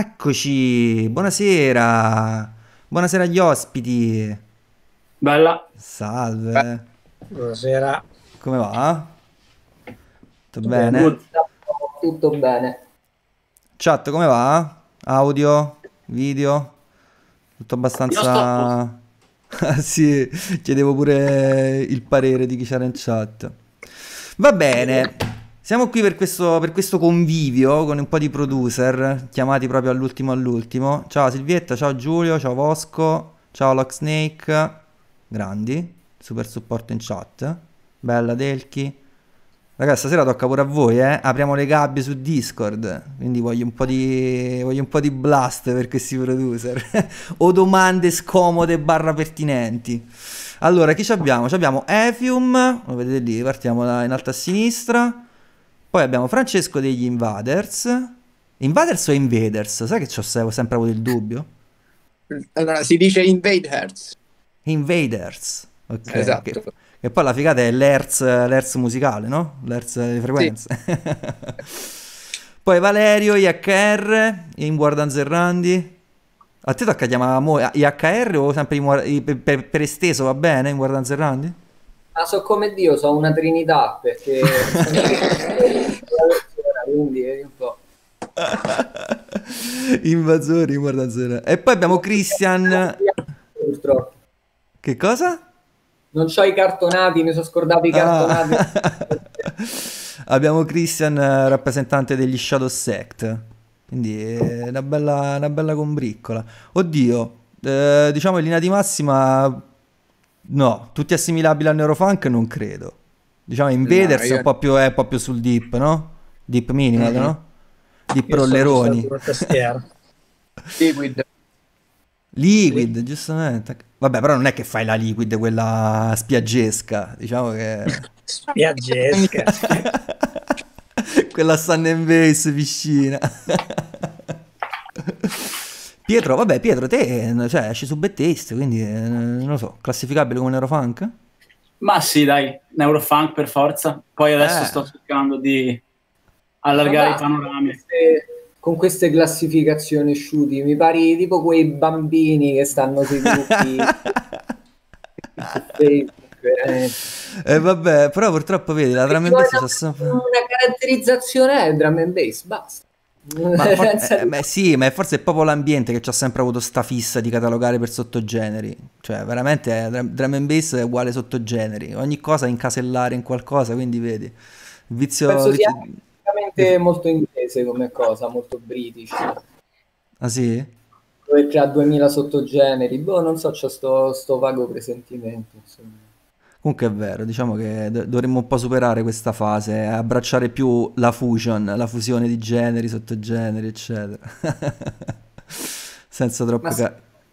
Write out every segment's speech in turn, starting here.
Eccoci, buonasera. Buonasera agli ospiti. Bella. Salve. Buonasera. Come va? Tutto Bene. bene? Good. Tutto bene. Chat, come va? Audio? Video? Tutto Io sto a posto. abbastanza... Ah, sì, chiedevo pure il parere di chi c'era in chat. Va bene, siamo qui per questo convivio con un po' di producer chiamati proprio all'ultimo all'ultimo. Ciao Silvietta, ciao Giulio, ciao Vosco, ciao Locksnake, grandi, super supporto in chat. Bella Delchi. Ragazzi, stasera tocca pure a voi, eh? Apriamo le gabbie su Discord, quindi voglio un po' di blast per questi producer. O domande scomode barra pertinenti. Allora, chi ci abbiamo? Ci abbiamo Efium, lo vedete lì, partiamo in alto a sinistra. Poi abbiamo Francesco degli Invaders. Invaders o Invaders? Sai che ho sempre avuto il dubbio? Allora, si dice Invade Hertz. Invaders. Ok, che, Esatto. che poi la figata è l'Hertz musicale, no? L'Hertz di Sì. frequenze. Poi Valerio, IHR, Inward Anzerrandi. A te tocca chiamare IHR o sempre per esteso, va bene? Inward Anzerrandi? Ma so come Dio, so una trinità perché quindi un po'. Invasori, Inward Anzerrandi. E poi abbiamo Christian. Purtroppo. Che cosa? Non c'ho i cartonati, mi sono scordato i Ah. cartonati. Abbiamo Christian, rappresentante degli Shadow Sect. Quindi è una bella combriccola. Oddio, diciamo in linea di massima, no, tutti assimilabili al Neurofunk non credo. Diciamo No, Invaders io, è un po' più sul deep, no? Deep minimal, Mhm. no? Deep io sono stato rolleroni. una tastiera. Liquid. Lì. Liquid, giustamente. Vabbè, però non è che fai la liquid, quella spiaggesca. Diciamo che... Spiaggesca. quella Sun and Base piscina. Pietro, vabbè, Pietro, te cioè, esci su Bad Taste, quindi non lo so, classificabile come Neurofunk? Ma sì, dai, Neurofunk per forza. Poi adesso sto cercando di allargare i Vabbè, panorami. con queste classificazioni asciuti, mi pari tipo quei bambini che stanno sui gruppi su Facebook, veramente. E vabbè, però purtroppo vedi, la drum and bass c'ha sempre... Una caratterizzazione è drum and bass, basta. Senza Beh, sì, ma forse è proprio l'ambiente che ci ha sempre avuto sta fissa di catalogare per sottogeneri. Cioè, veramente drum and bass è uguale sottogeneri. Ogni cosa incasellare in qualcosa, quindi vedi. Il vizio... penso sia vizio... veramente molto inglese come cosa, molto british. Ah sì? Dove c'ha 2000 sottogeneri, boh, non so, c'ho sto vago presentimento, insomma. Comunque è vero, diciamo che dovremmo un po' superare questa fase, abbracciare più la fusion, la fusione di generi, sottogeneri, eccetera. Senza Ma troppe sì,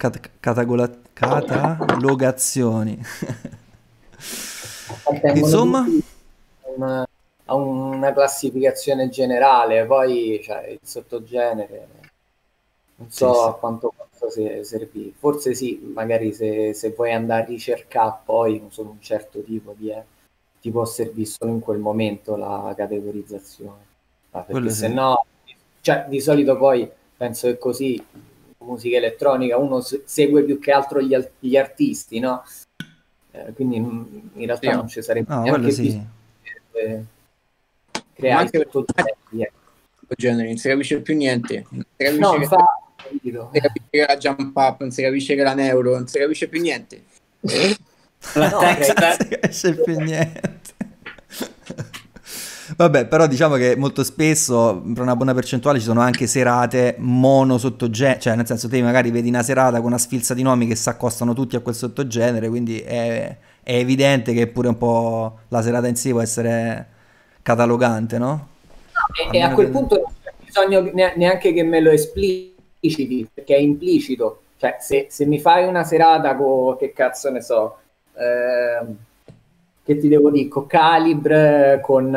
catalogazioni. appartengono Insomma, tutti a a una classificazione generale, poi cioè, il sottogenere, non sì, so sì. a quanto possa servire. Forse sì, magari se vuoi andare a ricercare poi solo un certo tipo ti può servire solo in quel momento la categorizzazione. Perché Quello se sì. no, cioè, di solito poi penso che così musica elettronica uno segue più che altro gli artisti, no? Quindi in Sì, realtà non ci sarebbe No, quello neanche sì. bisogno di ma creare i anche per sottogeneri. questo genere, non si capisce più niente. Non si No, capisce che, non infatti, capito. si capisce che la jump up, non si capisce che la neuro, non si capisce più niente. La No, tech crei Non stack. si capisce più niente. Vabbè, però diciamo che molto spesso, per una buona percentuale, ci sono anche serate mono sottogenere, cioè nel senso te magari vedi una serata con una sfilza di nomi che si accostano tutti a quel sottogenere, quindi è evidente che pure un po' la serata in sé può essere catalogante, no? e a Almeno quel che... punto non c'è bisogno neanche che me lo espliciti, perché è implicito. Cioè, se mi fai una serata con, che cazzo ne so, che ti devo dire, con Calibre, con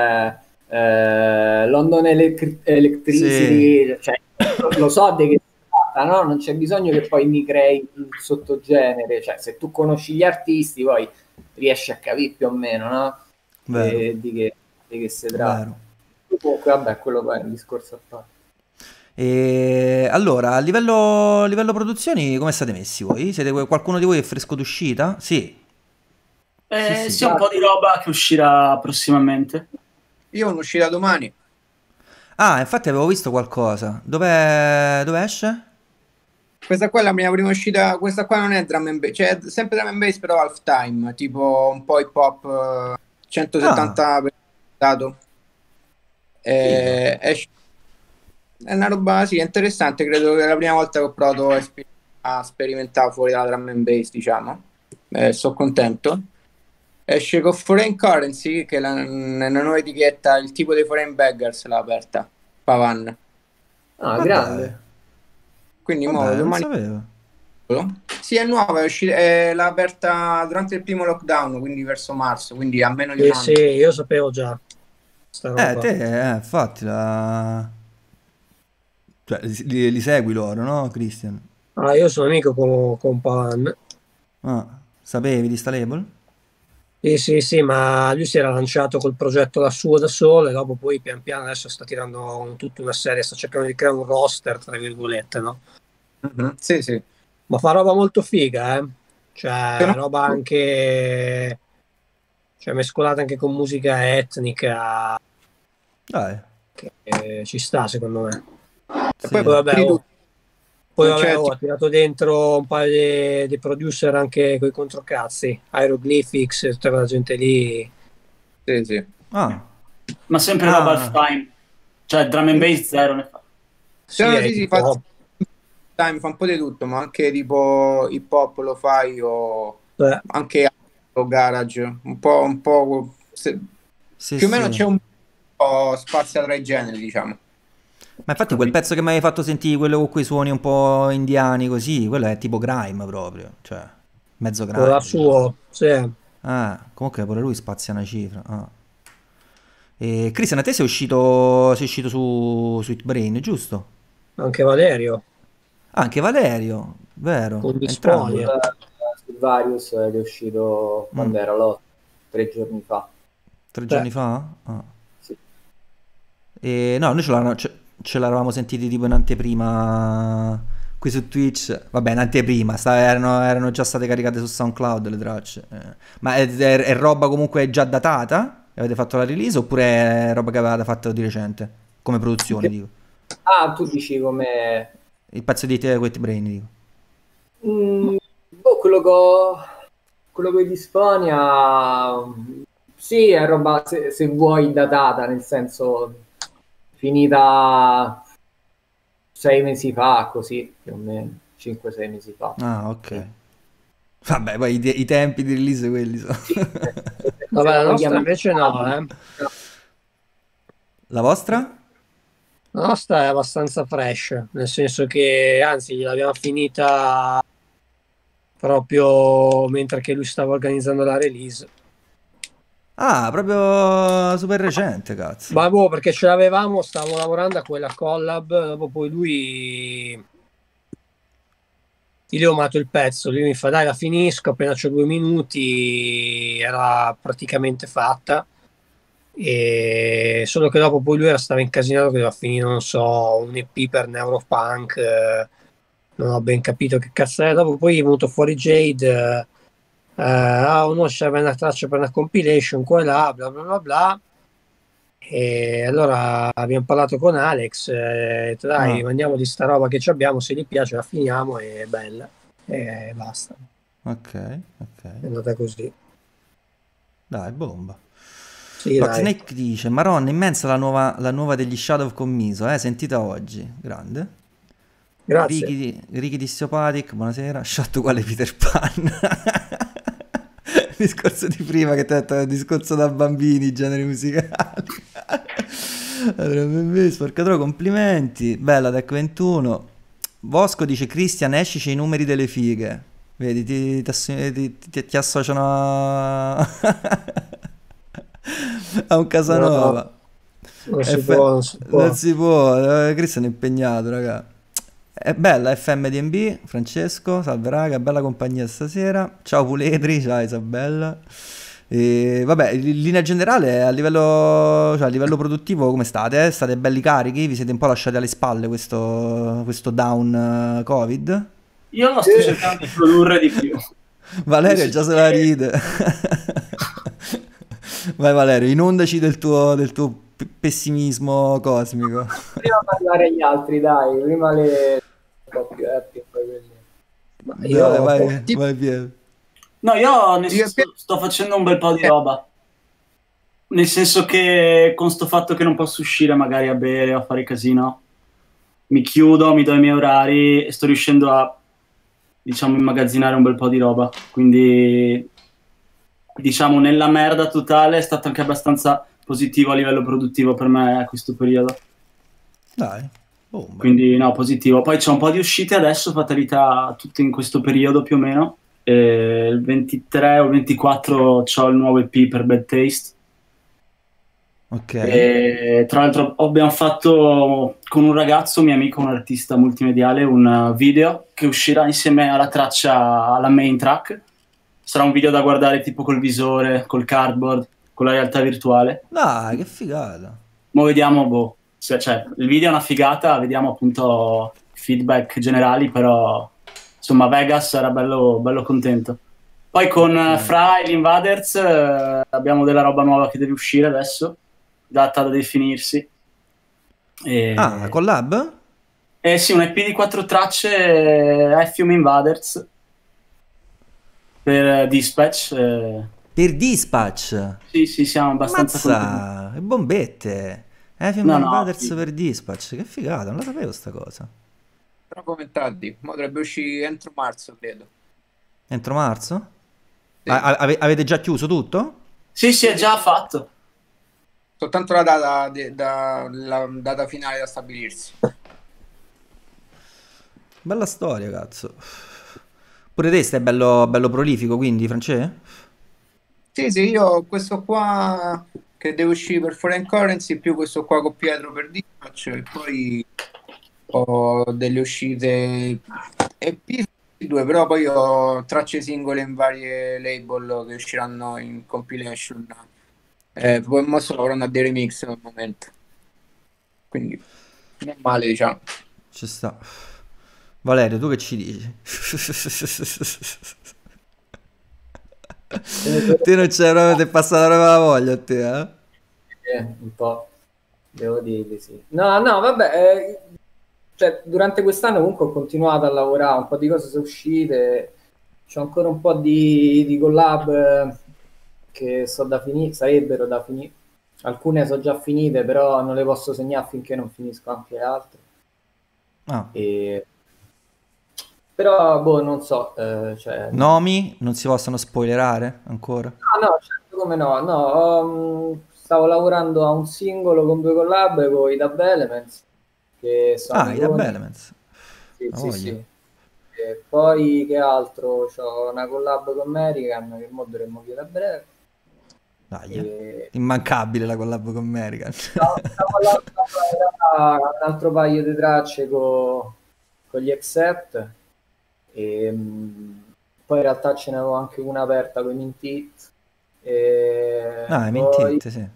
London Sì, Electricity, cioè, lo so di che si tratta, no? Non c'è bisogno che poi mi crei il sottogenere, cioè, se tu conosci gli artisti poi riesci a capire più o meno, no? vero, Di che si tratta. vero. Comunque, vabbè, quello poi è un discorso a parte. E allora, a livello produzioni, come state messi voi? Qualcuno di voi è fresco d'uscita? Sì. Sì, Sì, sì. un po' di roba che uscirà prossimamente. Io ho un'uscita domani. Ah, infatti avevo visto qualcosa. Dove esce? Questa qua è la mia prima uscita. Questa qua non è drum and bass, cioè è sempre drum and bass, però halftime, tipo un po' hip hop, Ah, 170 per dato. figo. È una roba, sì, interessante. Credo che è la prima volta che ho provato a sperimentare fuori dalla drum and bass, diciamo. Sono contento. Esce con Foreign Currency, che è una nuova etichetta, il tipo dei Foreign Beggars l'ha aperta, Pavan. Ah, Ma dai, grande. Quindi mo, vabbè, non domani. sapevo. Sì, è nuova, l'ha aperta durante il primo lockdown, quindi verso marzo, quindi a meno di un Sì, anno. sì, io sapevo già sta roba. Infatti, cioè, li segui loro, no, Christian? Ah, io sono amico con Pavan. Ah, sapevi di sta label? Sì, sì, sì, ma lui si era lanciato col progetto da suo da solo e dopo poi pian piano adesso sta tirando tutta una serie, sta cercando di creare un roster, tra virgolette, no? Mhm. Sì, sì. Ma fa roba molto figa, eh? Se Cioè, no- roba anche, cioè, mescolata anche con musica etnica, Dai, che ci sta, secondo me. E poi Poi sì. vabbè, di tutto, cioè, ha tirato dentro un paio di producer anche con i controcazzi, Hieroglyphics, tutta quella gente lì. sì, sì. Ah, Ma sempre roba ah, halftime. Cioè, drum and bass zero ne fa. Se Sì, no, è sì, sì, hip hop. fa un po' di tutto, ma anche tipo hip hop lo fai o Cioè, anche o garage, un po' sì, più o meno sì. c'è un po' spazio tra i generi, diciamo. Ma infatti quel pezzo che mi hai fatto sentire, quello con quei suoni un po' indiani così, quello è tipo grime proprio, cioè mezzo quello da grime, diciamo. suo, sì, Ah, comunque pure lui spazia una cifra. Ah. E Christian, a te sei uscito su Sweet Brain, giusto? anche Valerio, Ah, anche Valerio, vero? con Entrambi. Disponia. Sul Varius che è uscito Mm, quando era l'otto, 3 giorni fa. 3 giorni fa? Ah. Sì. E no, noi ce l'eravamo sentiti tipo in anteprima qui su Twitch. Vabbè, in anteprima, erano già state caricate su SoundCloud le tracce. Ma è roba comunque già datata? Avete fatto la release oppure è roba che avevate fatto di recente? Come produzione, dico. Ah, tu dici come... Il pezzo di te, Wet Brain, dico. boh, quello con i Disponia, sì, è roba, se vuoi, datata, nel senso, finita 6 mesi fa, così, più o meno, 5-6 mesi fa. Ah, ok. Vabbè, poi i tempi di release quelli sono. Sì, Vabbè, se la la vuoi nostra chiamare... invece no, eh. La vostra? La nostra è abbastanza fresh, nel senso che anzi l'abbiamo finita proprio mentre che lui stava organizzando la release. Ah, proprio super recente, cazzo. Ma boh, perché ce l'avevamo, stavamo lavorando a quella collab, dopo poi lui gli ho mandato il pezzo, lui mi fa dai la finisco, appena c'ho 2 minuti, era praticamente fatta. E solo che dopo poi lui stava incasinato che doveva finire, non so, un EP per Neuropunk, non ho ben capito che cazzo è. Dopo poi è venuto fuori Jade, no, serve una traccia per una compilation, qua e là, bla bla bla bla. E allora abbiamo parlato con Alex, detto, dai, Ah, mandiamo di sta roba che ci abbiamo, se gli piace la finiamo e è bella. E basta, ok, ok. è andata così. Dai, bomba. Sì, Lock dai, Snake dice: Maronna, immensa la nuova degli Shadow of Commiso, sentita oggi. Grande. grazie. Ricky Dissopathic, buonasera. Shot uguale Peter Pan. Discorso di prima che ti ho detto, discorso da bambini, generi musicali. Allora, sporcatore, complimenti. Bella, Tech 21. Bosco dice: Christian, escici i numeri delle fighe. Vedi, ti associano a un No, Casanova. non si può, non si Non può. si può, Cristian è impegnato, raga. È bella FMDB, Francesco, salve raga, bella compagnia stasera. Ciao Puledri, ciao Isabella. E vabbè, in linea generale, cioè, a livello produttivo, come state? State belli carichi? Vi siete un po' lasciati alle spalle questo down Covid? Io lo sto cercando di produrre di più. Valerio già se la ride. Vai Valerio, inondaci del tuo pessimismo cosmico. Prima parlare agli altri, dai, prima le un po' più happy, poi quelli. Ma Dai, io vai Piero. No, io Io- sto facendo un bel po' di roba. Nel senso che con sto fatto che non posso uscire magari a bere o a fare casino, mi chiudo, mi do i miei orari e sto riuscendo a, diciamo, immagazzinare un bel po' di roba. Quindi, diciamo, nella merda totale è stato anche abbastanza positivo a livello produttivo per me questo periodo. Dai, bomba. Quindi, no, positivo. Poi c'è un po' di uscite adesso, fatalità, tutte in questo periodo più o meno. E il 23 o il 24 c'ho il nuovo EP per Bad Taste. Ok. E, tra l'altro abbiamo fatto con un ragazzo, mio amico, un artista multimediale, un video che uscirà insieme alla traccia, alla main track. Sarà un video da guardare tipo col visore, col cardboard, con la realtà virtuale. Dai, che figata. Mo vediamo, boh, cioè, il video è una figata, vediamo appunto feedback generali, però insomma Vegas era bello contento. Poi con Fra e gli Invaders abbiamo della roba nuova che deve uscire adesso, data da definirsi. Collab? Sì, un EP di 4 tracce, Effium Invaders per Dispatch. Per Dispatch? Sì, siamo abbastanza contenti. Mazza, e bombette. Film No, Invaders sì. per Dispatch, che figata, non la sapevo sta cosa. Però commentati, ma dovrebbe uscire entro marzo, credo. Entro marzo? Sì. Avete già chiuso tutto? Sì, è già fatto. Soltanto la data, la data finale da stabilirsi. Bella storia, cazzo. Pure te stai bello prolifico, quindi, Francesco? Sì, io ho questo qua che deve uscire per Foreign Currency, più questo qua con Pietro per Dispatch, e poi ho delle uscite EP due, però poi ho tracce singole in varie label che usciranno in compilation. Poi mo sto lavorando a dei remix al momento, quindi non male, diciamo. Ci sta. Valerio, tu che ci dici? Te non c'è proprio, ti è passata proprio la voglia a te, eh? Un po', devo dirvi sì. No, vabbè, cioè, durante quest'anno comunque ho continuato a lavorare, un po' di cose sono uscite, c'ho ancora un po' di collab che so da finire, sarebbero da finire. Alcune sono già finite, però non le posso segnare finché non finisco anche le altre. Ah. Però, boh, non so, cioè... Nomi non si possono spoilerare ancora? No, certo come no, stavo lavorando a un singolo con 2 collab con i Dub Elements, che sono I Dub Elements. Sì. E poi che altro? C'ho una collab con American che mo dovremmo chiudere a breve. Dai, immancabile la collab con American. Un altro paio di tracce con gli Accept. E poi in realtà ce n'avevo anche una aperta con i Mintit. Mintit, sì.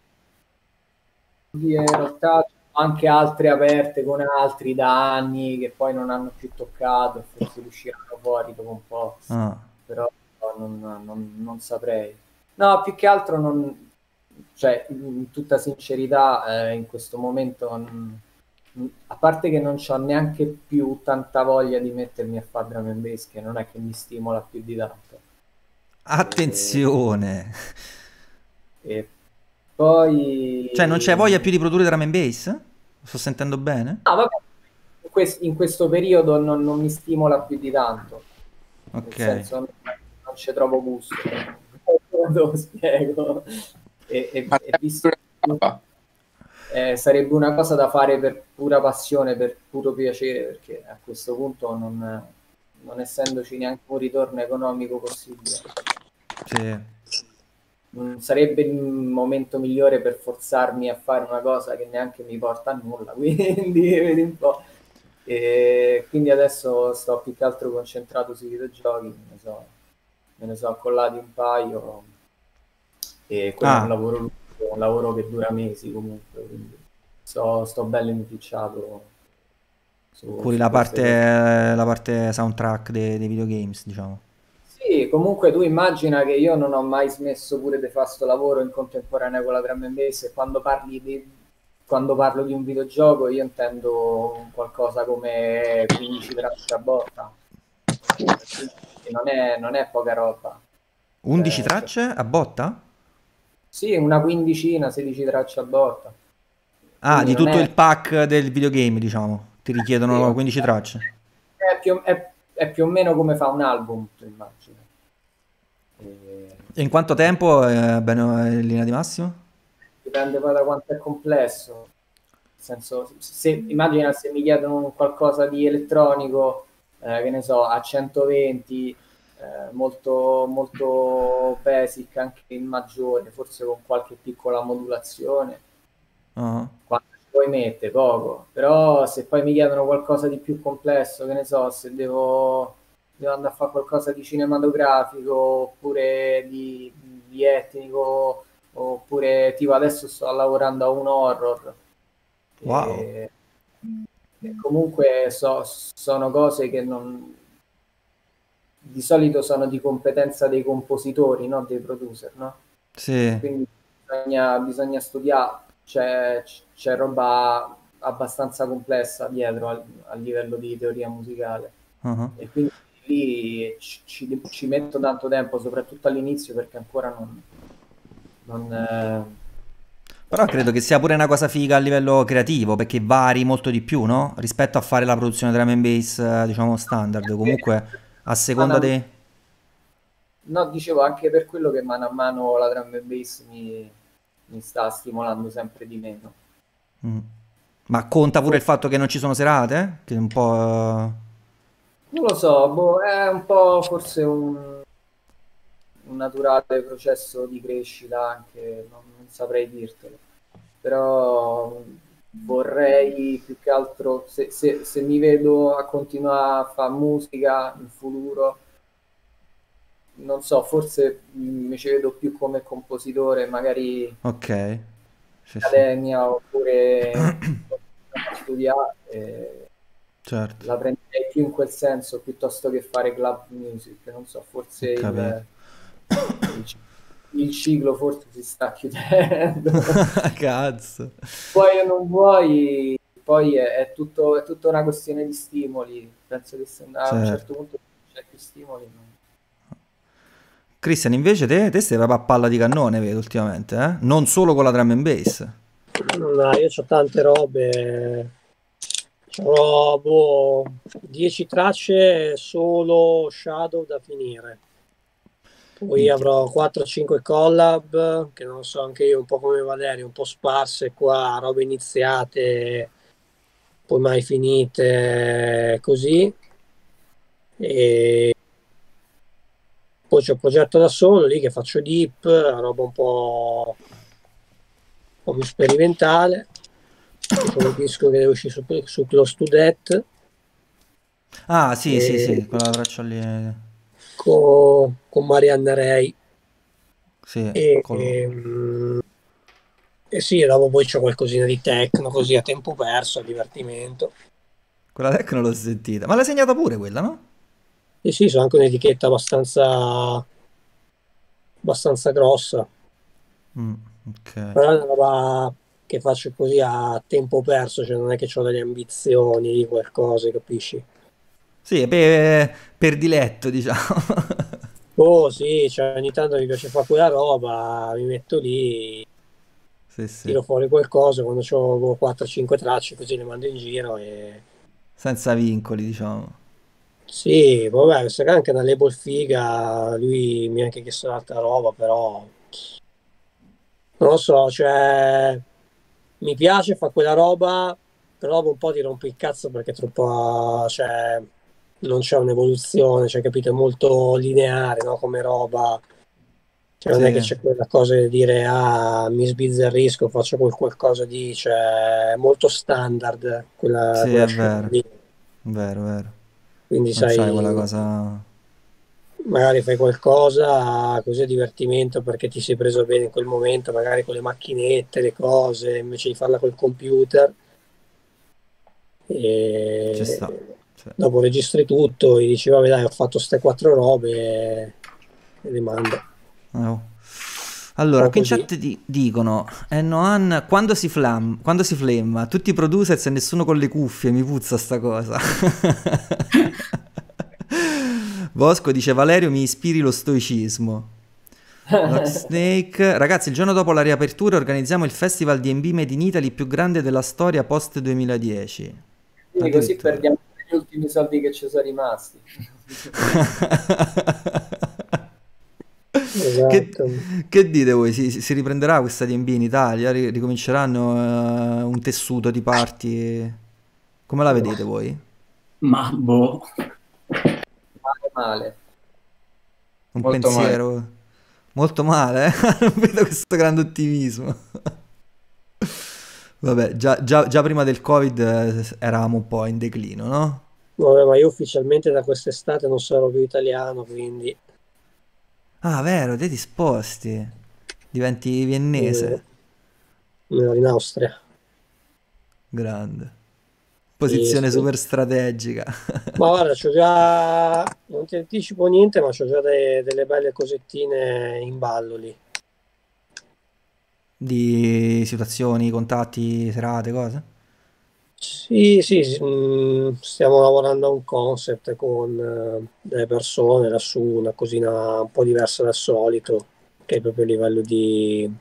In realtà anche altre aperte con altri da anni che poi non hanno più toccato, forse usciranno fuori dopo un po', però non saprei. No, più che altro non, cioè, in tutta sincerità, in questo momento, a parte che non c'ho neanche più tanta voglia di mettermi a fare drum and bass, che non è che mi stimola più di tanto. Attenzione! E poi... Cioè, non c'è voglia più di produrre drum and bass? Sto sentendo bene? No, vabbbe, in questo periodo non mi stimola più di tanto. Ok. Nel senso, non c'è troppo gusto. Lo spiego. E visto che sarebbe una cosa da fare per pura passione, per puro piacere, perché a questo punto non essendoci neanche un ritorno economico possibile. Sì. Non sarebbe il momento migliore per forzarmi a fare una cosa che neanche mi porta a nulla, quindi vedi un po'. E quindi adesso sto più che altro concentrato sui videogiochi, me ne so accollati un paio, e quello è un Ah, lavoro lungo, un lavoro che dura mesi comunque, quindi sto bello impicciato curi su queste cose. la parte soundtrack dei videogames, diciamo. Sì, comunque tu immagina che io non ho mai smesso pure di fare sto lavoro in contemporanea con la drum and bass e quando parlo di un videogioco io intendo un qualcosa come 15 tracce a botta. Quindi non è poca roba. 11 Cioè, tracce a botta? sì, una quindicina, 16 tracce a botta. Ah, Quindi di non tutto è... il pack del videogame, diciamo. Ti Sì, richiedono 15 tracce. è più o meno come fa un album, tu immagini. E E in quanto tempo, bene, in linea di massimo? dipende poi da quanto è complesso. Nel senso, immagina se mi chiedono un qualcosa di elettronico, che ne so, a 120, molto, molto basic, anche in maggiore, forse con qualche piccola modulazione. Ah. Quanto ci puoi mettere? Poco. Però se poi mi chiedono qualcosa di più complesso, che ne so, se devo andare a fare qualcosa di cinematografico oppure di etnico, oppure tipo adesso sto lavorando a un horror. Wow. E, e comunque sono cose che non, di solito sono di competenza dei compositori, non dei producer, no? E Sì. quindi bisogna studiare, c'è roba abbastanza complessa dietro a livello di teoria musicale. Ah. E quindi lì ci metto tanto tempo, soprattutto all'inizio, perché ancora non, Però credo che sia pure una cosa figa a livello creativo, perché vari molto di più, no? Rispetto a fare la produzione drum and bass, diciamo, standard. Comunque, a seconda mano- dei... no, dicevo anche per quello che mano a mano la drum and bass mi sta stimolando sempre di meno. Mm. Ma conta pure il fatto che non ci sono serate? Che è un po'... Non lo so, boh, è un po' forse un naturale processo di crescita anche, non saprei dirtelo, però vorrei più che altro, se mi vedo a continuare a fare musica in futuro, non so, forse mi ci vedo più come compositore, magari in Ok. Sì, sì. accademia oppure a studiare. Certo, La prenderei più in quel senso piuttosto che fare club music, non so, ho forse capito. il, il ciclo forse si sta chiudendo. Cazzo. Vuoi o non vuoi, poi è tutta una questione di stimoli. Penso che se a un certo Certo. punto c'è più stimoli. Christian, invece te stai proprio a palla di cannone, vedo, ultimamente, eh? Non solo con la drum and bass. No, io ho tante robe. C'ho boh, 10 tracce solo Shadow da finire. Poi Minchia. avrò 4-5 collab, che non so, anche io un po' come Valerio, un po' sparse qua, robe iniziate, poi mai finite, così. E poi c'è il progetto da solo lì che faccio deep, roba un po' più sperimentale. Con un disco che deve uscire su Close to Death, Ah, sì, sì, e sì, quella traccia lì. con Marianne Ray. Sì, E, col... e sì, dopo poi c'è qualcosina di techno, così a tempo perso, a divertimento. quella tech non l'ho sentita. Ma l'hai segnata pure quella, no? E sì, sono anche un'etichetta abbastanza grossa, Mm, ok. però è una roba che faccio così a tempo perso, cioè non è che ho delle ambizioni di qualcosa, capisci? Sì, per diletto, diciamo. Oh sì, cioè ogni tanto mi piace fare quella roba, mi metto lì, Sì, sì. tiro fuori qualcosa quando ho 4-5 tracce, così le mando in giro e Senza vincoli, diciamo. sì, vabbè, sarà anche una label figa, lui mi ha anche chiesto l'altra roba, però non lo so, cioè mi piace fare quella roba, però dopo un po' ti rompi il cazzo perché è troppo, cioè non c'è un'evoluzione, cioè capito, è molto lineare, no, come roba, cioè non è che Sì, c'è quella cosa di dire ah, mi sbizzarrisco, faccio qualcosa di, cioè è molto standard sì, quella è scena vero. lì, Vero, vero. quindi Non c'hai quella sai. cosa... magari fai qualcosa così a divertimento perché ti sei preso bene in quel momento, magari con le macchinette, le cose, invece di farla col computer. Ci E sta. Cioè, dopo registri tutto e dici, vabbè dai, ho fatto ste 4 robe e le mando. oh. Un Allora, po' qui in così. chat dicono Noan, quando si flemma, tutti i producers e nessuno con le cuffie, mi puzza sta cosa. Bosco dice Valerio mi ispiri lo stoicismo. Black Snake, ragazzi, il giorno dopo la riapertura organizziamo il festival D&B Made in Italy più grande della storia post 2010. Quindi così Addirittura. perdiamo gli ultimi soldi che ci sono rimasti. Che, Esatto. che dite voi? Si riprenderà questa D&B in Italia? Ricominceranno un tessuto di party? Come la vedete voi? Ma boh. Male, male. Un Molto pensiero molto male, eh? Non vedo questo grande ottimismo. Vabbè, già prima del Covid eravamo un po' in declino, no? Vabbè, ma io ufficialmente da quest'estate non sarò più italiano, quindi Ah, vero, te ti sposti. Diventi me viennese. me ero in Austria. Grande. Sì, Posizione sì. super strategica. Ma guarda, c'ho già, non ti anticipo niente, ma c'ho già delle belle cosettine in ballo lì. Di situazioni, contatti, serate, cose? Sì, sì, sì, stiamo lavorando a un concept con delle persone lassù, una cosina un po' diversa dal solito, che è proprio a livello di,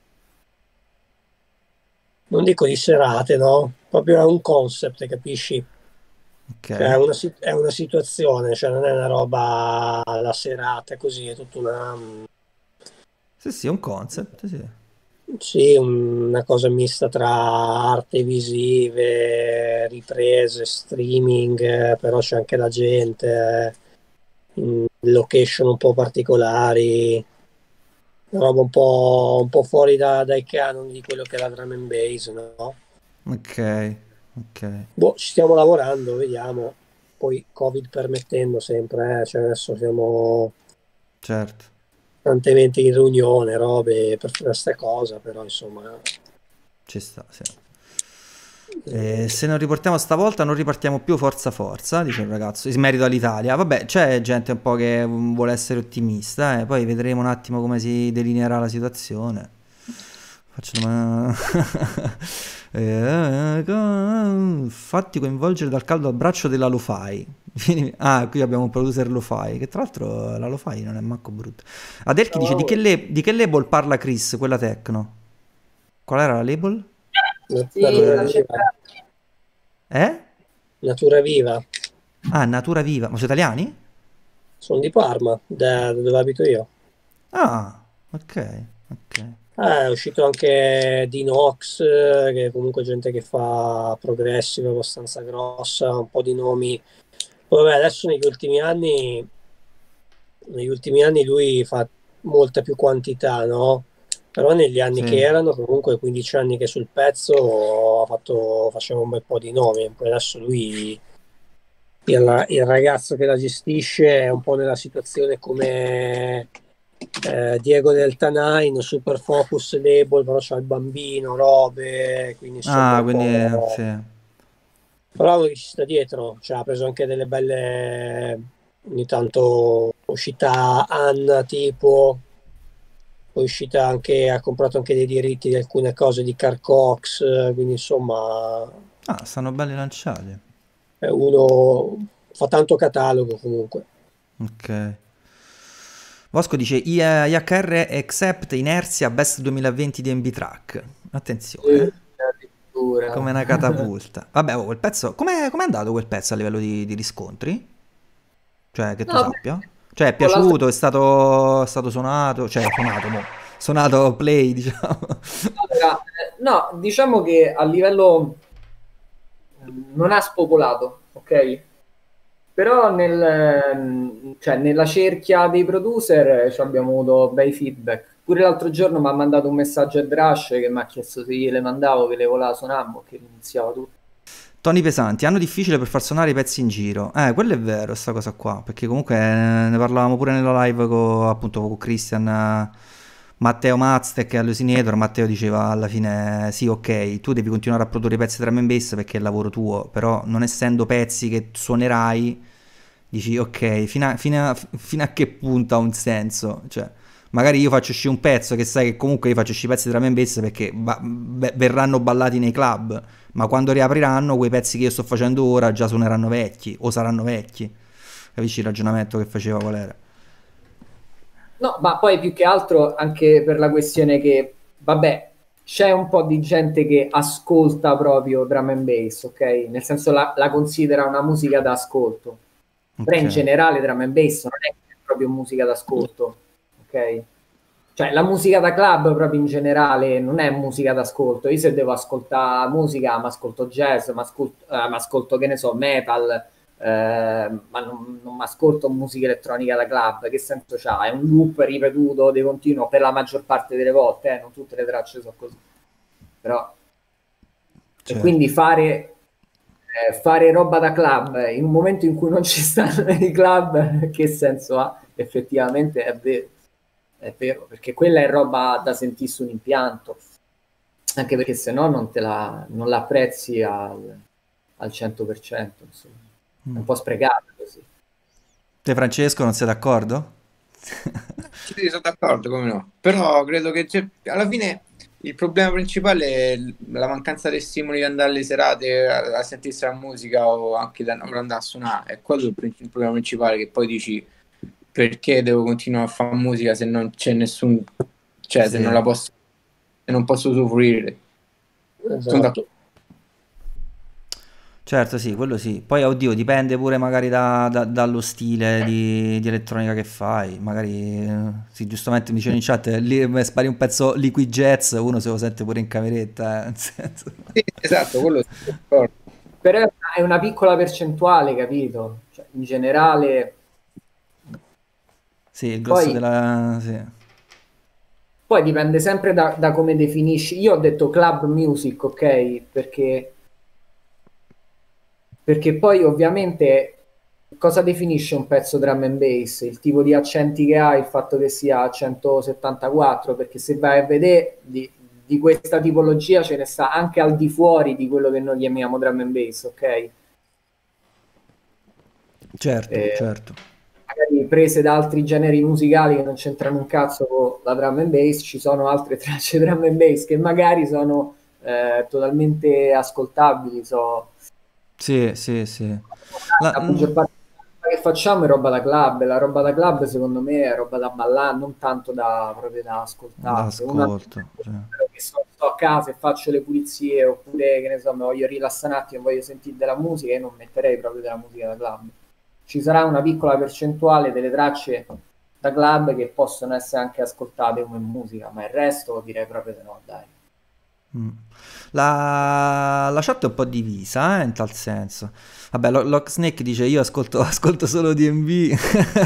non dico di serate, no? Proprio è un concept, capisci? Cioè Ok. è una situazione, cioè non è una roba alla serata, è così, è tutta Sì, sì, è un concept, sì. sì, una cosa mista tra arte visive, riprese, streaming, però c'è anche la gente, in location un po' particolari, una roba un po' fuori dai canoni di quello che è la drum and bass, no? Ok, ok. Boh, ci stiamo lavorando, vediamo. Poi Covid permettendo sempre, cioè adesso siamo Certo. tante eventi in riunione, robe per fare questa cosa, però insomma, Ci sta, sì. eh, Se non riportiamo stavolta non ripartiamo più forza forza, dice un ragazzo, in merito all'Italia. Vabbè, c'è gente un po' che vuole essere ottimista, poi vedremo un attimo come si delineerà la situazione. Faccio una... Fatti coinvolgere dal caldo abbraccio della Lo-Fi. Ah, qui abbiamo un producer Lo-Fi, che tra l'altro la Lo-Fi non è manco brutta. Adelchi dice, No, di che label parla Chris, quella techno? Qual era la label? sì, natura la viva, città. Eh? natura viva. Ah, Natura Viva. Ma sono italiani? Sono di Parma, da dove abito io. Ah, ok, ok. È uscito anche Dinox, che è comunque gente che fa progressive abbastanza grossa, un po' di nomi. Poi vabbè, adesso negli ultimi anni lui fa molta più quantità, no? Però negli anni che Sì. erano, comunque 15 anni che sul pezzo, faceva un bel po' di nomi. Poi adesso lui, il ragazzo che la gestisce, è un po' nella situazione come Diego del Tanain, Super Focus Label, però c'ha il bambino, robe, quindi insomma Ah, un quindi po'. sì. Però lui ci sta dietro, cioè, ha preso anche delle belle, ogni tanto uscita Anna tipo, poi è uscita anche, ha comprato anche dei diritti di alcune cose di Carcox, quindi insomma Ah, stanno belli lanciati. è uno, fa tanto catalogo comunque. Ok. Bosco dice IHR Accept Inerzia Best 2020 di MB Track. Attenzione, Sì, addirittura. come una catapulta. Vabbè, oh, quel pezzo. Com'è andato quel pezzo a livello di riscontri? Cioè, che tu No, sappia? Cioè, è l'altra piaciuto, è stato suonato. Cioè, suonato, mo. Suonato play, diciamo. allora, no, diciamo che a livello non ha spopolato, ok? Però cioè, nella cerchia dei producer ci abbiamo avuto bei feedback. Pure l'altro giorno mi ha mandato un messaggio a Drash che mi ha chiesto se gliele mandavo, che le voleva suonare, che iniziava tutto. Tony Pesanti, hanno difficile per far suonare i pezzi in giro. Quello è vero, sta cosa qua, perché comunque ne parlavamo pure nella live con, appunto, con Christian, Matteo Maztek e All'Usinetro. Matteo diceva alla fine, sì, ok, tu devi continuare a produrre pezzi drum and bass perché è il lavoro tuo, però non essendo pezzi che suonerai, dici, ok, fino a che punto ha un senso? Cioè, magari io faccio uscire un pezzo che sai che comunque io faccio uscire pezzi drum and bass perché verranno ballati nei club, ma quando riapriranno quei pezzi che io sto facendo ora già suoneranno vecchi o saranno vecchi. Capisci il ragionamento che faceva qual era? No, ma poi più che altro anche per la questione che, vabbè, c'è un po' di gente che ascolta proprio drum and bass, ok? Nel senso la considera una musica da ascolto. Però in generale drum and bass non è proprio musica d'ascolto, ok? Cioè la musica da club proprio in generale non è musica d'ascolto. Io se devo ascoltare musica mi ascolto jazz, mi ascolto, che ne so, metal, ma non mi ascolto musica elettronica da club. Che senso c'ha? È un loop ripetuto di continuo per la maggior parte delle volte, non tutte le tracce sono così. Però Certo. e quindi fare roba da club in un momento in cui non ci stanno i club, che senso ha? Effettivamente è vero, perché quella è roba da sentire su un impianto, anche perché se no non l'apprezzi al 100%, insomma. È un po' sprecato così. Te Francesco non sei d'accordo? Sì, sono d'accordo, come no. Però credo che alla fine il problema principale è la mancanza di stimoli di andare alle serate a sentirsi la musica o anche per andare a suonare. È quello il problema principale, che poi dici perché devo continuare a fare musica se non c'è nessun... cioè Sì. se non la posso... se non posso usufruire. Sono d'accordo. Certo, sì, quello sì. Poi, oddio, dipende pure magari dallo stile di elettronica che fai. Magari, sì, giustamente mi dicevano in chat, lì spari un pezzo liquid jazz, uno se lo sente pure in cameretta, nel senso. Sì, esatto, quello sono d'accordo. Però è una piccola percentuale, capito? Cioè, in generale... Sì, il grosso Poi- della... Sì. Poi dipende sempre da come definisci. Io ho detto club music, ok? Perché poi ovviamente cosa definisce un pezzo drum and bass? Il tipo di accenti che ha, il fatto che sia a 174, perché se vai a vedere di questa tipologia ce ne sta anche al di fuori di quello che noi chiamiamo drum and bass, ok? Certo, certo. Magari prese da altri generi musicali che non c'entrano un cazzo con la drum and bass, ci sono altre tracce drum and bass che magari sono totalmente ascoltabili, Sì, sì, sì. la maggior parte che facciamo è roba da club, e la roba da club secondo me è roba da ballare, non tanto proprio da ascoltare. Se uno L'ascolto, cioè. che sto a casa e faccio le pulizie, oppure che ne so, mi voglio rilassare un attimo, voglio sentire della musica, io non metterei proprio della musica da club. Ci sarà una piccola percentuale delle tracce da club che possono essere anche ascoltate come musica, ma il resto direi proprio di no, dai. La chat è un po' divisa, in tal senso. Vabbè, Lock Snake dice io ascolto solo D&B.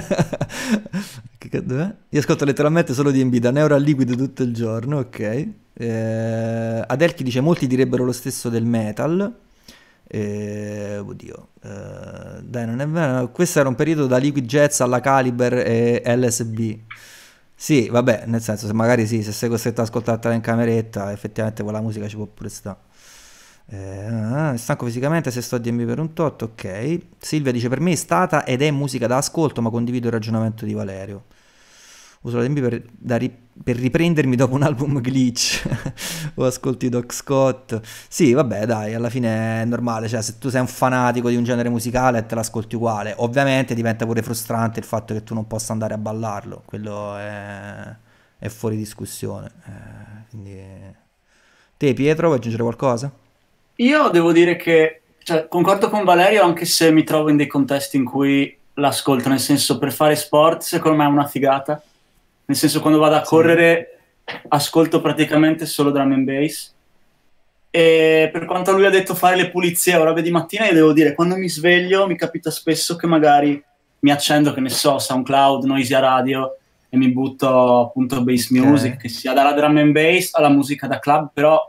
Dov'è? Io ascolto letteralmente solo D&B da Neuro a Liquid tutto il giorno, ok. Adelchi dice molti direbbero lo stesso del metal. Oddio, dai, non è vero. Questo era un periodo da Liquid Jazz alla Caliber e LSB. Sì, vabbè, nel senso, se magari sì, se sei costretto ad ascoltartela in cameretta, effettivamente quella musica ci può pure stare. Stanco fisicamente se sto a DMB per un tot, ok. Silvia dice per me è stata ed è musica da ascolto, ma condivido il ragionamento di Valerio. Uso la DMB per riprendermi dopo un album glitch o ascolti Doc Scott. Sì, vabbè, dai, alla fine è normale, cioè se tu sei un fanatico di un genere musicale te l'ascolti uguale. Ovviamente diventa pure frustrante il fatto che tu non possa andare a ballarlo, quello è fuori discussione. Quindi... Te Pietro, vuoi aggiungere qualcosa? Io devo dire che concordo con Valerio, anche se mi trovo in dei contesti in cui l'ascolto, nel senso, per fare sport secondo me è una figata. Nel senso, quando vado a correre ascolto praticamente solo drum and bass. E per quanto lui ha detto fare le pulizie o robe di mattina, io devo dire, quando mi sveglio mi capita spesso che magari mi accendo, che ne so, SoundCloud, Noisia Radio, e mi butto appunto bass music, che sia dalla drum and bass alla musica da club, però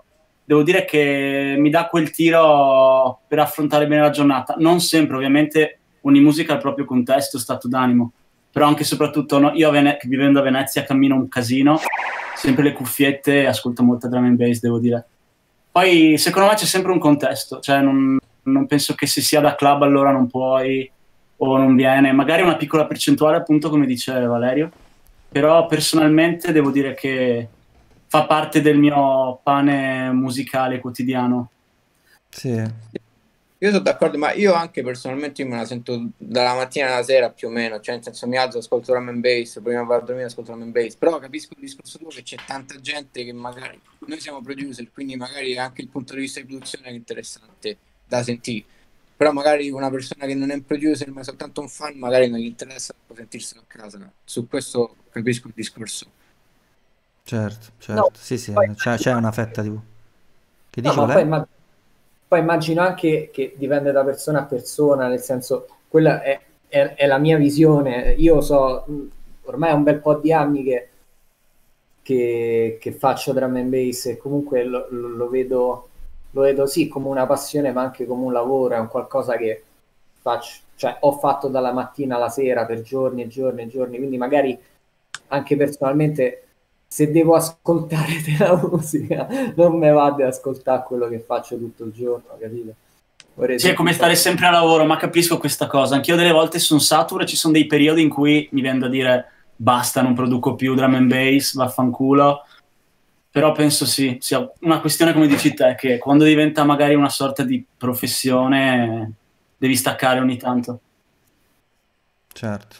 devo dire che mi dà quel tiro per affrontare bene la giornata. Non sempre, ovviamente, ogni musica ha il proprio contesto, stato d'animo, però anche e soprattutto io vivendo a Venezia cammino un casino, sempre le cuffiette, ascolto molta drum and bass, devo dire. Poi secondo me c'è sempre un contesto, cioè non penso che se sia da club allora non puoi o non viene, magari una piccola percentuale appunto come dice Valerio, però personalmente devo dire che fa parte del mio pane musicale quotidiano. Sì. Io sono d'accordo, ma io anche personalmente me la sento dalla mattina alla sera più o meno, cioè nel senso mi alzo, ascolto drum and bass, prima di andare a dormire ascolto drum and bass, però capisco il discorso tuo che c'è tanta gente che magari, noi siamo producer, quindi magari anche il punto di vista di produzione è interessante da sentire, però magari una persona che non è un producer ma è soltanto un fan, magari non gli interessa sentirselo a casa, su questo capisco il discorso. Certo, No, sì, sì, poi- c'è una fetta tipo. Che No, dici, ma Valerio? poi immagino anche che dipende da persona a persona, nel senso, quella è la mia visione. Io so, ormai è un bel po' di anni che faccio drum and bass e comunque lo vedo sì come una passione, ma anche come un lavoro, è un qualcosa che faccio, cioè ho fatto dalla mattina alla sera per giorni e giorni e giorni, quindi magari anche personalmente se devo ascoltare della musica non me vado ad ascoltare quello che faccio tutto il giorno, capito? Vorrei Sì, è come stare sempre a lavoro, ma capisco questa cosa. Anch'io delle volte sono saturo e ci sono dei periodi in cui mi viene da dire basta, non produco più drum and bass, vaffanculo. Però penso sì, sia una questione come dici te, che quando diventa magari una sorta di professione devi staccare ogni tanto. Certo.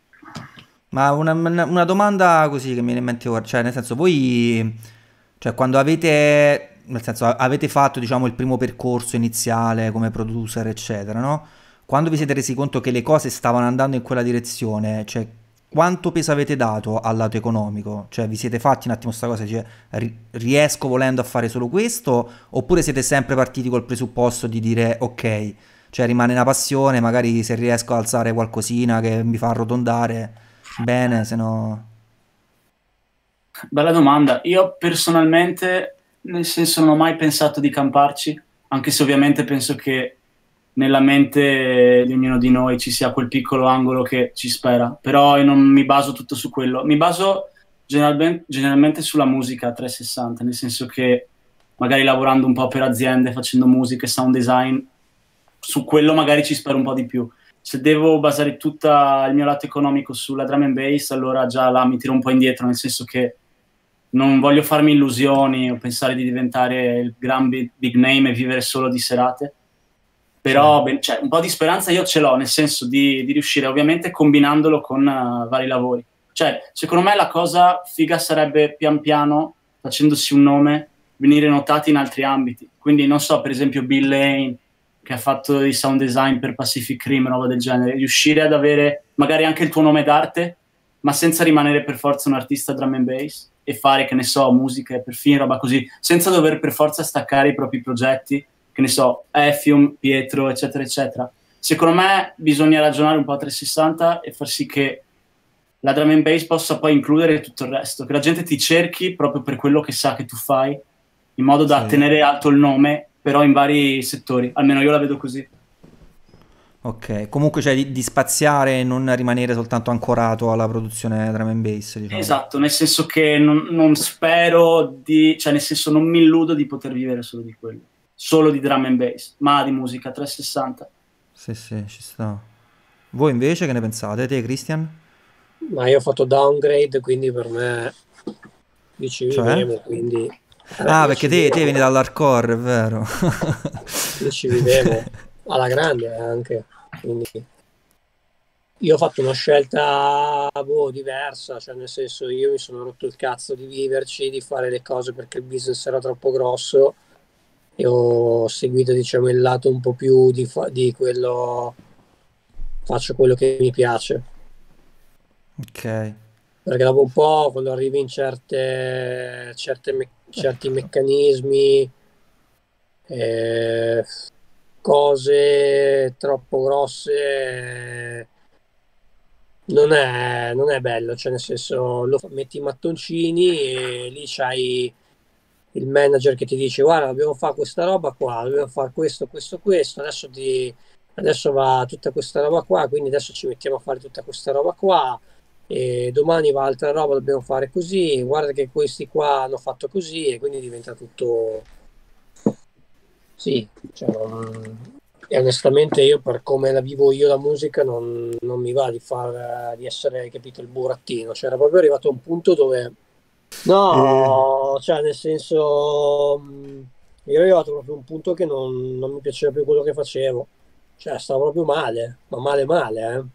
Ma una domanda così che mi viene in mente ora, cioè nel senso voi, cioè quando avete, nel senso avete fatto diciamo il primo percorso iniziale come producer eccetera, no? Quando vi siete resi conto che le cose stavano andando in quella direzione, cioè quanto peso avete dato al lato economico? Cioè vi siete fatti un attimo sta cosa, cioè riesco volendo a fare solo questo? Oppure siete sempre partiti col presupposto di dire ok, cioè rimane una passione, magari se riesco a alzare qualcosina che mi fa arrotondare. Bene, se no... Bella domanda. Io personalmente, nel senso, non ho mai pensato di camparci, anche se ovviamente penso che nella mente di ognuno di noi ci sia quel piccolo angolo che ci spera, però io non mi baso tutto su quello. Mi baso generalmente sulla musica a 360, nel senso che magari lavorando un po' per aziende, facendo musica e sound design, su quello magari ci spero un po' di più. Se devo basare tutto il mio lato economico sulla drum and bass, allora già là mi tiro un po' indietro, nel senso che non voglio farmi illusioni o pensare di diventare il gran big name e vivere solo di serate. Però cioè, un po' di speranza io ce l'ho, nel senso di riuscire ovviamente combinandolo con vari lavori. Cioè, secondo me la cosa figa sarebbe pian piano, facendosi un nome, venire notati in altri ambiti. Quindi non so, per esempio Bill Lane, che ha fatto i sound design per Pacific Rim, roba del genere, riuscire ad avere magari anche il tuo nome d'arte, ma senza rimanere per forza un artista drum and bass e fare, che ne so, musica e perfino roba così, senza dover per forza staccare i propri progetti, che ne so, Effium, Pietro, eccetera, eccetera. Secondo me bisogna ragionare un po' a 360 e far sì che la drum and bass possa poi includere tutto il resto, che la gente ti cerchi proprio per quello che sa che tu fai, in modo da Sì. tenere alto il nome, però in vari settori. Almeno io la vedo così. Ok, comunque cioè di spaziare e non rimanere soltanto ancorato alla produzione drum and bass, diciamo. Esatto, nel senso che non spero di, cioè nel senso non mi illudo di poter vivere solo di quello, solo di drum and bass, ma di musica 360. Sì, sì, ci sta. Voi invece che ne pensate? Te, Christian? Ma io ho fatto downgrade, quindi per me io ci Cioè? vivevo, quindi Ah, io perché ci te vivevo, vieni dall'hardcore, è vero. io ci vivevo alla grande anche, quindi io ho fatto una scelta diversa, cioè nel senso io mi sono rotto il cazzo di viverci, di fare le cose perché il business era troppo grosso e ho seguito diciamo il lato un po' più di quello, faccio quello che mi piace. Ok. Perché dopo un po', quando arrivi in certi meccanismi, eh, cose troppo grosse, non è bello. Cioè, nel senso, metti i mattoncini e lì c'hai il manager che ti dice guarda, dobbiamo fare questa roba qua, dobbiamo fare questo, questo, questo, adesso va tutta questa roba qua, quindi adesso ci mettiamo a fare tutta questa roba qua, e domani va altra roba, dobbiamo fare così, guarda che questi qua hanno fatto così, e quindi diventa tutto... Sì, cioè, e onestamente io per come la vivo io la musica non mi va di essere, capito, il burattino, cioè era proprio arrivato a un punto dove no, cioè nel senso io ero arrivato proprio a un punto che non mi piaceva più quello che facevo, cioè stavo proprio male, ma male male,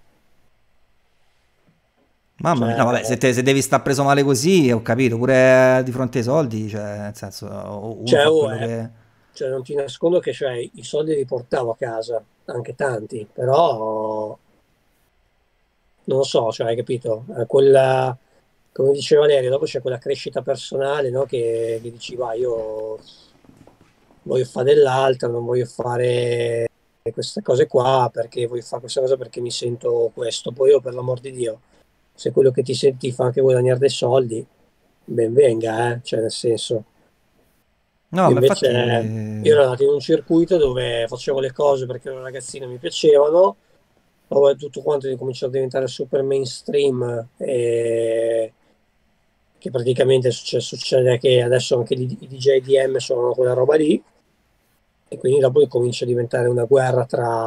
Mamma mia, cioè, no, vabbè, se devi stare preso male così, ho capito, pure di fronte ai soldi, cioè, nel senso, uno cioè, fa quello che... cioè, non ti nascondo che cioè, i soldi li portavo a casa, anche tanti, però non lo so, cioè, hai capito? Quella, come diceva Valerio, dopo c'è quella crescita personale, no? Che dici, va, io voglio fare dell'altro, non voglio fare queste cose qua, perché voglio fare questa cosa perché mi sento questo. Poi io, per l'amor di Dio, se quello che ti senti fa anche guadagnare dei soldi, ben venga, cioè, nel senso... No, Io ma invece infatti... io ero andato in un circuito dove facevo le cose perché ero ragazzino e mi piacevano, poi tutto quanto è cominciato a diventare super mainstream e che praticamente succede che adesso anche i DJ DM sono quella roba lì e quindi dopo comincia a diventare una guerra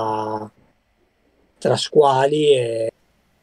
tra squali e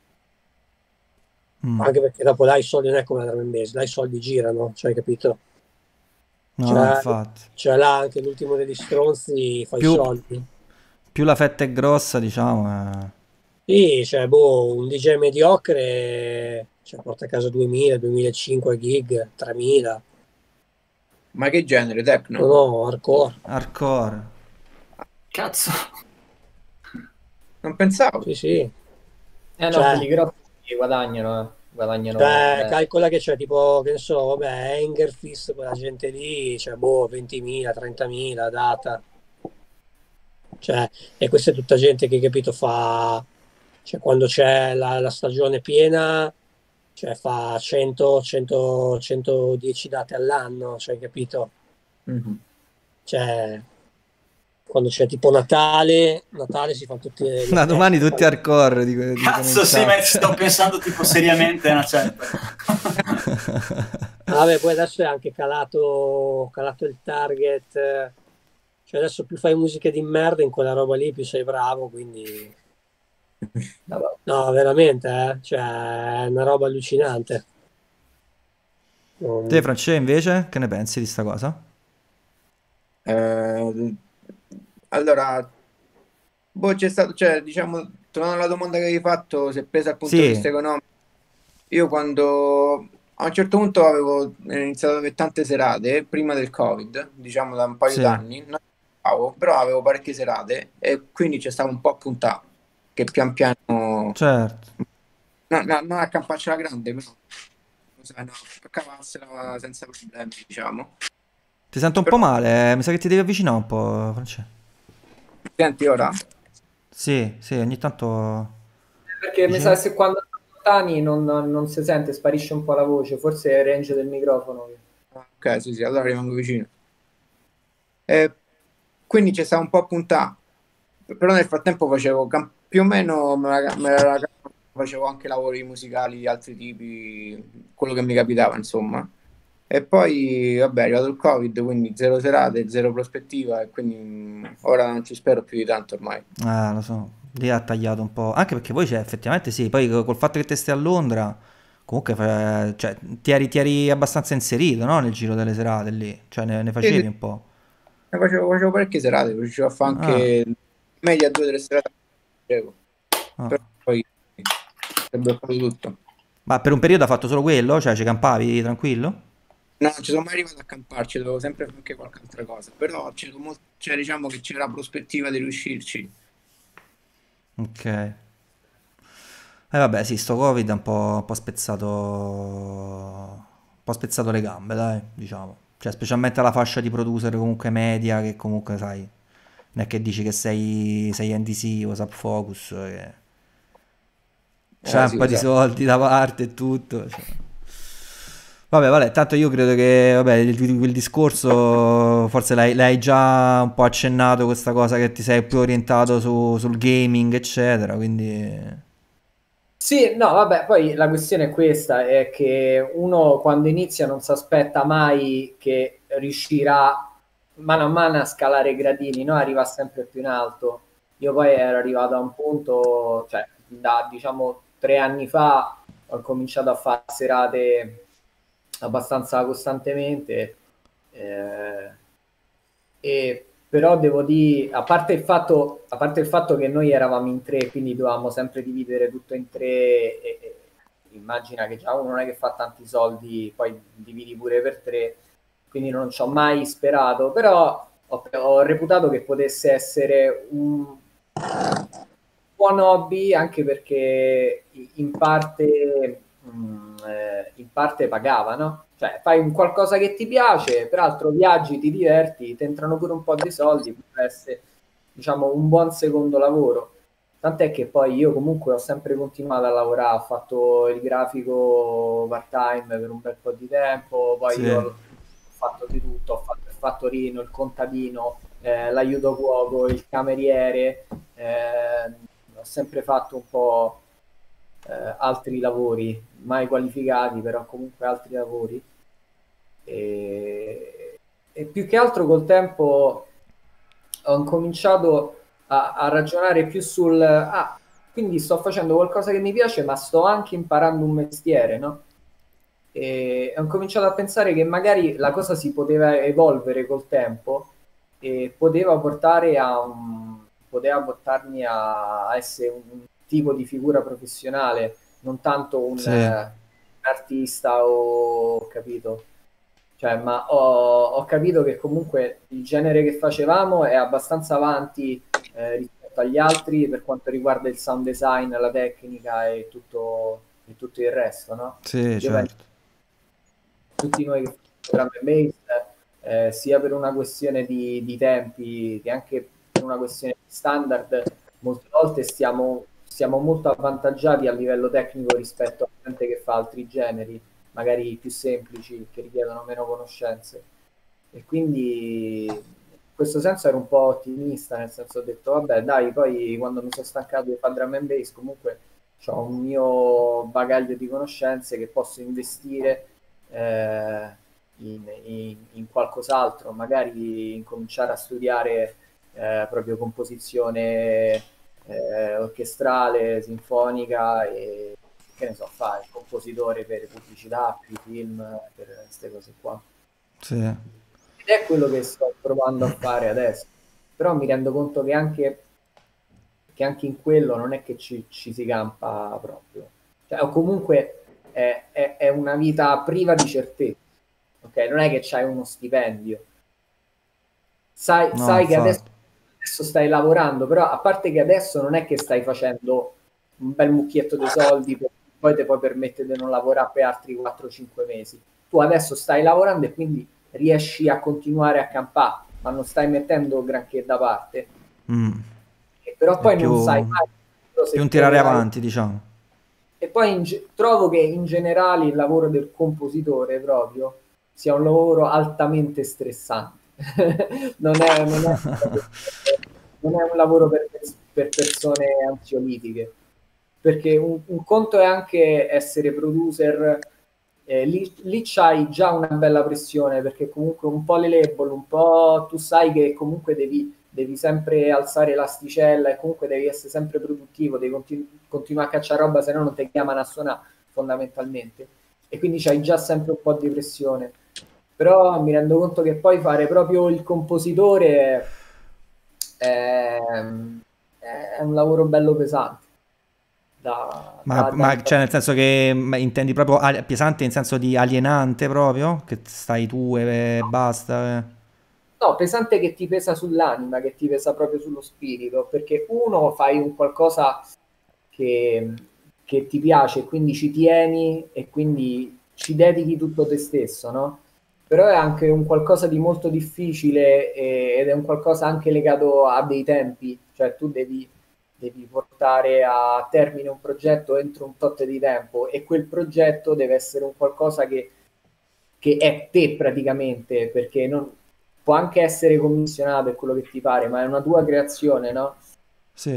anche perché dopo là i soldi non è come la drum and bass, là i soldi girano, cioè, hai capito? No, no, Cioè, infatti. cioè là anche l'ultimo degli stronzi fa i Più, soldi. più la fetta è grossa, diciamo... Sì, cioè, boh, un DJ mediocre cioè, porta a casa 2000, 2005 gig, 3000. Ma che genere? Techno? No, no, hardcore. Hardcore. Cazzo. Non pensavo. Sì, sì. No, Cioè, quelli grossi guadagnano, guadagnano cioè, bene. calcola che c'è tipo, che ne so, vabbè, Engerfist, quella gente lì, cioè, boh, 20.000, 30.000, data. Cioè, e questa è tutta gente che, capito, fa... Cioè, quando c'è la stagione piena, cioè, fa 100, 100, 110 date all'anno, cioè, capito? Mhm. Cioè, quando c'è tipo Natale si fanno tutte le Da domani feste. tutti hardcore, dicono in Cazzo, sì, ma chat. sto pensando tipo seriamente a una certa. Vabbè, poi adesso è anche calato il target. Cioè adesso più fai musica di merda in quella roba lì, più sei bravo, quindi... Vabbè. No, veramente, cioè è una roba allucinante. Te, Non- France, invece, che ne pensi di sta cosa? Eh, allora, boh, c'è stato, cioè, diciamo, tornando alla domanda che avevi fatto, se presa dal punto di Sì, vista economico, io quando a un certo punto avevo iniziato ad avere tante serate, prima del Covid, diciamo da un paio sì, d'anni, non lavoravo, però avevo parecchie serate e quindi c'è stato un po' a puntare, che pian piano, certo. non a camparci alla grande, però sai, no, a cavarsela senza problemi, diciamo. Ti sento un po' Però, male, mi sa che ti devi avvicinare un po', France. senti ora? Sì, sì, ogni tanto... Perché mi sa Vicino? che se quando sono lontani non si sente, sparisce un po' la voce, forse è il range del microfono. Ok, sì, sì, allora rimango vicino. Eh, quindi c'è stato un po' a puntare, però nel frattempo facevo più o meno facevo anche lavori musicali di altri tipi, quello che mi capitava, insomma. E poi, vabbè, è arrivato il Covid, quindi zero serate, zero prospettiva, e quindi ora non ci spero più di tanto ormai. Lo so, lì ha tagliato un po'. Anche perché poi c'è effettivamente sì, poi col fatto che te stai a Londra, comunque cioè, ti eri abbastanza inserito, no? Nel giro delle serate lì, cioè ne Sì, sì, facevi un po'. facevo parecchie serate, riuscivo a fare Ah, anche media 2 o 3 serate, facevo. ah. Però poi si è bloccato tutto. Ma per un periodo ha fatto solo quello? Cioè ci campavi tranquillo? No, non ci sono mai arrivato a camparci, dovevo sempre fare anche qualche altra cosa, però cioè, diciamo che c'era la prospettiva di riuscirci. Ok. Vabbè, sì, sto Covid ha un po' spezzato le gambe, dai, diciamo. Cioè, specialmente alla fascia di producer comunque media, che comunque, sai, non è che dici che sei NDC o Subfocus, che c'hai un Sì, po' di esatto. soldi da parte e tutto. Cioè. Vabbè, tanto io credo che, vabbè, quel discorso forse l'hai già un po' accennato, questa cosa che ti sei più orientato sul gaming, eccetera, quindi... Sì, no, vabbè, poi la questione è questa, è che uno quando inizia non si aspetta mai che riuscirà mano a mano a scalare i gradini, no? Arriva sempre più in alto. Io poi ero arrivato a un punto, cioè da diciamo 3 anni fa ho cominciato a fare serate abbastanza costantemente, eh, e però devo dire, a parte il fatto che noi eravamo in tre, quindi dovevamo sempre dividere tutto in tre, e immagina che già uno non è che fa tanti soldi, poi dividi pure per tre, quindi non ci ho mai sperato, però ho reputato che potesse essere un buon hobby, anche perché in parte pagava, no? Cioè fai un qualcosa che ti piace, peraltro viaggi, ti diverti, ti entrano pure un po' di soldi, può essere, diciamo, un buon secondo lavoro. Tant'è che poi io comunque ho sempre continuato a lavorare, ho fatto il grafico part-time per un bel po' di tempo, poi io Sì. ho fatto di tutto, ho fatto il fattorino, il contadino, l'aiuto cuoco, il cameriere, ho sempre fatto un po' altri lavori, mai qualificati, però comunque altri lavori. E più che altro col tempo ho incominciato a ragionare più quindi sto facendo qualcosa che mi piace, ma sto anche imparando un mestiere, no? E ho cominciato a pensare che magari la cosa si poteva evolvere col tempo e poteva portarmi a essere un tipo di figura professionale, non tanto un Sì. artista, o capito? Cioè, ma ho capito che comunque il genere che facevamo è abbastanza avanti rispetto agli altri per quanto riguarda il sound design, la tecnica e tutto il resto, no? Sì, Io penso certo. tutti noi che facciamo drum and bass, sia per una questione di tempi che anche per una questione di standard, molte volte siamo molto avvantaggiati a livello tecnico rispetto a gente che fa altri generi, magari più semplici, che richiedono meno conoscenze. E quindi in questo senso ero un po' ottimista, nel senso ho detto, vabbè, dai, poi quando mi sono stancato di fare drum and bass, comunque ho un mio bagaglio di conoscenze che posso investire eh, in qualcos'altro, magari incominciare a studiare proprio composizione orchestrale, sinfonica, e che ne so, fare il compositore per pubblicità, più film, per queste cose qua. Sì. Ed è quello che sto provando a fare adesso, però mi rendo conto che anche in quello non è che ci si campa proprio, cioè, o comunque è una vita priva di certezza, ok? Non è che c'hai uno stipendio, sai, No, sai che adesso, infatti. adesso stai lavorando, però a parte che adesso non è che stai facendo un bel mucchietto di soldi, poi ti puoi permettere di non lavorare per altri 4-5 mesi. Tu adesso stai lavorando e quindi riesci a continuare a campare, ma non stai mettendo granché da parte. Mm. Però È poi non sai mai più se un tirare troverai. avanti, diciamo. E poi trovo che in generale il lavoro del compositore proprio sia un lavoro altamente stressante. Non è un lavoro per persone ansiolitiche, perché un conto è anche essere producer, lì c'hai già una bella pressione, perché comunque un po' le label, un po' tu sai che comunque devi sempre alzare l'asticella e comunque devi essere sempre produttivo, devi continuare a cacciare roba, se no non ti chiamano a suonare fondamentalmente, e quindi c'hai già sempre un po' di pressione. Però mi rendo conto che poi fare proprio il compositore è, è un lavoro bello pesante da Cioè, nel senso che intendi proprio pesante in senso di alienante proprio? Che stai tu e basta? No, pesante che ti pesa sull'anima, che ti pesa proprio sullo spirito, perché uno fai un qualcosa che, che ti piace, quindi ci tieni e quindi ci dedichi tutto te stesso, no? Però è anche un qualcosa di molto difficile, ed è un qualcosa anche legato a dei tempi, cioè tu devi portare a termine un progetto entro un tot di tempo, e quel progetto deve essere un qualcosa che che è te praticamente, perché può anche essere commissionato e quello che ti pare, ma è una tua creazione, no? Sì.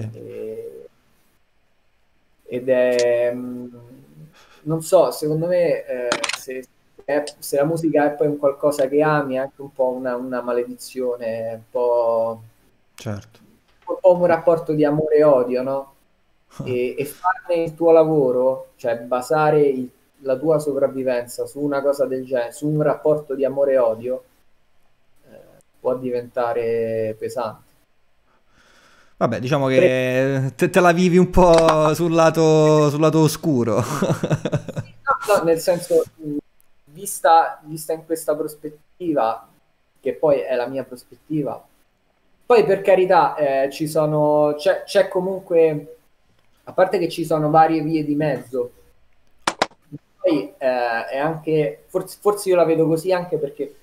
Ed è, non so, secondo me se la musica è poi un qualcosa che ami, è anche un po' una maledizione, un po', Certo. un po' un rapporto di amore e odio, no? E farne il tuo lavoro, cioè basare la tua sopravvivenza su una cosa del genere, su un rapporto di amore e odio, può diventare pesante. Vabbè, diciamo che te la vivi un po' sul lato oscuro. No, nel senso, vista in questa prospettiva, che poi è la mia prospettiva, poi per carità c'è comunque, a parte che ci sono varie vie di mezzo, poi è anche, forse io la vedo così anche perché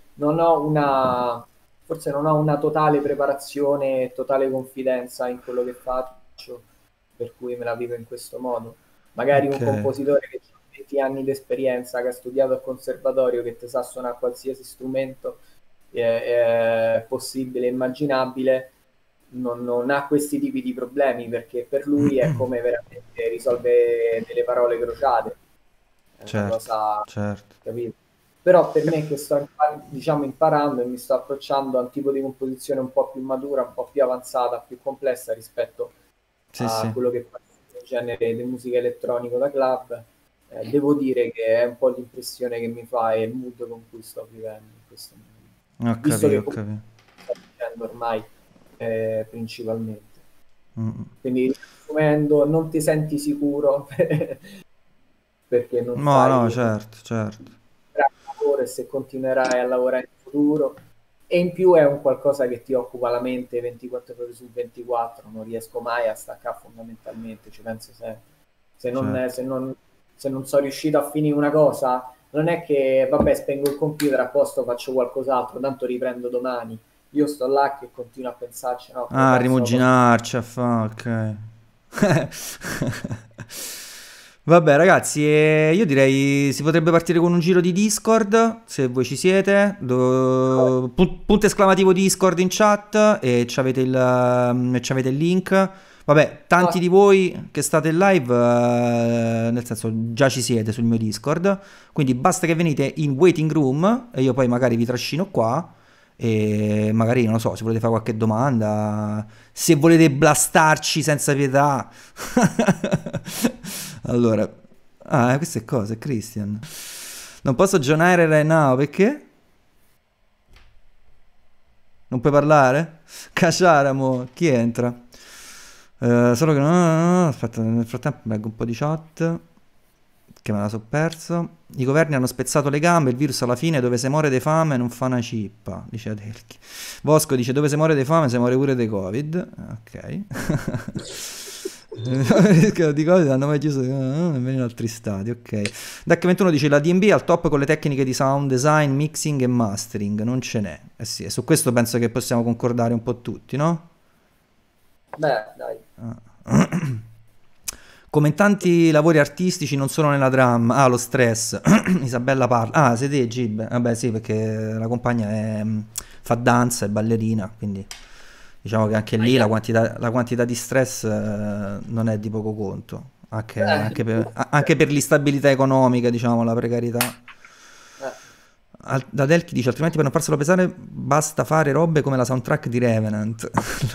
forse non ho una totale preparazione, totale confidenza in quello che faccio, per cui me la vivo in questo modo. Magari un compositore che ha 20 anni di esperienza, che ha studiato al conservatorio, che ti sa suonare qualsiasi strumento possibile, immaginabile, non ha questi tipi di problemi, perché per lui è come veramente risolve delle parole crociate. È una cosa, capito? Però per me che sto imparando e mi sto approcciando a un tipo di composizione un po' più matura, un po' più avanzata, più complessa rispetto a quello che fa il genere di musica elettronica da club, devo dire che è un po' l'impressione che mi fa e il mood con cui sto vivendo in questo momento. Visto che sto dicendo ormai principalmente. Quindi riassumendo, non ti senti sicuro perché non sai... No, certo. E se continuerai a lavorare in futuro, e in più è un qualcosa che ti occupa la mente 24 ore su 24, non riesco mai a staccare fondamentalmente, ci penso sempre. Se non sono riuscito a finire una cosa, non è che vabbè spengo il computer, a posto, faccio qualcos'altro, tanto riprendo domani. Io sto là che continuo a pensarci, no, a rimuginarci, a fare, ok. Vabbè ragazzi, io direi si potrebbe partire con un giro di Discord, se voi ci siete, punto esclamativo Discord in chat e c'avete il link. Vabbè, tanti di voi che state in live, nel senso già ci siete sul mio Discord, quindi basta che venite in waiting room e io poi magari vi trascino qua e magari, non lo so, se volete fare qualche domanda, se volete blastarci senza pietà. Allora, queste cose, Christian. Non posso aggiornare right now, perché? Non puoi parlare? Cacciaramo, chi entra? Solo che no, aspetta, nel frattempo leggo un po' di chat che me la so perso. I governi hanno spezzato le gambe, il virus alla fine dove se muore di fame non fa una cippa, dice Adelchi. Bosco dice dove se muore di fame se muore pure di Covid. Ok. Di Covid hanno mai chiuso nemmeno in altri stati. Ok. Deck21 dice la D&B è al top con le tecniche di sound design, mixing e mastering, non ce n'è. Eh sì, e su questo penso che possiamo concordare un po' tutti, no? Beh, dai. Come in tanti lavori artistici non solo nella drum. Lo stress. Isabella parla. Siete Gib. Vabbè sì, perché la compagna fa danza, è ballerina, quindi diciamo che anche lì la quantità di stress non è di poco conto, anche per l'instabilità economica, diciamo, la precarietà. Da Delchi dice altrimenti per non farselo pesare basta fare robe come la soundtrack di Revenant.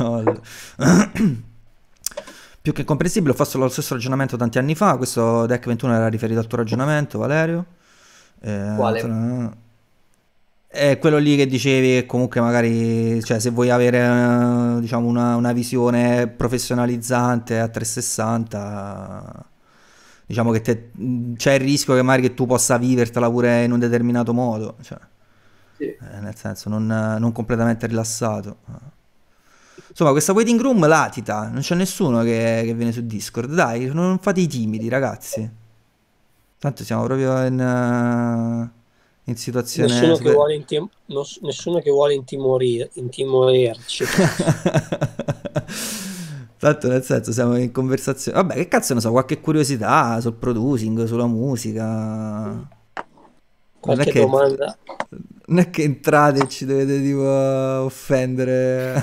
Più che comprensibile, ho fatto lo stesso ragionamento tanti anni fa. Questo Deck 21 era riferito al tuo ragionamento, Valerio. Quale? È quello lì che dicevi che comunque magari, cioè, se vuoi avere diciamo una visione professionalizzante a 360, diciamo che c'è il rischio che magari che tu possa vivertela pure in un determinato modo, cioè, sì. Nel senso non completamente rilassato. Insomma, questa waiting room latita, non c'è nessuno che viene su Discord, dai, non fate i timidi, ragazzi. Tanto siamo proprio in situazione... Nessuno che vuole intimorirci. Tanto nel senso siamo in conversazione. Vabbè, che cazzo ne so, qualche curiosità sul producing, sulla musica. Qualche che- domanda? Non è che entrate e ci dovete tipo offendere.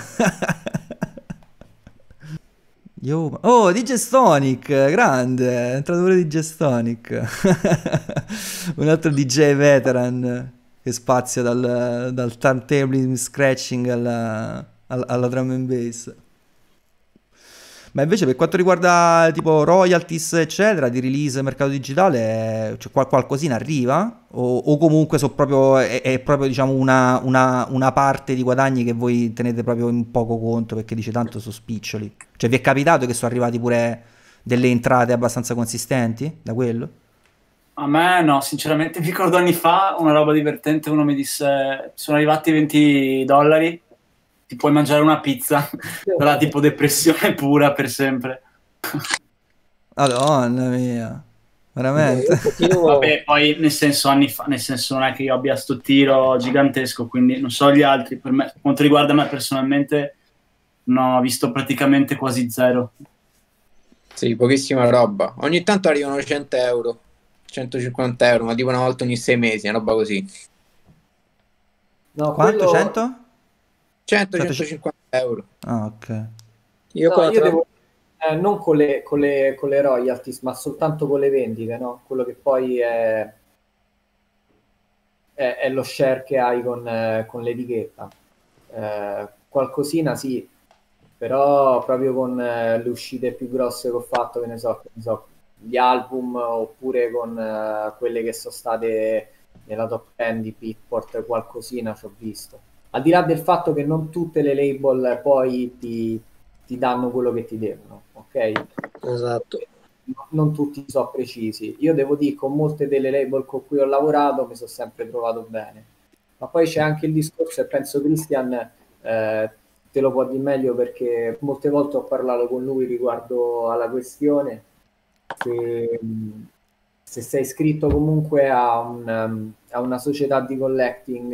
Oh, DJ Stonic, grande, è entrato pure DJ Stonic. Un altro DJ veteran che spazia dal turntable scratching alla drum and bass. Ma invece per quanto riguarda tipo royalties eccetera di release mercato digitale, cioè, qualcosina arriva? O comunque è proprio diciamo una parte di guadagni che voi tenete proprio in poco conto perché dice tanto sono spiccioli? Cioè vi è capitato che sono arrivati pure delle entrate abbastanza consistenti da quello? A me no, sinceramente mi ricordo anni fa una roba divertente, uno mi disse sono arrivati $20, ti puoi mangiare una pizza, sarà tipo depressione pura per sempre. Madonna mia, Io veramente? un pochino... Vabbè, poi nel senso anni fa, nel senso non è che io abbia sto tiro gigantesco, quindi non so gli altri, per me, per quanto riguarda me personalmente, no, ho visto praticamente quasi zero. Sì, pochissima roba. Ogni tanto arrivano 100 euro, 150 euro, ma tipo una volta ogni 6 mesi, una roba così. No, Quanto? quello... 100? 100-150 euro. Ah, ok. Io No, con la io devo... non con le royalties, ma soltanto con le vendite, no? Quello che poi è lo share che hai con l'etichetta. Qualcosina sì, però proprio con le uscite più grosse che ho fatto, che ne so, gli album oppure con quelle che sono state nella top 10 di Beatport, qualcosina ci ho visto. Al di là del fatto che non tutte le label poi ti danno quello che ti devono, ok? Esatto. Non tutti sono precisi. Io devo dire, con molte delle label con cui ho lavorato mi sono sempre trovato bene. Ma poi c'è anche il discorso, e penso Christian te lo può dire meglio perché molte volte ho parlato con lui riguardo alla questione. Se, se sei iscritto comunque a una società di collecting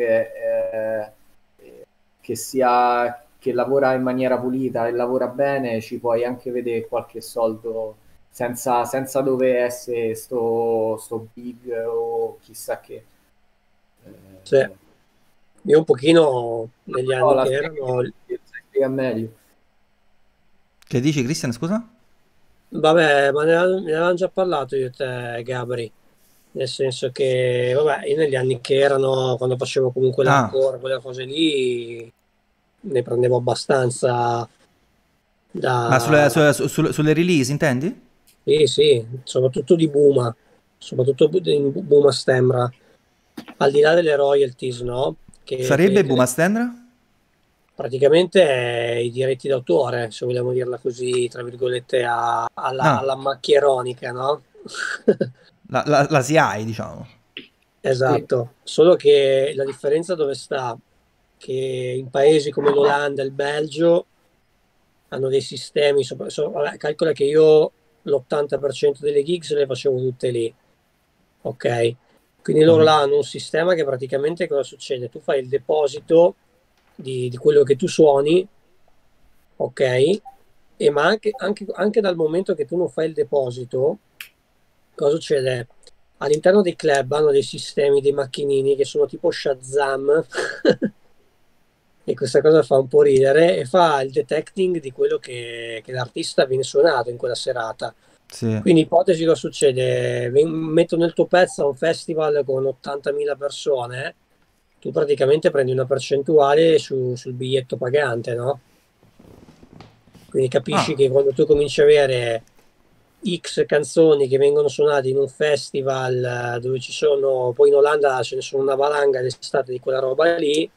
che lavora in maniera pulita e lavora bene, ci puoi anche vedere qualche soldo senza dover essere sto big o chissà che. Sì. Io un pochino negli No, anni che erano... spiega meglio. Che dici, Christian, scusa? Vabbè, ma ne avevamo già parlato io e te, Gabri. Nel senso che, vabbè, io negli anni che erano, quando facevo comunque Ah, l'hardcore, quelle cose lì, ne prendevo abbastanza ma da... sulle release, intendi? Sì, sì, soprattutto di Buma, soprattutto in Buma Stemra, al di là delle royalties, no? Sarebbe Buma Stendra? Praticamente i diritti d'autore, se vogliamo dirla così, tra virgolette, Ah, alla macchia ironica, no? la SIAE, diciamo. Sì. Esatto, solo che la differenza dove sta? Che in paesi come l'Olanda e il Belgio hanno dei sistemi, vabbè, calcola che io l'80% delle gigs le facevo tutte lì, ok? Quindi loro là hanno un sistema che praticamente cosa succede? Tu fai il deposito di quello che tu suoni, ok? Ma anche dal momento che tu non fai il deposito, cosa succede? All'interno dei club hanno dei sistemi, dei macchinini che sono tipo Shazam e questa cosa fa un po' ridere e fa il detecting di quello che l'artista viene suonato in quella serata. Sì. Quindi ipotesi cosa succede? Mettono il tuo pezzo a un festival con 80.000 persone, tu praticamente prendi una percentuale sul biglietto pagante, no? Quindi capisci Ah, che quando tu cominci a avere X canzoni che vengono suonate in un festival dove ci sono, poi in Olanda ce ne sono una valanga d'estate di quella roba lì,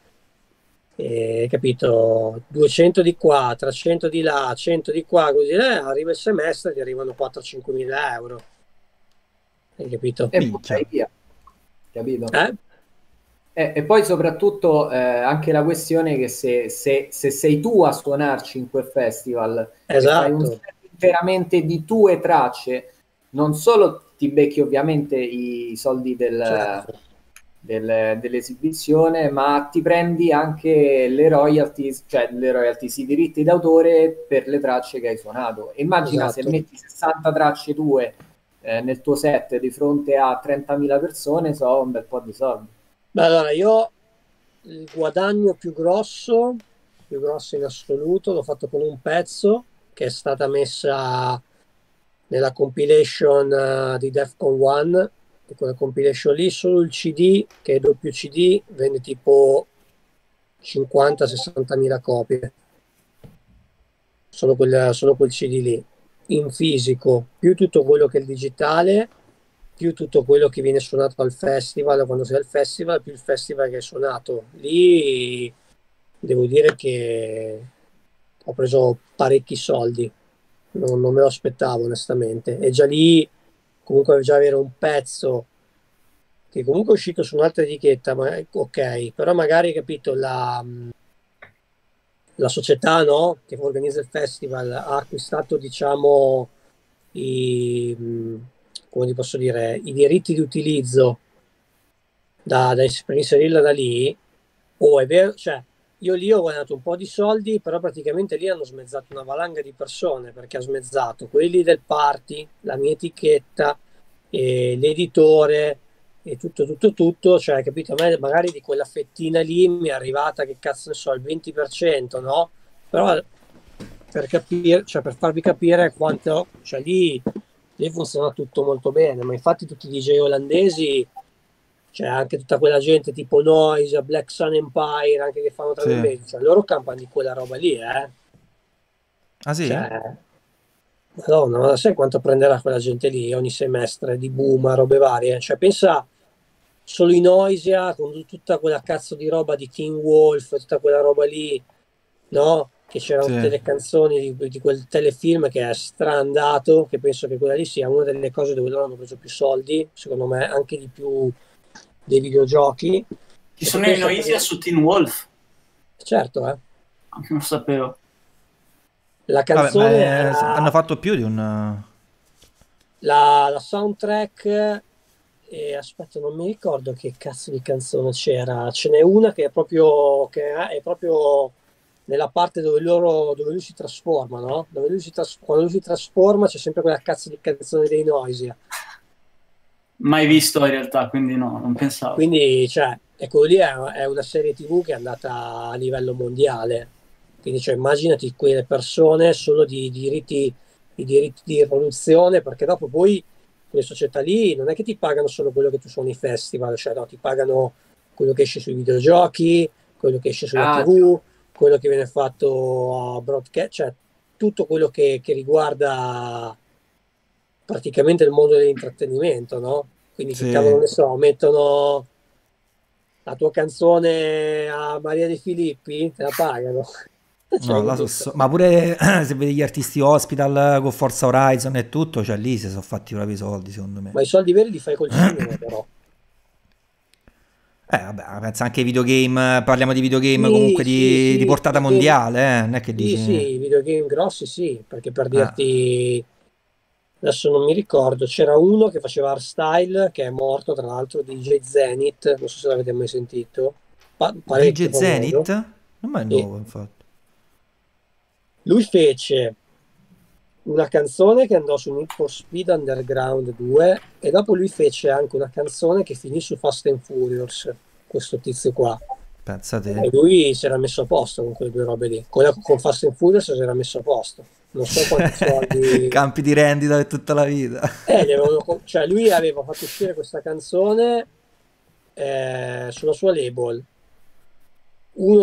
capito? 200 di qua, 300 di là, 100 di qua, così arriva il semestre e ti arrivano 4-5 mila euro. Hai capito? E minchia. poi via, capito? Eh? E poi soprattutto anche la questione che se sei tu a suonarci in quel festival e fai un Esatto. set interamente di tue tracce, non solo ti becchi ovviamente i soldi Certo. dell'esibizione, ma ti prendi anche le royalties, cioè i diritti d'autore per le tracce che hai suonato. Immagina se Esatto. metti 60 tracce tue nel tuo set di fronte a 30.000 persone so un bel po' di soldi. Beh, allora io il guadagno più grosso in assoluto l'ho fatto con un pezzo che è stata messa nella compilation di Defcon 1, e quella compilation lì solo il CD, che è doppio CD, vende tipo 50-60 mila copie, solo quel CD lì, in fisico, più tutto quello che è il digitale, più tutto quello che viene suonato al festival, quando sei al festival, più il festival che hai suonato. Lì devo dire che ho preso parecchi soldi, non me lo aspettavo onestamente, e già lì comunque già avere un pezzo che comunque è uscito su un'altra etichetta, ma ok, però magari capito la società, no, che organizza il festival ha acquistato, diciamo, come ti posso dire, i diritti di utilizzo per inserirla da lì. È vero, cioè io lì ho guadagnato un po' di soldi, però praticamente lì hanno smezzato una valanga di persone, perché ha smezzato quelli del party, la mia etichetta, e l'editore e tutto, cioè capito, a me magari di quella fettina lì mi è arrivata, che cazzo ne so, il 20%, no? Però per capire, cioè per farvi capire quanto, cioè lì funziona tutto molto bene, ma infatti tutti i DJ olandesi, cioè anche tutta quella gente tipo Noise, Black Sun Empire, anche che fanno Sì. cioè loro campano di quella roba lì, Ah sì? cioè, Madonna, ma sai quanto prenderà quella gente lì ogni semestre di boom, robe varie? Cioè pensa solo in Noisia con tutta quella cazzo di roba di Teen Wolf, tutta quella roba lì, no? Che c'erano Sì. tutte le canzoni di quel telefilm che è strandato, che penso che quella lì sia una delle cose dove loro hanno preso più soldi, secondo me anche di più dei videogiochi. Ci sono in Noisia su Teen Wolf? Certo, Non lo sapevo. La Vabbè, canzone hanno fatto più di un... la soundtrack, e aspetta, non mi ricordo che cazzo di canzone c'era. Ce n'è una che è proprio nella parte dove lui si trasforma, no? Quando lui si trasforma c'è sempre quella cazzo di canzone dei Noisia. Mai visto in realtà, quindi no, non pensavo. Quindi, cioè, quello lì è una serie TV che è andata a livello mondiale. Quindi, cioè, immaginati quelle persone solo di diritti di produzione, perché dopo poi quelle società lì non è che ti pagano solo quello che tu suoni ai festival, cioè no, ti pagano quello che esce sui videogiochi, quello che esce sulla TV, quello che viene fatto a broadcast, cioè tutto quello che riguarda praticamente il mondo dell'intrattenimento, no? Quindi che Sì. cavolo ne so, mettono la tua canzone a Maria De Filippi, te la pagano. No, là ma pure se vedi gli artisti Hospital con Forza Horizon e tutto, cioè lì si sono fatti proprio i soldi, secondo me. Ma i soldi veri li fai col cinema, però. Vabbè, pensa anche ai videogame, parliamo di videogame Sì, comunque sì, di portata mondiale, non è che sì, dici... sì, i videogame grossi sì, perché per dirti, adesso non mi ricordo, c'era uno che faceva hardstyle, che è morto tra l'altro, DJ Zenith, non so se l'avete mai sentito, parecchio DJ famoso. Zenith? Non è Sì. nuovo, infatti. Lui fece una canzone che andò su Need for Speed Underground 2 e dopo lui fece anche una canzone che finì su Fast and Furious, questo tizio qua. Pensate. E lui si era messo a posto con quelle due robe lì. Con Fast and Furious si era messo a posto. Non so quanti soldi... Campi di rendita per tutta la vita. Cioè lui aveva fatto uscire questa canzone sulla sua label. Uno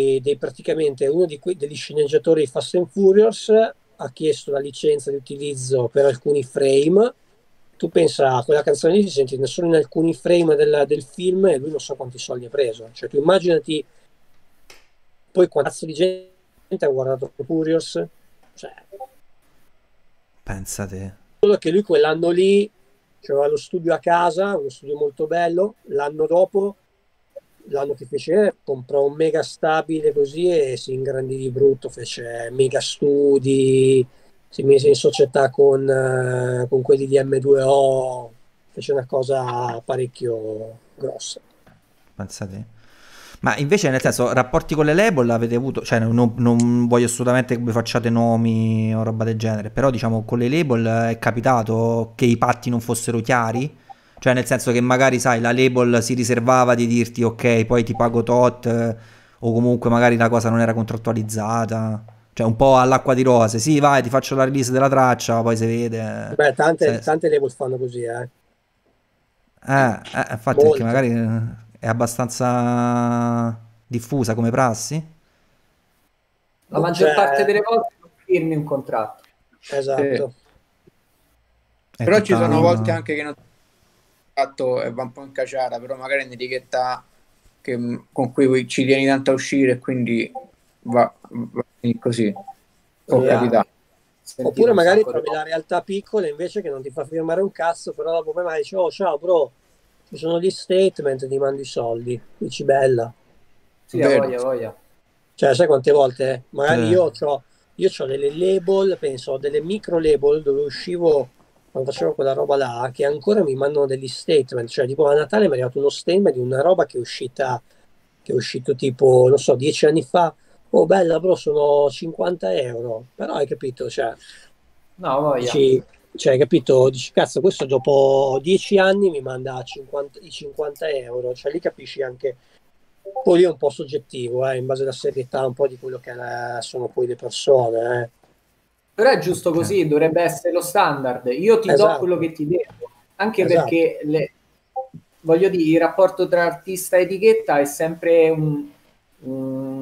degli sceneggiatori di Fast and Furious ha chiesto la licenza di utilizzo per alcuni frame. Tu pensa, quella canzone lì si sente solo in alcuni frame del film e lui non so quanti soldi ha preso. Cioè tu immaginati poi quanto cazzo di gente ha guardato Furious. Cioè, pensate. Solo che lui quell'anno lì aveva lo studio a casa, uno studio molto bello. L'anno che fece comprò un mega stabile così e si ingrandì di brutto, fece mega studi, si mise in società con quelli di M2O, fece una cosa parecchio grossa. Pensate. Ma invece, nel senso, rapporti con le label avete avuto, cioè non voglio assolutamente che vi facciate nomi o roba del genere, però diciamo con le label è capitato che i patti non fossero chiari? Cioè nel senso che magari, sai, la label si riservava di dirti ok, poi ti pago tot, o comunque magari la cosa non era contrattualizzata. Cioè un po' all'acqua di rose, sì vai ti faccio la release della traccia, poi si vede. Beh, tante, Se- tante label fanno così, infatti perché molte. magari è abbastanza diffusa come prassi. La maggior parte Cioè, delle volte non firmi un contratto. esatto. È Però ci sono volte tutta... anche che non fatto e va un po' in caciara, però magari è un'etichetta con cui ci tieni tanto a uscire e quindi va così. Può Yeah. capitare. Sentito Oppure un magari sacco di trovi la realtà piccola invece che non ti fa firmare un cazzo, però dopo poi magari dici, oh ciao bro, ci sono gli statement, ti mando i soldi. Dici bella. Sì, ha Vero. voglia, voglia. Cioè, sai quante volte? Magari Sì. io c'ho delle label, penso, ho delle micro label dove uscivo quando facevo quella roba là, che ancora mi mandano degli statement. Cioè, tipo a Natale mi è arrivato uno statement di una roba che è uscito tipo, non so, 10 anni fa. Oh, bella, bro, sono 50 euro. Però hai capito, cioè, No, ha voglia. cioè, hai capito? Dici, cazzo, questo dopo 10 anni mi manda i 50 euro. Cioè, lì capisci anche. Poi lì è un po' soggettivo, in base alla serietà un po' di quello che sono poi le persone. Però è giusto Ok. così, dovrebbe essere lo standard. Io ti do Esatto. quello che ti devo, anche Esatto. perché voglio dire, il rapporto tra artista e etichetta è sempre un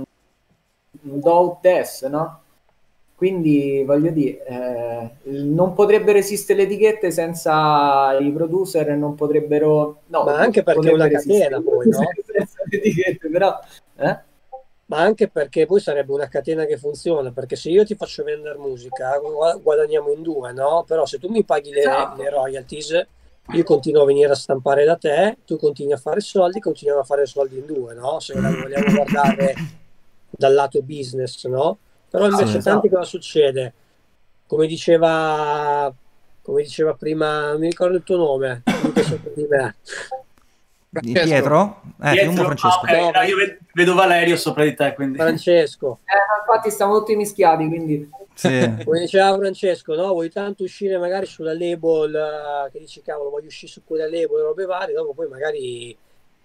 do des, no? Quindi voglio dire, non potrebbero esistere le etichette senza i producer, non potrebbero, no, Ma anche perché è una potrebbero esistere catena i poi, no? producer senza le etichette, però Ma anche perché poi sarebbe una catena che funziona, perché se io ti faccio vendere musica, guadagniamo in due, no? Però se tu mi paghi esatto. le royalties, io continuo a venire a stampare da te, tu continui a fare soldi, continuiamo a fare soldi in due, no? Se la vogliamo guardare dal lato business, no? Però invece Sì. tanti cosa succede? Come diceva, come diceva prima, non mi ricordo il tuo nome, lui che è sopra di me. Francesco, Pietro? Fumo Dietro, Francesco. ok, no, io vedo Valerio sopra di te, quindi. Francesco. Infatti stiamo tutti mischiati, quindi Sì. Come diceva Francesco, no? Vuoi tanto uscire magari sulla label che dici cavolo, voglio uscire su quella label e robe varie, dopo poi magari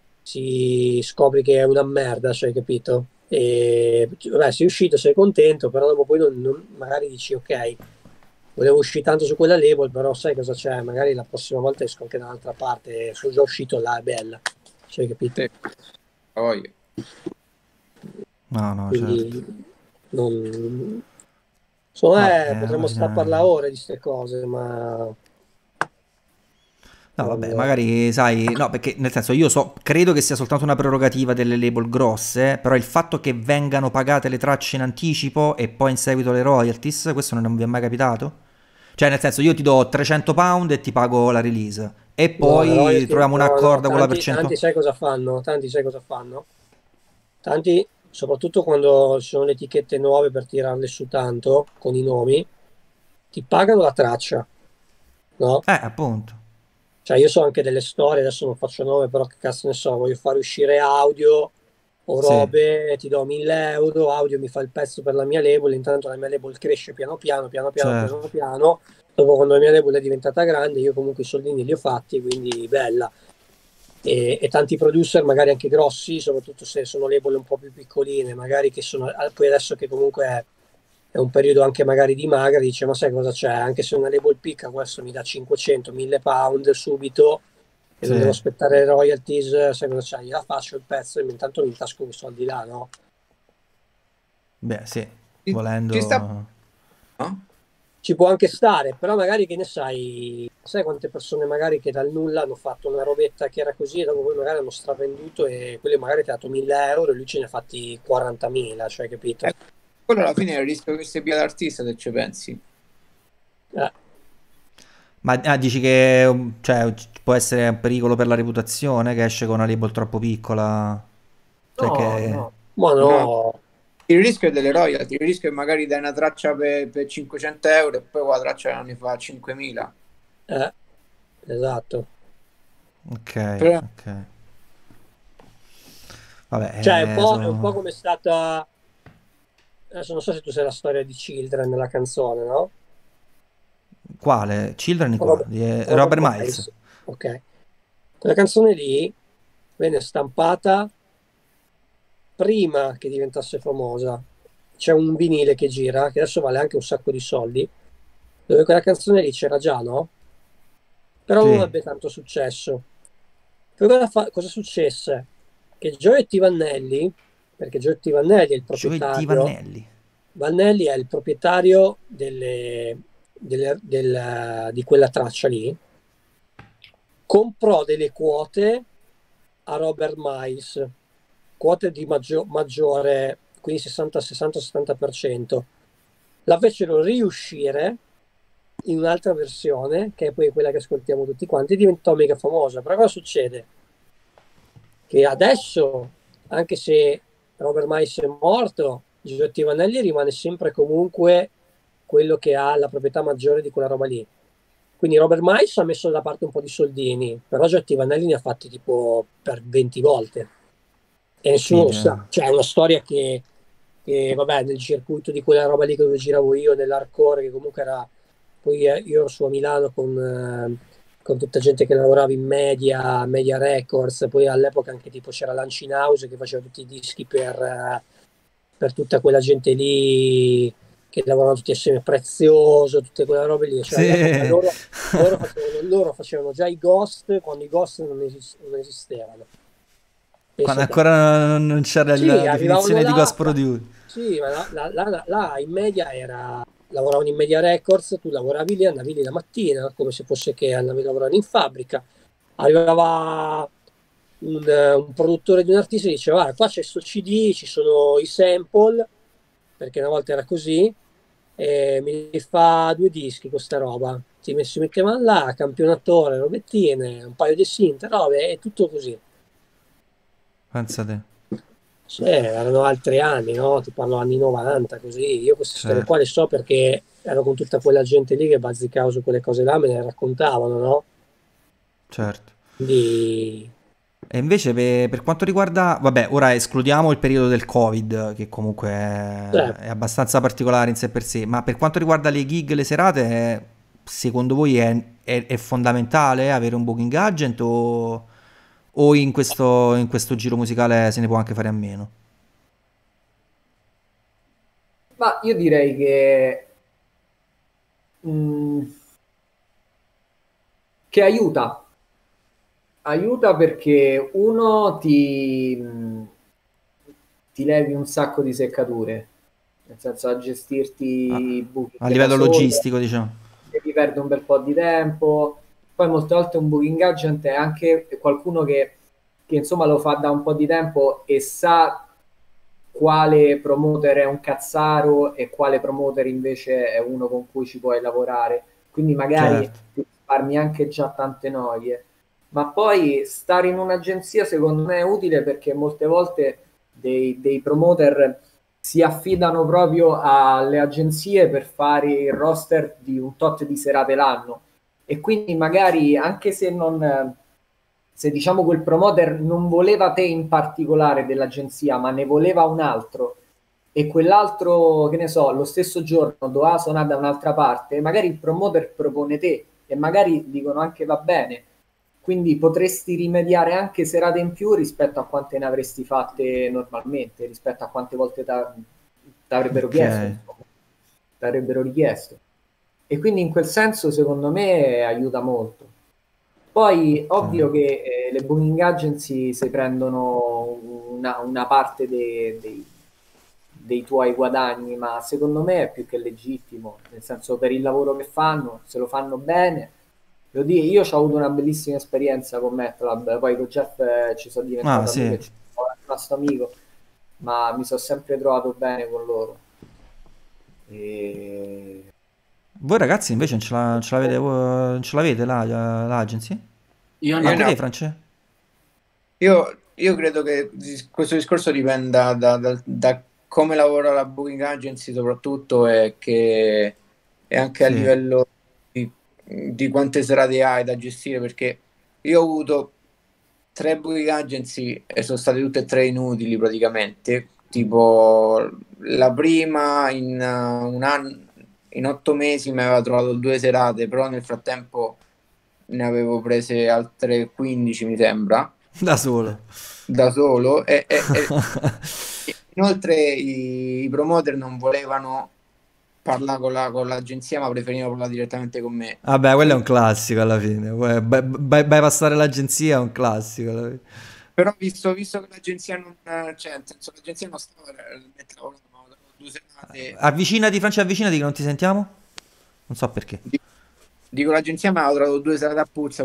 si scopri che è una merda, cioè, capito? E vabbè, sei uscito, sei contento, però dopo poi magari dici ok, volevo uscire tanto su quella label, però sai cosa c'è? Magari la prossima volta esco anche da un'altra parte, sono già uscito là, è bella, cioè, capito? sì. Poi, No, certo. Quindi non... Insomma, Vabbè, alla potremmo stare a fine... parlare ore di queste cose, ma No, vabbè, non- magari, sai, no, perché nel senso credo che sia soltanto una prerogativa delle label grosse, però il fatto che vengano pagate le tracce in anticipo e poi in seguito le royalties, questo non vi è mai capitato? Cioè, nel senso, io ti do 300 pound e ti pago la release, e no, le poi royalty, troviamo un no, accordo con la tanti percentuale. sai cosa fanno? Tanti sai cosa fanno? Tanti, soprattutto quando ci sono le etichette nuove per tirarle su tanto, con i nomi, ti pagano la traccia, no? Appunto. Cioè io so anche delle storie, adesso non faccio nome, però che cazzo ne so, voglio fare uscire audio o Sì, robe, ti do 1000 euro, audio mi fa il pezzo per la mia label, intanto la mia label cresce piano piano, certo. dopo quando la mia label è diventata grande io comunque i soldini li ho fatti, quindi bella. E tanti producer, magari anche grossi, soprattutto se sono label un po' più piccoline, magari che sono, poi adesso che comunque è un periodo anche magari di magra, dice ma sai cosa c'è? Anche se una label picca, questo mi dà 500, 1000 pound subito e non devo Sì. aspettare le royalties, sai cosa c'è? Gliela faccio il pezzo e intanto mi tasco quei soldi là, no? Beh, sì, ci sta, volendo... no? Ci può anche stare, però magari che ne sai quante persone magari che dal nulla hanno fatto una robetta che era così e dopo poi magari hanno stravenduto e quelli magari ti ha dato 1000 euro e lui ce ne ha fatti 40.000, cioè capito? Quello alla fine è il rischio che sia via l'artista, se ci pensi. Ma dici che cioè, può essere un pericolo per la reputazione che esce con una label troppo piccola? Cioè no, che... no. Ma No, no, il rischio è delle royalty, il rischio è magari dai una traccia per 500 euro e poi quella traccia ne fa 5.000. esatto. Ok, Però ok. Vabbè, Cioè, è un po' come è stata. Adesso non so se tu sai la storia di Children, la canzone, no? Quale? Children di qua? Robert, Di Robert Robert Miles. Miles. Ok. Quella canzone lì venne stampata prima che diventasse famosa. C'è un vinile che gira, che adesso vale anche un sacco di soldi, dove quella canzone lì c'era già, no? Però non Sì, ebbe tanto successo. Poi cosa successe? Che Gioetti Vannelli, perché Gioetti Vannelli è il Gioetti proprietario, Vannelli. Vannelli è il proprietario di quella traccia lì, comprò delle quote a Robert Miles, quote di maggiore, quindi 60-70%. La fecero riuscire in un'altra versione, che è poi quella che ascoltiamo tutti quanti, e diventò mega famosa. Però cosa succede? Che adesso, anche se Robert Miles è morto, Giuseppe Vanelli rimane sempre comunque quello che ha la proprietà maggiore di quella roba lì. Quindi Robert Miles ha messo da parte un po' di soldini, però Giuseppe Vanelli ne ha fatti tipo per 20 volte. E nessuno Sì, lo sa. Cioè, è una storia che, vabbè, nel circuito di quella roba lì dove giravo io, nell'hardcore, che comunque era. Poi io ero su a Milano con tutta gente che lavorava in Media Records, poi all'epoca anche tipo c'era Lancin House che faceva tutti i dischi per tutta quella gente lì che lavoravano tutti assieme, Prezioso, tutte quelle robe lì. Cioè all'epoca sì. loro facevano già i Ghost quando i Ghost non esistevano. Quando Pensa te. ancora non c'era Sì, la arrivavano definizione di là, ghost producer. sì, ma là in media lavoravano in Media Records, tu lavoravi lì, andavi lì la mattina, come se fosse che andavi a lavorare in fabbrica. Arrivava un produttore di un artista e diceva, "Guarda, qua c'è sto CD, ci sono i sample, perché una volta era così, e mi fa 2 dischi con sta roba. Si mettevano là, campionatore, robettine, un paio di synth, robe, e tutto così. Pensate, Sì, erano altri anni, no? Ti parlo anni 90, così. Io queste storie qua certo, le so perché ero con tutta quella gente lì che bazzicava su quelle cose là, me ne raccontavano, no? certo. Quindi, E invece per quanto riguarda, vabbè, ora escludiamo il periodo del Covid, che comunque cioè, è abbastanza particolare in sé per sé, ma per quanto riguarda le gig, le serate, secondo voi è fondamentale avere un booking agent o in questo giro musicale se ne può anche fare a meno? Ma io direi mh, che aiuta perché uno ti levi un sacco di seccature, nel senso a gestirti i A booking da livello solo, logistico, diciamo. devi perdere un bel po' di tempo. Poi molte volte un booking agent è anche qualcuno che insomma lo fa da un po' di tempo e sa quale promoter è un cazzaro e quale promoter invece è uno con cui ci puoi lavorare. Quindi magari Certo. ti risparmi anche già tante noie. Ma poi stare in un'agenzia secondo me è utile perché molte volte dei promoter si affidano proprio alle agenzie per fare il roster di un tot di serate l'anno e quindi magari anche se non se diciamo quel promoter non voleva te in particolare dell'agenzia ma ne voleva un altro e quell'altro che ne so lo stesso giorno doveva suonare da un'altra parte magari il promoter propone te e magari dicono anche va bene quindi potresti rimediare anche serate in più rispetto a quante ne avresti fatte normalmente, rispetto a quante volte t'avrebbero Ok. chiesto, insomma, t'avrebbero richiesto. E quindi in quel senso, secondo me, aiuta molto. Poi, Ok. ovvio che le booking agency si prendono una parte dei tuoi guadagni, ma secondo me è più che legittimo, nel senso per il lavoro che fanno, se lo fanno bene. Lo dico, io ho avuto una bellissima esperienza con MATLAB, poi con Jeff ci sono Ah, diventato amico, sì. e ci sono rimasto amico, ma mi sono sempre trovato bene con loro. E... Voi ragazzi invece non ce l'avete l'agency? Io Io Anche no. ne ho. te, France? Io credo che questo discorso dipenda da come lavora la booking agency soprattutto e anche a Sì. livello di quante serate hai da gestire perché io ho avuto 3 booking agency e sono state tutte e 3 inutili praticamente. Tipo la prima un anno, in 8 mesi mi aveva trovato 2 serate, però nel frattempo ne avevo prese altre 15 mi sembra, Da solo. da solo inoltre i promoter non volevano parlare con l'agenzia, ma preferivano parlare direttamente con me. Vabbè, quello è un classico alla fine. Bypassare l'agenzia è un classico alla fine. Però visto che l'agenzia non, cioè, nel senso, l'agenzia non stava veramente lavorando, ma avevano 2 serate. Avvicinati, Francia, avvicinati che non ti sentiamo. Non so perché. Dico, l'agenzia mi aveva trovato 2 serate a puzza,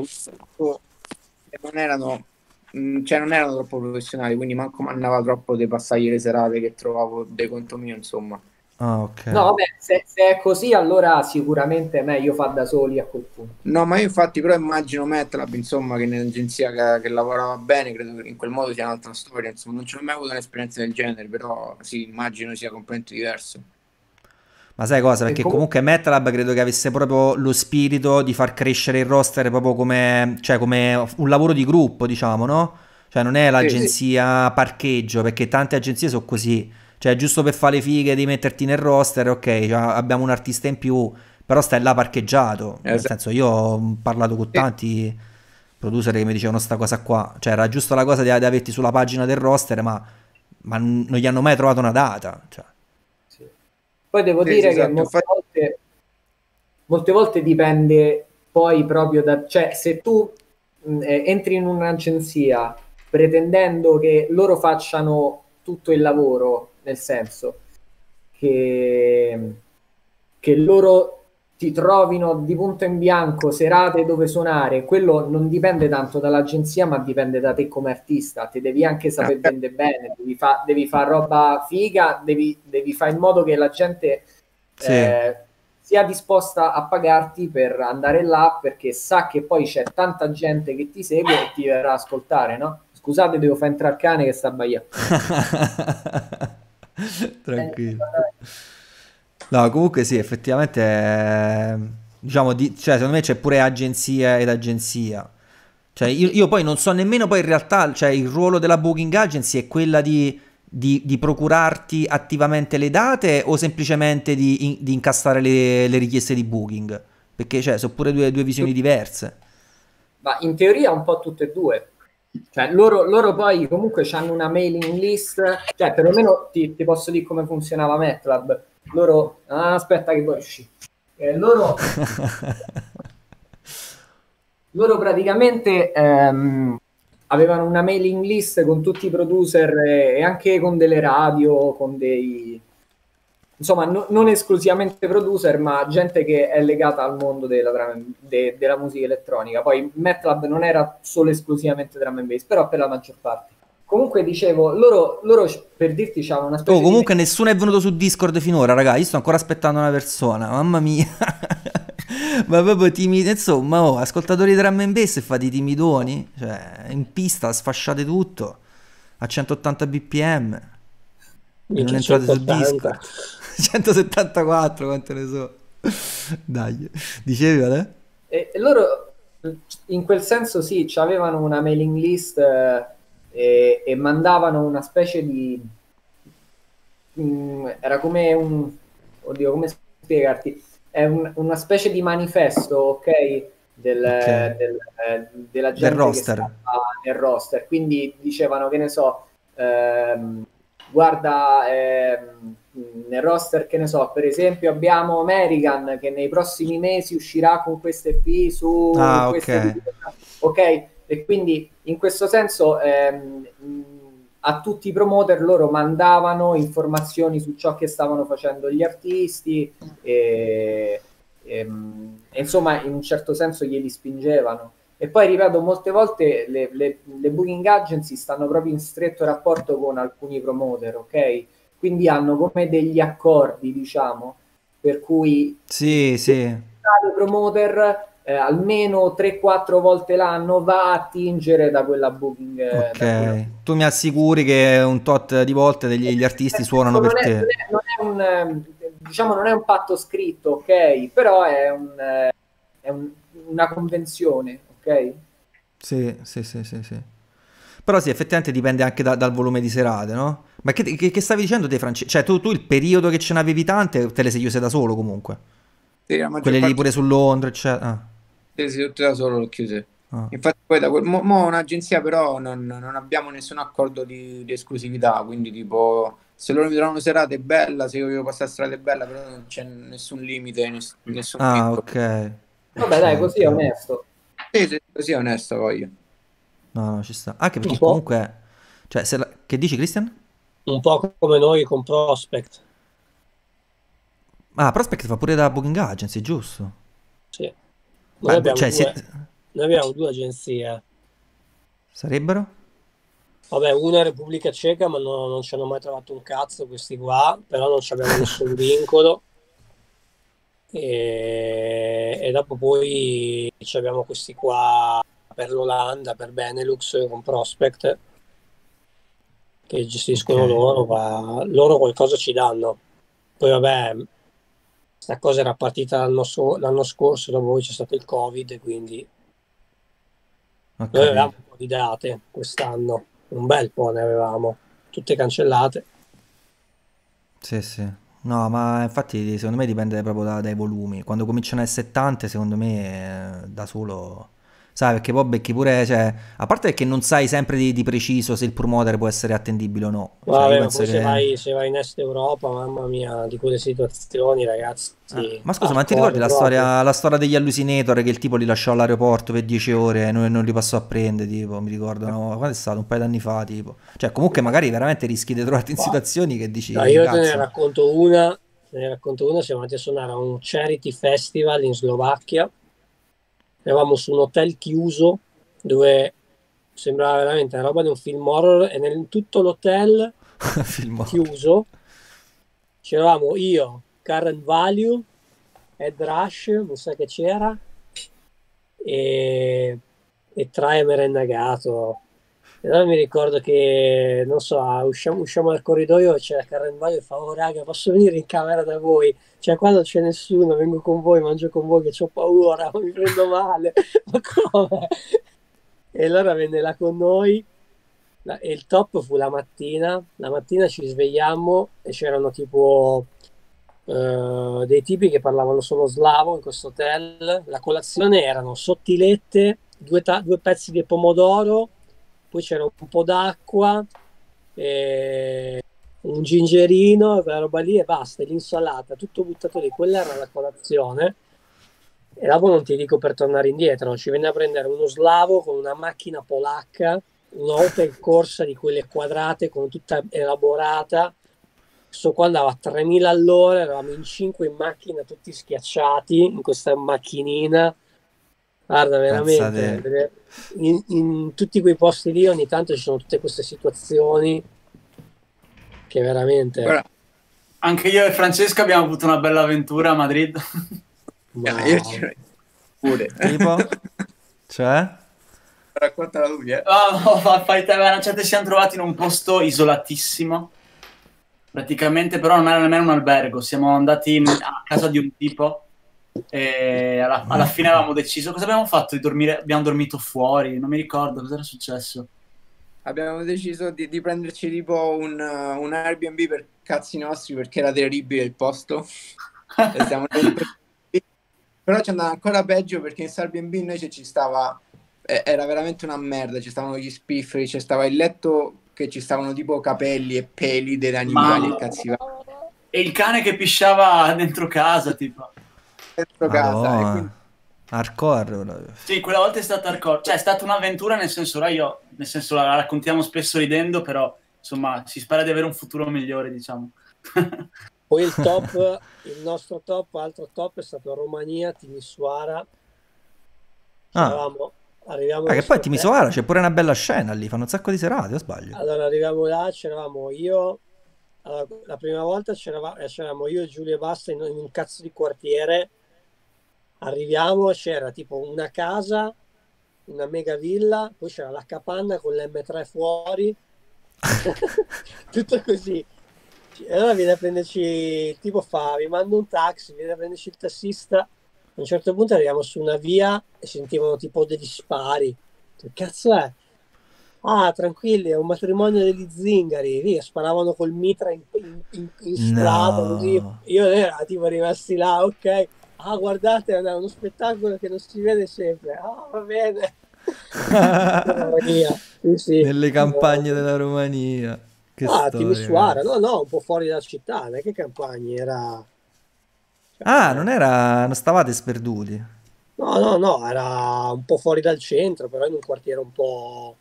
e non erano, cioè non erano troppo professionali, quindi manco mi andava troppo di passargli le serate che trovavo di conto mio, insomma. Ah, ok. No, vabbè, se è così, allora sicuramente è meglio far da soli a quel punto. No, ma io infatti però immagino MATLAB, insomma, che nell'agenzia che lavorava bene, credo che in quel modo sia un'altra storia, insomma, non ci ho mai avuto un'esperienza del genere, però sì, immagino sia completamente diverso. Ma sai cosa? Perché E comunque MATLAB credo che avesse proprio lo spirito di far crescere il roster proprio come, cioè, come un lavoro di gruppo, diciamo, no? Cioè non è Sì, l'agenzia parcheggio, perché tante agenzie sono così. Cioè giusto per fare le fighe di metterti nel roster, ok, cioè, abbiamo un artista in più, però stai là parcheggiato. Nel esatto. senso, io ho parlato con Sì, tanti producer che mi dicevano sta cosa qua. Cioè era giusto la cosa di averti sulla pagina del roster, ma non gli hanno mai trovato una data. Cioè. sì. Poi devo sì, dire che esatto, infatti, molte volte dipende poi proprio da, cioè se tu entri in un'agenzia pretendendo che loro facciano tutto il lavoro, nel senso che, che loro ti trovino di punto in bianco serate dove suonare, quello non dipende tanto dall'agenzia, ma dipende da te come artista. Ti devi anche saper vendere bene, devi fare roba figa, devi fare in modo che la gente Sì. sia disposta a pagarti per andare là, perché sa che poi c'è tanta gente che ti segue e ti verrà a ascoltare, no? Scusate, devo far entrare il cane che sta abbaiando. Tranquillo. No, comunque sì, effettivamente, diciamo, cioè, secondo me c'è pure agenzia ed agenzia. Cioè, io poi non so nemmeno poi in realtà, cioè, il ruolo della booking agency è quella di procurarti attivamente le date o semplicemente di incassare le richieste di booking? Perché, cioè, sono pure due visioni diverse. Ma in teoria un po' tutte e due. Cioè, loro poi comunque hanno una mailing list, cioè perlomeno ti posso dire come funzionava MATLAB. Loro, aspetta che poi uscì. Loro praticamente avevano una mailing list con tutti i producer e anche con delle radio, con dei... Insomma, non esclusivamente producer, ma gente che è legata al mondo della musica elettronica. Poi MATLAB non era solo esclusivamente drum and bass, però per la maggior parte. Comunque dicevo, loro per dirti c'hanno una specie Oh, comunque nessuno è venuto su Discord finora, raga. Io sto ancora aspettando una persona, mamma mia. Ma proprio timidi, insomma, oh, ascoltatori di drum and bass e fate i timidoni. Cioè, in pista sfasciate tutto a 180 bpm e non entrate su 180. Discord. 174, quante ne so. Dai, dicevi, Ale? E loro in quel senso sì, avevano una mailing list e mandavano una specie di era come oddio, come spiegarti, è una specie di manifesto, ok, Ok. della Del gente che roster. sta nel roster. Quindi dicevano, che ne so, guarda, nel roster, che ne so, per esempio abbiamo American che nei prossimi mesi uscirà con queste EP su Ah, queste ok. ok, e quindi in questo senso a tutti i promoter loro mandavano informazioni su ciò che stavano facendo gli artisti e insomma in un certo senso glieli spingevano. E poi ripeto, molte volte le booking agency stanno proprio in stretto rapporto con alcuni promoter, ok? Quindi hanno come degli accordi, diciamo, per cui Sì, sì. tale promoter almeno 3-4 volte l'anno va a attingere da quella booking. Ok. Tu mi assicuri che un tot di volte gli artisti Nel suonano senso, per te. non è diciamo, non è un patto scritto, ok? Però è una convenzione, ok? Sì, sì, sì, sì, sì. Però sì, effettivamente dipende anche dal volume di serate, no? Ma che stavi dicendo te, Francesco? Cioè, tu il periodo che ce n'avevi tante, te le sei chiuse da solo comunque? Sì, la maggior Quelle lì parte pure su Londra, eccetera. sì, tutte da solo l'ho chiuse. Ah. Infatti poi mo un'agenzia però non abbiamo nessun accordo di esclusività, quindi tipo se loro mi trovano serate bella, se io voglio passare strade bella, però non c'è nessun limite, nessun Ah, vincolo. ok. Vabbè, dai, Ok, così è ok. onesto. Sì, sì, così è onesto voglio. No, ci sta. Anche perché Tipo, comunque... Cioè, che dici, Christian? Un po' come noi con Prospect. Ah, Prospect fa pure da booking agency, giusto? Sì. Ma, cioè, Noi abbiamo due agenzie. sarebbero? Vabbè, una è Repubblica Ceca, ma non ci hanno mai trovato un cazzo questi qua, però non ci abbiamo nessun vincolo. E dopo poi ci abbiamo questi qua per l'Olanda, per Benelux con Prospect, che gestiscono Ok. loro, ma loro qualcosa ci danno. Poi vabbè, sta cosa era partita l'anno scorso, dopo poi c'è stato il Covid, quindi Ho noi avevamo capito. un po' di date quest'anno, un bel po' ne avevamo, tutte cancellate. Sì, sì. No, ma infatti secondo me dipende proprio dai volumi. Quando cominciano a essere tante, secondo me da solo... Sai, perché poi becchi pure... Cioè, a parte che non sai sempre di preciso se il promoter può essere attendibile o no. Cioè, io Vabbè, ma penso poi che... se vai in Est Europa, mamma mia, di quelle situazioni, ragazzi, Ma scusa, ma ti ricordi hardcore proprio. la storia degli Hallucinator che il tipo li lasciò all'aeroporto per 10 ore e non li passò a prendere, tipo, mi ricordo, no? Quando è stato? Un paio d'anni fa, tipo. Cioè, comunque magari veramente rischi di trovarti in Qua. situazioni che Dai, dici, io cazzo. te ne racconto una, siamo andati a suonare a un charity festival in Slovacchia, eravamo su un hotel chiuso dove sembrava veramente una roba di un film horror e in tutto l'hotel Film horror. chiuso c'eravamo io, Current Value, Ed Rush, mi sa che c'era, e, e Trimer è negato. E allora mi ricordo che, non so, usciamo dal corridoio e c'era Karen Vaglio e fa, oh raga, posso venire in camera da voi? Cioè, qua non c'è nessuno, vengo con voi, mangio con voi, che ho paura, mi prendo male. Ma come? E allora venne là con noi, e il top fu la mattina ci svegliammo e c'erano tipo dei tipi che parlavano solo slavo in questo hotel. La colazione erano sottilette, due pezzi di pomodoro, poi c'era un po' d'acqua, un gingerino, quella roba lì e basta, e l'insalata, tutto buttato lì. Quella era la colazione. E dopo non ti dico per tornare indietro, ci venne a prendere uno slavo con una macchina polacca, una Opel Corsa di quelle quadrate con tutta elaborata. Questo qua andava a 3000 all'ora, eravamo in 5 in macchina, tutti schiacciati in questa macchinina. Guarda, Pensate. veramente, in tutti quei posti lì ogni tanto ci sono tutte queste situazioni che veramente... Ora, Anche io e Francesca abbiamo avuto una bella avventura a Madrid. Ma... io c'ero pure. Tipo? Cioè? Raccontala lui, eh. No, fai te, cioè, ci siamo trovati in un posto isolatissimo, praticamente, però non era nemmeno un albergo. Siamo andati a casa di un tipo e alla fine avevamo deciso cosa abbiamo fatto di dormire. Abbiamo dormito fuori, non mi ricordo cosa era successo. Abbiamo deciso di prenderci tipo un Airbnb per cazzi nostri perché era terribile il posto. E stiamo però ci andava ancora peggio perché in Airbnb invece ci stava era veramente una merda, ci stavano gli spifferi, ci stava il letto che ci stavano tipo capelli e peli degli animali e cazzi vari E il cane che pisciava dentro casa, tipo. dentro casa e quindi Madonna. Hardcore proprio. Sì, quella volta è stata hardcore. Cioè, è stata un'avventura, nel senso, nel senso, la raccontiamo spesso ridendo, però, insomma, si spera di avere un futuro migliore, diciamo. Poi il nostro top, altro top è stato Romania, Timisoara. Ah. Arriviamo in Ah, che poi a questo hotel. Timisoara c'è pure una bella scena lì, fanno un sacco di serate, o sbaglio? Allora arriviamo là, c'eravamo io, allora, la prima volta c'eravamo io e Giulio e basta in un cazzo di quartiere. Arriviamo, c'era tipo una casa, una mega villa, poi c'era la capanna con l'M3 fuori, tutto così. E allora viene a prenderci, il tipo fa, vi mando un taxi, viene a prenderci il tassista. A un certo punto arriviamo su una via e sentivano tipo degli spari. Che cazzo è? Ah, tranquilli, è un matrimonio degli zingari, lì sparavano col mitra in strada, così. No. Io tipo rimasti là, ok. Ah, guardate, è uno spettacolo che non si vede sempre. Ah, va bene. Romania, sì, sì. Nelle campagne della Romania. Che Ah, storia, Timisoara, cazzo. no, no, un po' fuori dalla città, non è che campagne, era... Ah, cioè, non stavate sperduti. no, no, no, era un po' fuori dal centro, però in un quartiere un po'...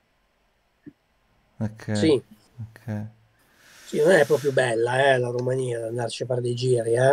Ok, Sì, ok. sì, non è proprio bella, la Romania, da andarci a fare dei giri, eh.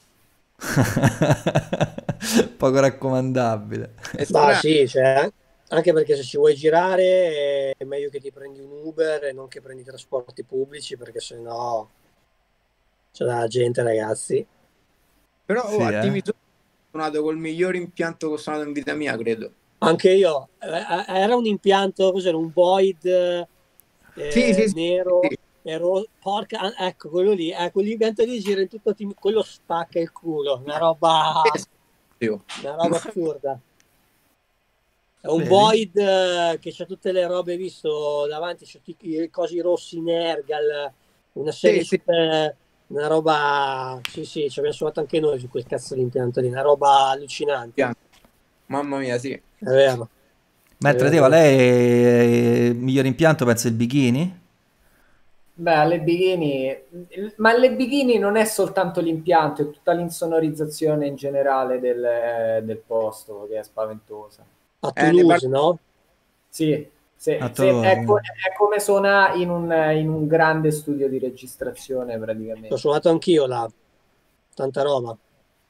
Poco raccomandabile. È Ma strano. sì, cioè, anche perché se ci vuoi girare è meglio che ti prendi un Uber e non che prendi i trasporti pubblici, perché sennò c'è della gente, ragazzi. Però Sì, a eh? Timisoara ho suonato col miglior impianto che ho suonato in vita mia, credo. Anche io, era un impianto, cos'era, un Void Sì, sì, sì, nero, sì. porca, ecco, quello lì, quell'impianto lì gira in tutto, quello spacca il culo, Sì. una roba assurda. È un Vedi? Void che c'ha tutte le robe, visto davanti, c'ha tutti i cosi rossi in Ergal, una serie Sì, sì, super, una roba, sì sì, ci abbiamo suonato anche noi su quel cazzo di impianto lì, una roba allucinante, impianto. Mamma mia, sì. è vero, è Mentre te, vero. lei, il miglior impianto penso il bikini? Beh, alle bikini, ma alle bikini non è soltanto l'impianto, è tutta l'insonorizzazione in generale del posto che è spaventosa. A Ne parlo. Toulouse, no? Sì, A Tolosa. è come suona in un grande studio di registrazione L'ho praticamente. suonato anch'io là, tanta roba.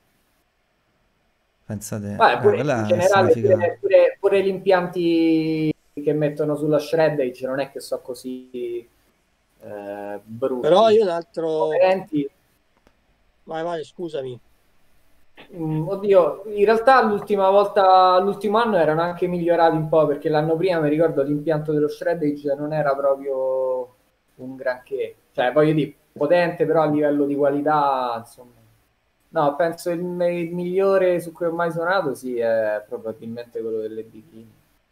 Pensate, Beh, pure in quella è una generale, figata. pure gli impianti che mettono sulla shreddage non è che so così Però brutti. io un altro, Coerenti. vai, scusami. Oddio, in realtà l'ultimo anno erano anche migliorati un po' perché l'anno prima mi ricordo l'impianto dello shreddage non era proprio un granché, cioè voglio dire, potente però a livello di qualità, insomma. No, penso il migliore su cui ho mai suonato sì, è probabilmente quello delle bikini.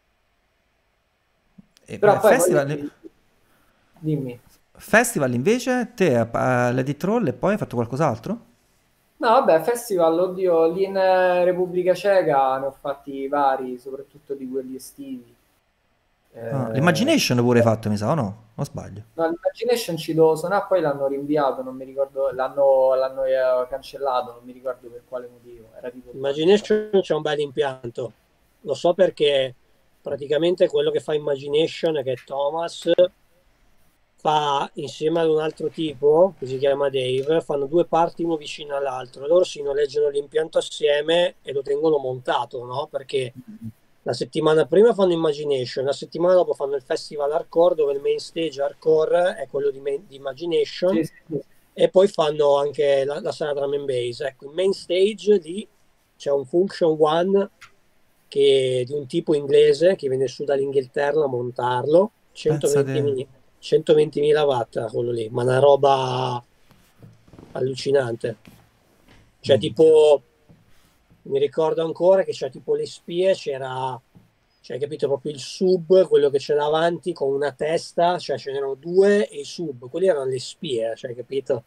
Ma Però poi voglio festival, dire, dimmi. festival invece, te all'Edit Roll e poi hai fatto qualcos'altro? No, vabbè, festival, oddio, lì in Repubblica Ceca ne ho fatti vari, soprattutto di quelli estivi. Ah, Eh, l'Imagination pure hai fatto, mi sa, o no? O sbaglio? no, l'Imagination ci devo suonare, poi l'hanno rinviato, non mi ricordo, l'hanno cancellato, non mi ricordo per quale motivo, era tipo 2 anni fa. Imagination c'è un bel impianto, lo so perché praticamente quello che fa Imagination, che è Thomas, fa insieme ad un altro tipo che si chiama Dave, fanno due parti uno vicino all'altro, loro si noleggiano l'impianto assieme e lo tengono montato, no? Perché la settimana prima fanno Imagination, la settimana dopo fanno il festival hardcore dove il main stage hardcore è quello di Imagination Sì, sì, sì. e poi fanno anche la sala drum and bass. Ecco, il main stage lì c'è un Function One di un tipo inglese che viene su dall'Inghilterra a montarlo, Pensate. 120.000 watt quello lì, ma una roba allucinante. Cioè Minchia. tipo, mi ricordo ancora che c'è tipo le spie, c'era, cioè capito, proprio il sub, quello che c'è davanti con una testa, cioè ce n'erano due e i sub, quelli erano le spie, cioè capito?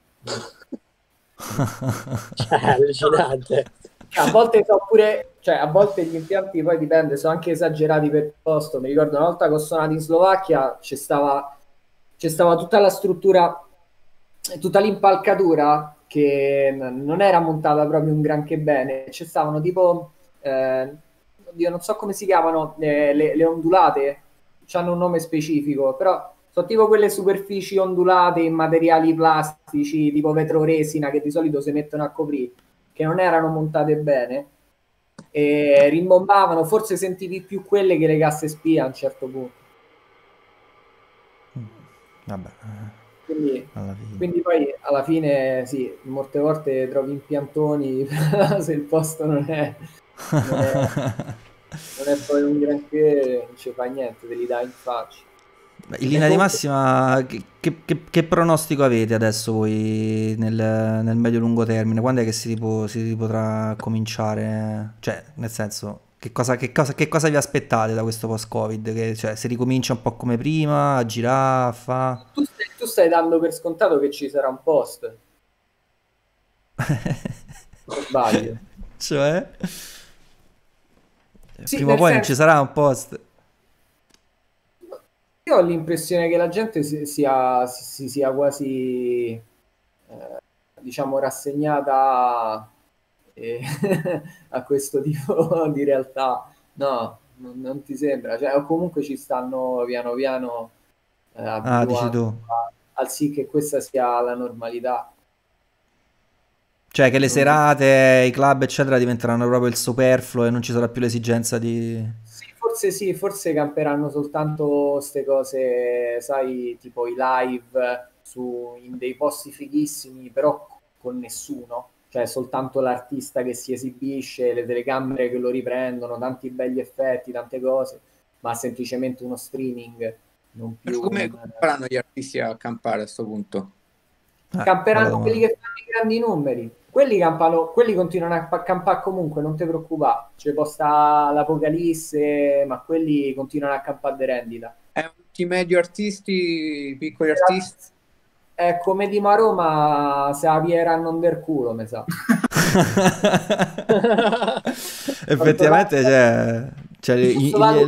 Cioè, allucinante. A volte so pure, cioè a volte gli impianti poi dipende, sono anche esagerati per posto. Mi ricordo una volta che ho suonato in Slovacchia, c'è stava tutta la struttura, tutta l'impalcatura che non era montata proprio un granché bene. Ci stavano tipo, oddio, non so come si chiamano, le ondulate, hanno un nome specifico, però sono tipo quelle superfici ondulate in materiali plastici, tipo vetroresina, che di solito si mettono a coprire, che non erano montate bene e rimbombavano, forse sentivi più quelle che le casse spia a un certo punto. Vabbè, Quindi, alla fine. quindi poi alla fine sì, molte volte trovi impiantoni se il posto non è, non è poi un granché, non ci fa niente, te li dai in faccia. Beh, in E linea di comunque, massima, che pronostico avete adesso voi nel medio-lungo termine? Quando è che si potrà cominciare? Cioè, nel senso, Che cosa vi aspettate da questo post-Covid? Cioè, se ricomincia un po' come prima, a girare, a fa... Tu stai dando per scontato che ci sarà un post, o sbaglio? Cioè, Sì, prima o nel poi non ci senso, sarà un post. io ho l'impressione che la gente si sia quasi, diciamo, rassegnata eh, a questo tipo di realtà. No, non ti sembra? Cioè, o comunque ci stanno piano piano Ah, dici abituando tu. al sì che questa sia la normalità. Cioè, che le Non- serate, i club, eccetera, diventeranno proprio il superfluo e non ci sarà più l'esigenza di... Sì, forse camperanno soltanto queste cose, sai, tipo i live in dei posti fighissimi, però con nessuno, cioè soltanto l'artista che si esibisce, le telecamere che lo riprendono, tanti begli effetti, tante cose, ma semplicemente uno streaming, non Però più come, un... come faranno gli artisti a campare a questo punto? Bella Camperanno quelli domanda. che fanno i grandi numeri. Quelli campano, quelli continuano a campare comunque, non ti preoccupare. C'è posta l'Apocalisse, ma quelli continuano a campare di rendita. Tutti i medio artisti, piccoli artisti. È come di Roma, se la Piera non del culo, mi sa. Effettivamente, cioè, Posso dare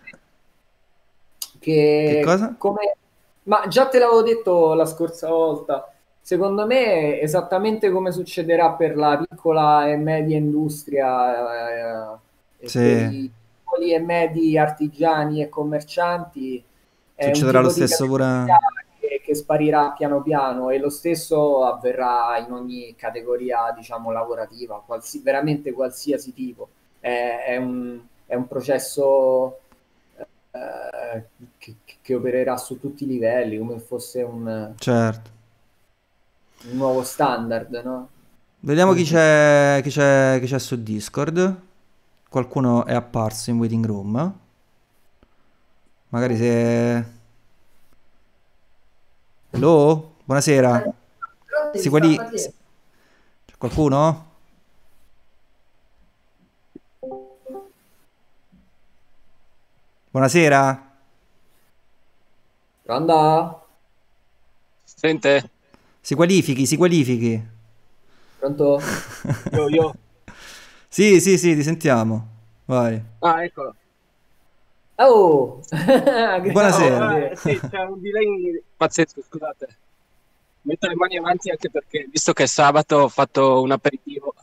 che che cosa? come... Ma già te l'avevo detto la scorsa volta, secondo me esattamente come succederà per la piccola e media industria e per Sì, i piccoli e medi artigiani e commercianti, è un succederà lo tipo di stesso categoria pure... che sparirà piano piano e lo stesso avverrà in ogni categoria, diciamo, lavorativa, veramente qualsiasi tipo. È un processo che opererà su tutti i livelli, come fosse Certo. un nuovo standard, no? Vediamo chi c'è su Discord. Qualcuno è apparso in waiting room. Magari se... Hello? Buonasera. Si quelli... C'è qualcuno? Buonasera. Pronto? Sente? Si qualifichi, si qualifichi. Pronto? Io. Sì, sì, sì, ti sentiamo. Vai. Ah, eccolo. Oh! Buonasera. Grande! Sì, c'è un delay pazzesco, scusate. Metto le mani avanti anche perché, visto che è sabato, ho fatto un aperitivo.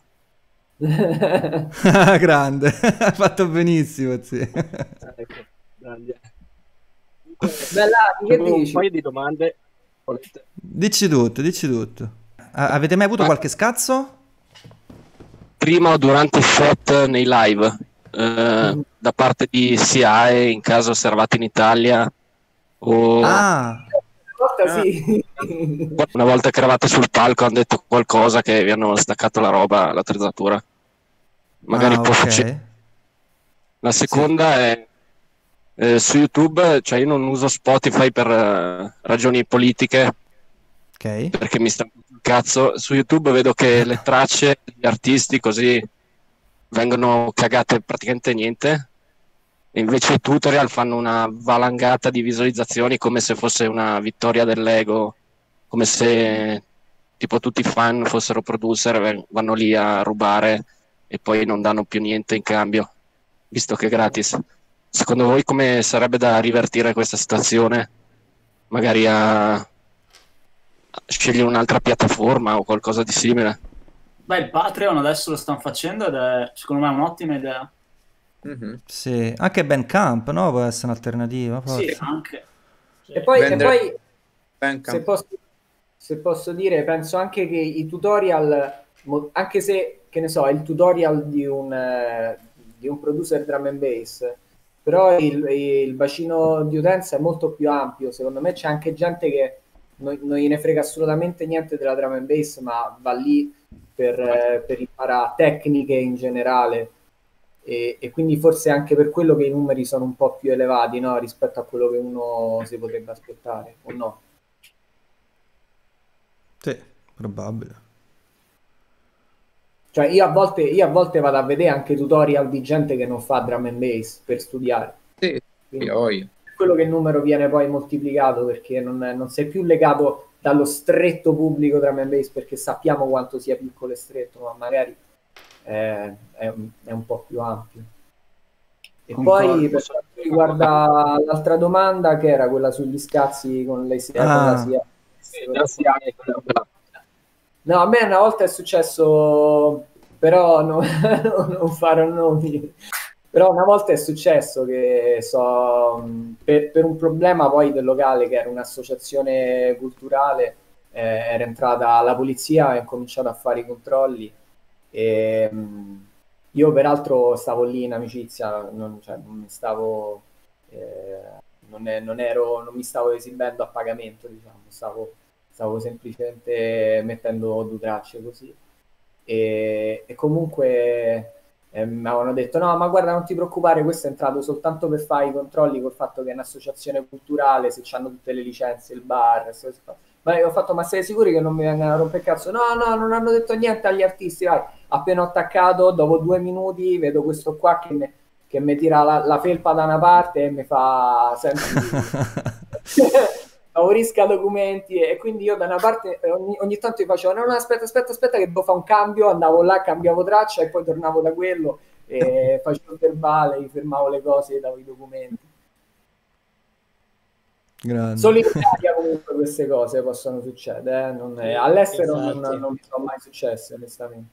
Grande. Hai fatto benissimo, sì. Ecco, grande. Comunque, Bella, che avevo un dici? paio di domande. Volete? Dici tutto, dici tutto. Avete mai avuto Ma qualche scazzo? prima o durante i set nei live, da parte di SIAE, in caso se eravate in Italia, o Ah, Volta Ah, sì. una volta che eravate sul palco hanno detto qualcosa che vi hanno staccato la roba, l'attrezzatura. Magari ah, può ok. succedere. La Sì, seconda è su YouTube, cioè io non uso Spotify per ragioni politiche, ok. perché mi sta il cazzo. Su YouTube vedo che le tracce degli artisti così vengono cagate praticamente niente. E invece i tutorial fanno una valangata di visualizzazioni come se fosse una vittoria dell'ego, come se tipo tutti i fan fossero producer e vanno lì a rubare e poi non danno più niente in cambio, visto che è gratis. Secondo voi come sarebbe da rivertire questa situazione? Magari a scegliere un'altra piattaforma o qualcosa di simile? Beh, il Patreon adesso lo stanno facendo ed è secondo me un'ottima idea. mhm. Sì, anche Bandcamp, no? Può essere un'alternativa, Sì, forse. anche. E Vendere poi se Bandcamp. posso, se posso dire, penso anche che i tutorial, anche se, che ne so, è il tutorial di un producer drum and bass, però il bacino di utenza è molto più ampio. Secondo me c'è anche gente che non gliene frega assolutamente niente della drum and bass, ma va lì per imparare tecniche in generale. E quindi forse anche per quello che i numeri sono un po' più elevati, no? Rispetto a quello che uno si potrebbe aspettare, o no? Sì, probabile. Cioè io a volte vado a vedere anche tutorial di gente che non fa drum and bass per studiare. Sì, Quindi io. è quello che il numero viene poi moltiplicato, perché non sei più legato dallo stretto pubblico drum and bass, perché sappiamo quanto sia piccolo e stretto, ma magari è un po' più ampio. E Concordo. poi per quanto riguarda l'altra domanda, che era quella sugli scazzi con le Ah, no, a me una volta è successo, però non farò nomi, però una volta è successo che per un problema poi del locale, che era un'associazione culturale, era entrata la polizia e ha cominciato a fare i controlli. E, io peraltro stavo lì in amicizia, cioè, non mi stavo, eh, non mi stavo esibendo a pagamento, diciamo, stavo semplicemente mettendo due tracce così. E comunque mi avevano detto: no, ma guarda, non ti preoccupare, questo è entrato soltanto per fare i controlli, col fatto che è un'associazione culturale, se hanno tutte le licenze, il bar, queste cose qua. Ma io ho fatto: ma sei sicuri che non mi vengano a rompere il cazzo? No, no, non hanno detto niente agli artisti, vai. Appena ho attaccato, dopo 2 minuti, vedo questo qua che mi tira la felpa da una parte e mi fa: senti, favorisca documenti. E quindi io da una parte ogni tanto gli facevo: no, no, aspetta che devo fare un cambio, andavo là, cambiavo traccia e poi tornavo da quello e facevo il verbale, gli fermavo le cose e davo i documenti. Solo grande. in Italia comunque queste cose possono succedere, all'estero infatti. non mi sono mai successe, onestamente.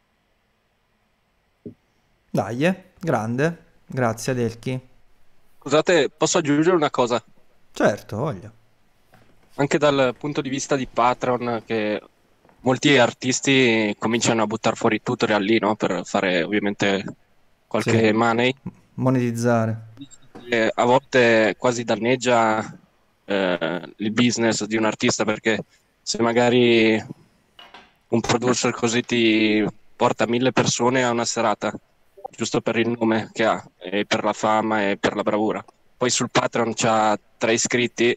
Dai, grande. Grazie, Adelchi. Scusate, posso aggiungere una cosa? Certo, voglio. Anche dal punto di vista di Patreon, che molti artisti cominciano a buttare fuori i tutorial lì, no? Per fare ovviamente Sì, qualche money. monetizzare. E a volte quasi danneggia il business di un artista, perché se magari un producer così ti porta 1000 persone a una serata, giusto per il nome che ha, e per la fama e per la bravura, poi sul Patreon c'ha 3 iscritti,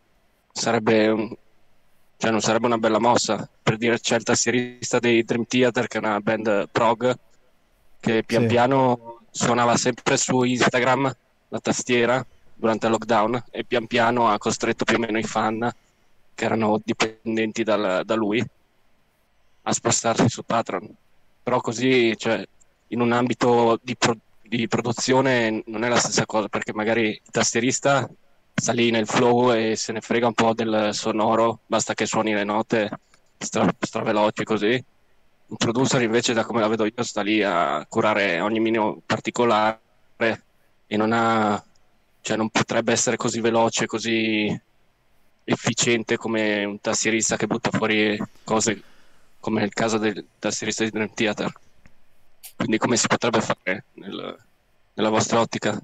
cioè non sarebbe una bella mossa. Per dire, c'è il tastierista dei Dream Theater, che è una band prog, che pian Sì. piano suonava sempre su Instagram la tastiera durante il lockdown, e pian piano ha costretto più o meno i fan, che erano dipendenti da lui, a spostarsi su Patreon. Però così, cioè, in un ambito di produzione non è la stessa cosa, perché magari il tastierista sta lì nel flow e se ne frega un po' del sonoro, basta che suoni le note straveloci così. Un producer invece, da come la vedo io, sta lì a curare ogni minimo particolare e cioè non potrebbe essere così veloce, così efficiente come un tastierista che butta fuori cose, come nel caso del tastierista di Dream Theater. Quindi come si potrebbe fare nella vostra ottica?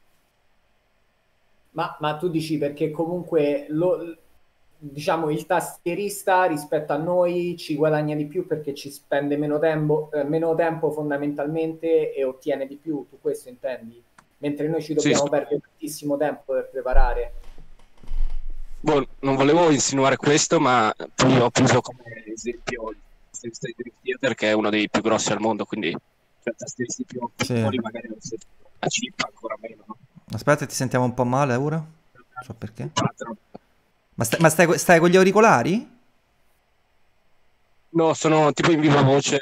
Ma tu dici perché comunque diciamo il tastierista rispetto a noi ci guadagna di più perché ci spende meno tempo fondamentalmente e ottiene di più, tu questo intendi? Mentre noi ci Sì, dobbiamo perdere tantissimo tempo per preparare. boh, non volevo insinuare questo, ma poi ho preso come esempio il tastierista di Dream Theater, che è uno dei più grossi al mondo, quindi cioè, tastieristi più Sì. piccoli magari non si la cifra ancora meno, no? Aspetta, ti sentiamo un po' male ora? Non so perché. Patreon. Ma stai con gli auricolari? No, sono tipo in viva voce.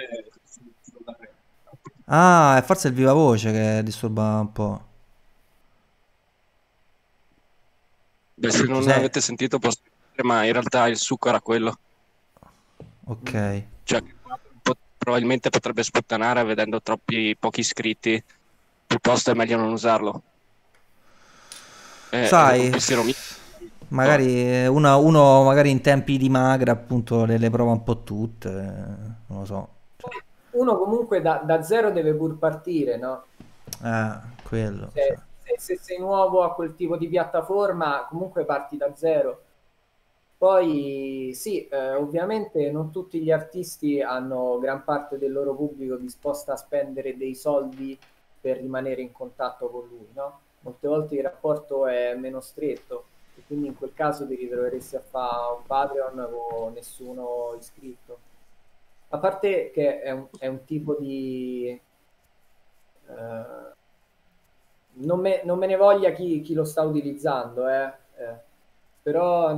Ah, è forse il viva voce che disturba un po'. Beh, se Ci non sei? avete sentito posso dire, ma in realtà il succo era quello. Ok. Cioè, probabilmente potrebbe sputtanare vedendo pochi iscritti, piuttosto è meglio non usarlo. È un Sai, pensiero mio. magari uno magari in tempi di magra appunto le prova un po' tutte, non lo so. Cioè, Uno comunque da zero deve pur partire, no? quello, cioè. Se sei nuovo a quel tipo di piattaforma, comunque parti da zero. Poi sì, ovviamente non tutti gli artisti hanno gran parte del loro pubblico disposta a spendere dei soldi per rimanere in contatto con lui, no? Molte volte il rapporto è meno stretto e quindi in quel caso ti ritroveresti a fare un Patreon con nessuno iscritto. A parte che è un tipo di... non me ne voglia chi lo sta utilizzando, però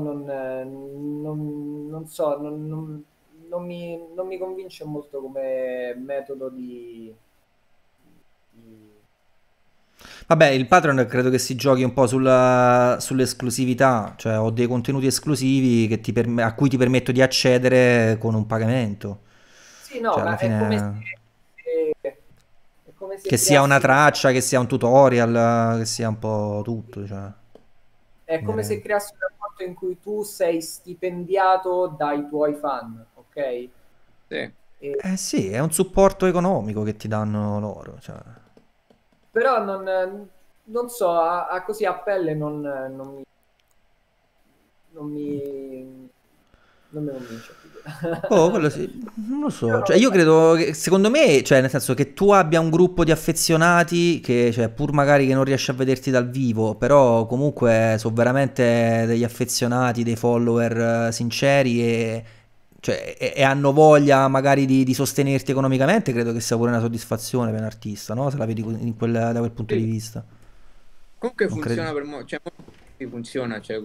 non so, non mi convince molto come metodo di- Vabbè, il Patreon credo che si giochi un po' sull'esclusività, cioè ho dei contenuti esclusivi a cui ti permetto di accedere con un pagamento. Sì, no, Cioè, alla ma è come fine, è come se che sia una creassi... traccia, che sia un tutorial, che sia un po' tutto, cioè, È come se direi. creassi un rapporto in cui tu sei stipendiato dai tuoi fan, ok? Sì. E- Eh sì, è un supporto economico che ti danno loro, cioè. però non so, così a pelle non mi, non mi convince più. Oh, quello sì, non lo Io so. non Cioè, lo io so. credo che, secondo me, cioè, nel senso che tu abbia un gruppo di affezionati che, cioè, pur magari che non riesci a vederti dal vivo, però comunque sono veramente degli affezionati, dei follower sinceri e hanno voglia magari di sostenerti economicamente, credo che sia pure una soddisfazione per un artista, no? Se la vedi da quel punto di Sì. vista. Comunque Non credi? funziona cioè, molti funziona, cioè,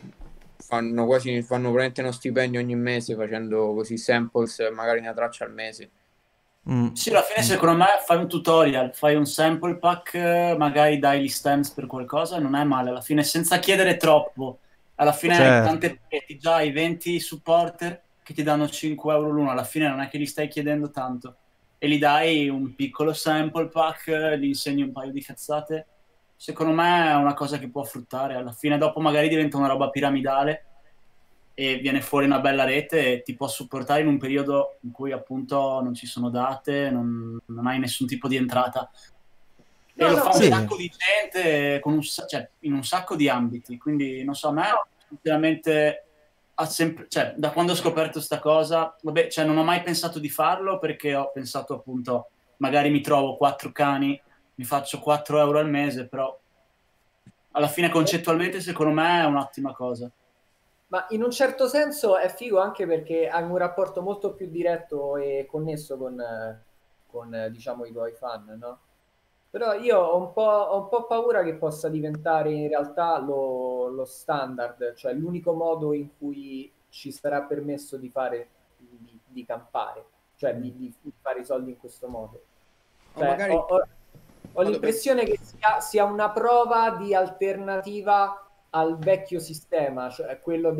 fanno veramente uno stipendio ogni mese facendo così samples, magari una traccia al mese. Mm, Sì, alla fine mm. secondo me fai un tutorial, fai un sample pack, magari dai gli stems per qualcosa, non è male, alla fine senza chiedere troppo. Alla fine hai Certo. tante pareti, già hai 20 supporter che ti danno 5 euro l'uno, alla fine non è che gli stai chiedendo tanto. E gli dai un piccolo sample pack, gli insegni un paio di cazzate. Secondo me è una cosa che può fruttare. Alla fine dopo magari diventa una roba piramidale e viene fuori una bella rete e ti può supportare in un periodo in cui appunto non ci sono date, non hai nessun tipo di entrata. E No, lo no, fa un Sì. sacco di gente con cioè, in un sacco di ambiti. Quindi non so, a me sinceramente cioè, da quando ho scoperto sta cosa, vabbè, cioè, non ho mai pensato di farlo perché ho pensato appunto, magari mi trovo 4 cani, mi faccio 4 euro al mese, però alla fine concettualmente secondo me è un'ottima cosa. ma in un certo senso è figo anche perché hai un rapporto molto più diretto e connesso con, diciamo, i tuoi fan, no? Però io ho un po' paura che possa diventare in realtà lo standard, cioè l'unico modo in cui ci sarà permesso di fare, di campare, cioè di fare i soldi in questo modo. O Cioè, magari ho modo per... l'impressione che sia una prova di alternativa al vecchio sistema, cioè quello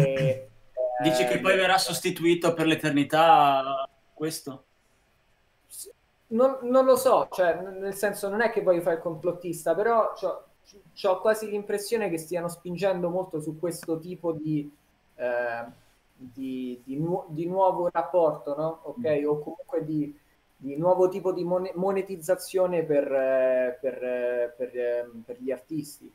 Dici che poi verrà sostituito per l'eternità questo? non lo so, cioè, nel senso non è che voglio fare il complottista, però c'ho quasi l'impressione che stiano spingendo molto su questo tipo di nuovo rapporto, no? Ok? O comunque di nuovo tipo di monetizzazione per gli artisti.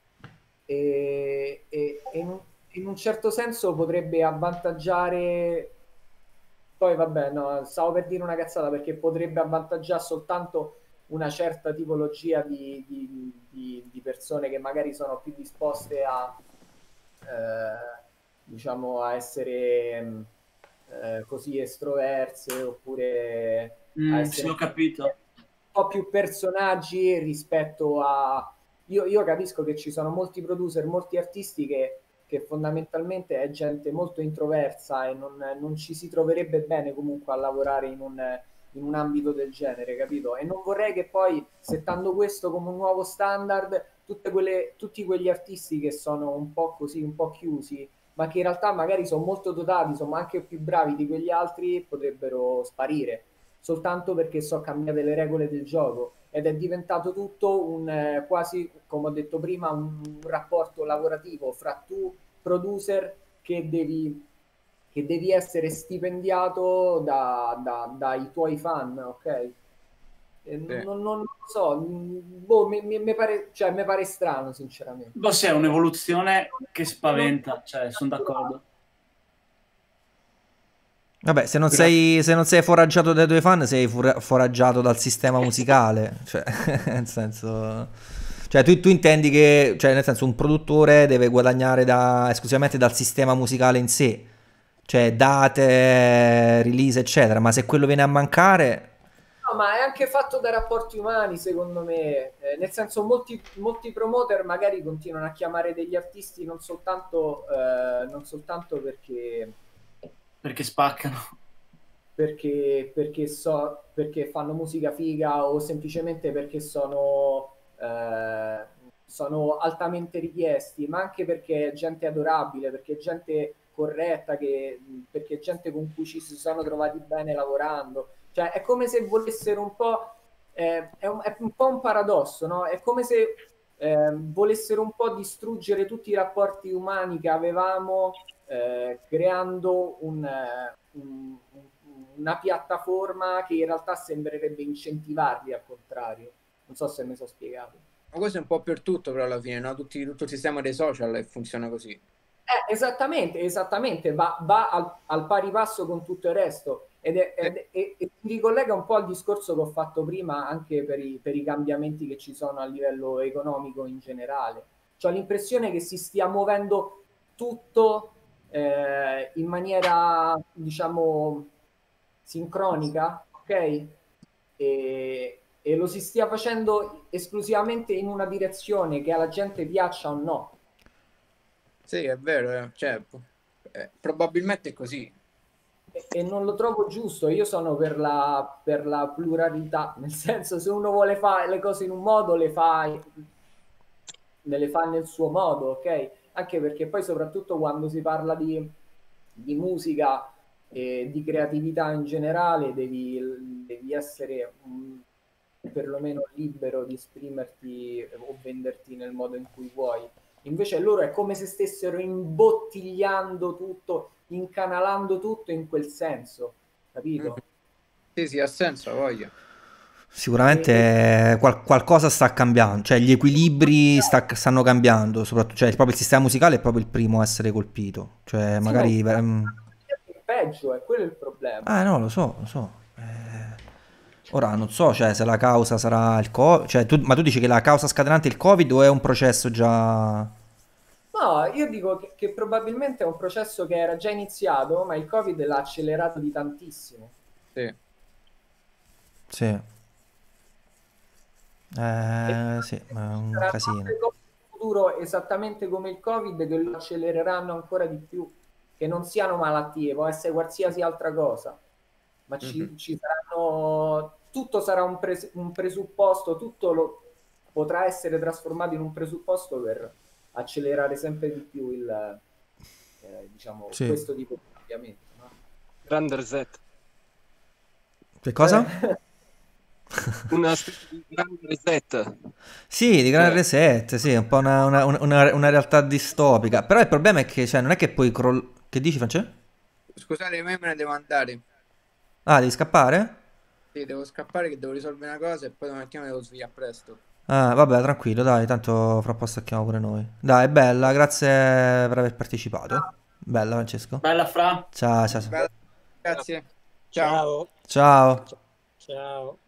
In un certo senso potrebbe avvantaggiare, poi vabbè, no, stavo per dire una cazzata perché potrebbe avvantaggiare soltanto una certa tipologia di persone che magari sono più disposte diciamo, a essere così estroverse oppure a Sì, essere ho capito. un po' più personaggi rispetto a... Io capisco che ci sono molti producer, molti artisti che fondamentalmente è gente molto introversa e non ci si troverebbe bene comunque a lavorare in un ambito del genere, capito? E non vorrei che poi, settando questo come un nuovo standard, tutti quegli artisti che sono un po' così, un po' chiusi, ma che in realtà magari sono molto dotati, sono anche più bravi di quegli altri, potrebbero sparire soltanto perché so cambiate le regole del gioco ed è diventato tutto un quasi, come ho detto prima, un rapporto lavorativo fra tu, producer, che devi essere stipendiato dai tuoi fan, ok? E Sì. non lo so, boh, mi pare, cioè, mi pare strano, sinceramente. Boh, sì, è un'evoluzione che Non- spaventa, cioè, sono d'accordo. Vabbè, Grazie. se non sei foraggiato dai tuoi fan, sei foraggiato dal sistema musicale. Cioè, nel senso... Cioè, tu intendi che, cioè, nel senso, un produttore deve guadagnare esclusivamente dal sistema musicale in sé. Cioè date, release, eccetera, ma se quello viene a mancare... No, ma è anche fatto da rapporti umani, secondo me. Nel senso, molti promoter magari continuano a chiamare degli artisti non soltanto Perché spaccano. perché fanno musica figa o semplicemente perché sono altamente richiesti, ma anche perché è gente adorabile, perché è gente corretta, perché è gente con cui ci si sono trovati bene lavorando. Cioè, è come se volessero un po', è un po' un paradosso, no? È come se volessero un po' distruggere tutti i rapporti umani che avevamo, creando una piattaforma che in realtà sembrerebbe incentivarli al contrario. Non so se mi sono spiegato. Ma questo è un po' per tutto, però alla fine, no? Tutto il sistema dei social funziona così. Esattamente, va al pari passo con tutto il resto e si ricollega un po' al discorso che ho fatto prima anche per i cambiamenti che ci sono a livello economico in generale. Ho l'impressione che si stia muovendo tutto in maniera, diciamo, sincronica, ok? E lo si stia facendo esclusivamente in una direzione, che alla gente piaccia o no. Sì, è vero, cioè, probabilmente è così. E non lo trovo giusto. Io sono per la pluralità, nel senso, se uno vuole fare le cose in un modo, le fa nel suo modo, ok? Anche perché poi soprattutto quando si parla di musica e di creatività in generale devi essere perlomeno libero di esprimerti o venderti nel modo in cui vuoi. Invece loro è come se stessero imbottigliando tutto, incanalando tutto in quel senso, capito? Sì, ha senso, voglio. Sicuramente qualcosa sta cambiando, cioè gli equilibri stanno cambiando, soprattutto, cioè proprio il sistema musicale è proprio il primo a essere colpito, cioè Sì, magari... ma è peggio, è quello il problema. no, lo so. Ora non so, cioè, se la causa sarà il Covid, cioè, ma tu dici che la causa scatenante è il Covid o è un processo già... No, io dico che probabilmente è un processo che era già iniziato, ma il Covid l'ha accelerato di tantissimo. Sì. Sì. E Sì, ma è un saranno casino. altre cose in futuro esattamente come il Covid che lo accelereranno ancora di più, che non siano malattie, può essere qualsiasi altra cosa, ma ci saranno, tutto sarà un presupposto, potrà essere trasformato in un presupposto per accelerare sempre di più diciamo, Sì. questo tipo di cambiamento, no? Grande reset. Che cosa? Una specie di grande reset. Sì, di Gran Cioè, Reset, sì, è un po' una realtà distopica. Però il problema è che, cioè, non è che poi Che dici, Francesco? Scusate, me ne devo andare. Ah, devi scappare? Sì, devo scappare che devo risolvere una cosa e poi domattina mi devo svegliare presto. Ah, vabbè, tranquillo, dai, tanto fra un po' stacchiamo pure noi. Dai, bella, grazie per aver partecipato. Bella, Francesco. Bella Fra. Ciao, ciao, ciao. Bella, grazie. Ciao. Ciao. Ciao. Ciao.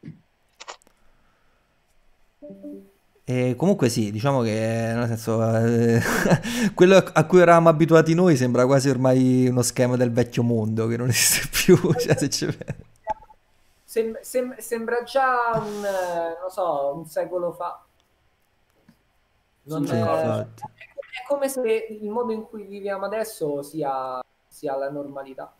E comunque sì, diciamo che, nel senso, quello a cui eravamo abituati noi sembra quasi ormai uno schema del vecchio mondo che non esiste più, cioè, se ci pensi. Sembra già non so, un secolo fa. Non Sì, è, infatti. è come se il modo in cui viviamo adesso sia la normalità.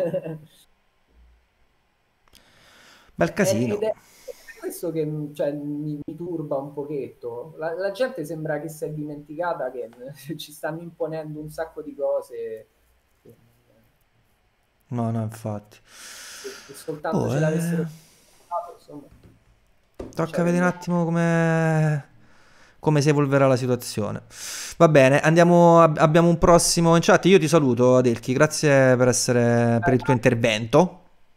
Bel casino. Ed è questo che cioè, mi turba un pochetto. La gente sembra che si è dimenticata che ci stanno imponendo un sacco di cose No, no, infatti. che soltanto Oh, ce l'avessero fatto, insomma. tocca vedere un attimo come si evolverà la situazione. Va bene, abbiamo un prossimo in chat. Io ti saluto, Adelchi, grazie per il tuo intervento.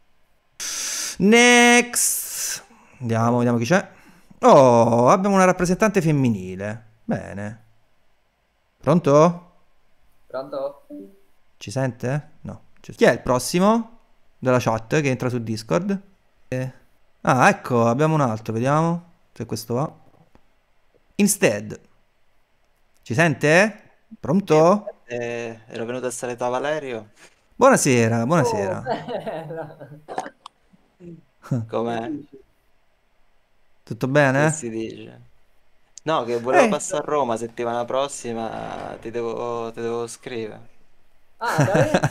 Next. Vediamo chi c'è. Oh, abbiamo una rappresentante femminile. Bene. Pronto? Pronto? Ci sente? No. Chi è il prossimo della chat che entra su Discord? Ah, ecco, abbiamo un altro, vediamo se questo va. Instead. Ci sente? Pronto? Ero venuto a salire da Valerio. Buonasera, Oh, buonasera. bella. Com'è? Dici? Tutto Che bene? si dice? No, che volevo Eh, passare a Roma settimana prossima, ti devo scrivere. Ah, dai?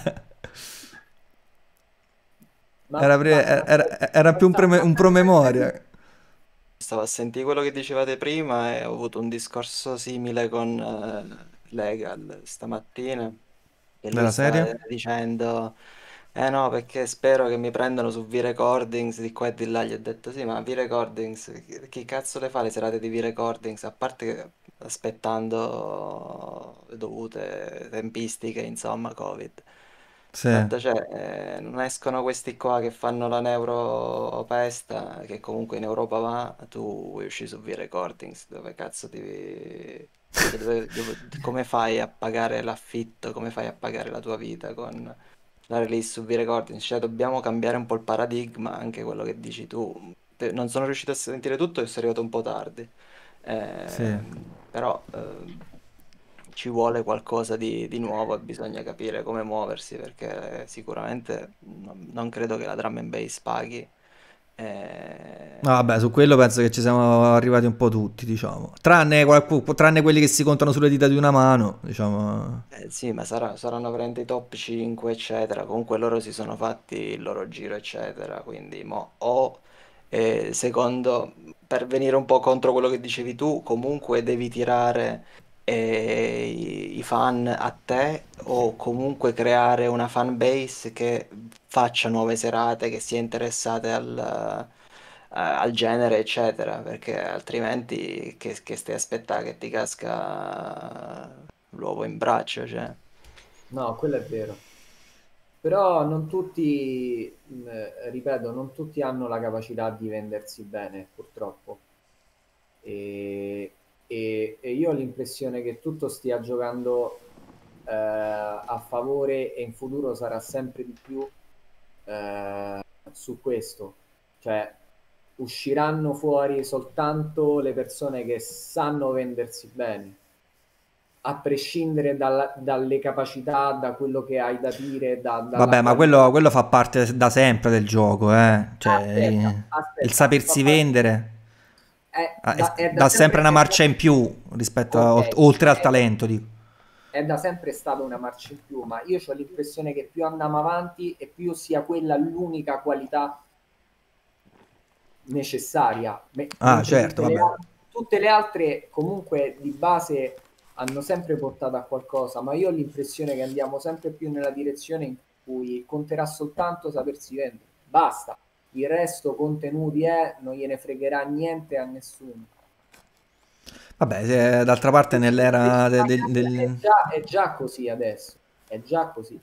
era, era più un promemoria. Stavo a sentire quello che dicevate prima e ho avuto un discorso simile con Legal stamattina, e lui Della stava serie? dicendo, eh no, perché spero che mi prendano su V-Recordings di qua e di là. Gli ho detto, sì, ma V-Recordings, chi cazzo le fa le serate di V-Recordings? A parte che aspettando le dovute tempistiche, insomma, Covid. Sì. Tanto c'è, non escono questi qua che fanno la neuropesta, che comunque in Europa va, tu vuoi uscire su V-Recordings, dove cazzo cioè, come fai a pagare l'affitto, come fai a pagare la tua vita con la release su V-Recordings? Cioè dobbiamo cambiare un po' il paradigma, anche quello che dici tu. Non sono riuscito a sentire tutto e sono arrivato un po' tardi. Sì. Però ci vuole qualcosa di nuovo e bisogna capire come muoversi, perché sicuramente non credo che la drum and bass paghi. No, vabbè, su quello penso che ci siamo arrivati un po' tutti, diciamo. Tranne quelli che si contano sulle dita di una mano, diciamo. Sì, ma saranno veramente i top 5, eccetera. Comunque loro si sono fatti il loro giro, eccetera. Quindi, secondo, per venire un po' contro quello che dicevi tu, comunque devi tirare i fan a te, o comunque creare una fan base che faccia nuove serate, che sia interessate al genere, eccetera. Perché altrimenti che stai a aspettare che ti casca l'uovo in braccio, cioè. No, quello è vero. Però non tutti, ripeto, non tutti hanno la capacità di vendersi bene, purtroppo. E, e io ho l'impressione che tutto stia giocando a favore e in futuro sarà sempre di più su questo. Cioè, usciranno fuori soltanto le persone che sanno vendersi bene, a prescindere dalle capacità, da quello che hai da dire, dalla Vabbè, ma qualità. quello fa parte da sempre del gioco, eh. Cioè, Aspetta, il aspetta, sapersi vendere è da dà sempre sempre, una marcia in più rispetto ok, oltre al è da, talento, dico. è da sempre stata una marcia in più, ma io ho l'impressione che più andiamo avanti e più sia quella l'unica qualità necessaria, Ah, mentre certo, vabbè. tutte le altre comunque di base hanno sempre portato a qualcosa, ma io ho l'impressione che andiamo sempre più nella direzione in cui conterà soltanto sapersi vendere. Basta, il resto contenuti non gliene fregherà niente a nessuno. Vabbè, d'altra parte nell'era È già così adesso, è già così.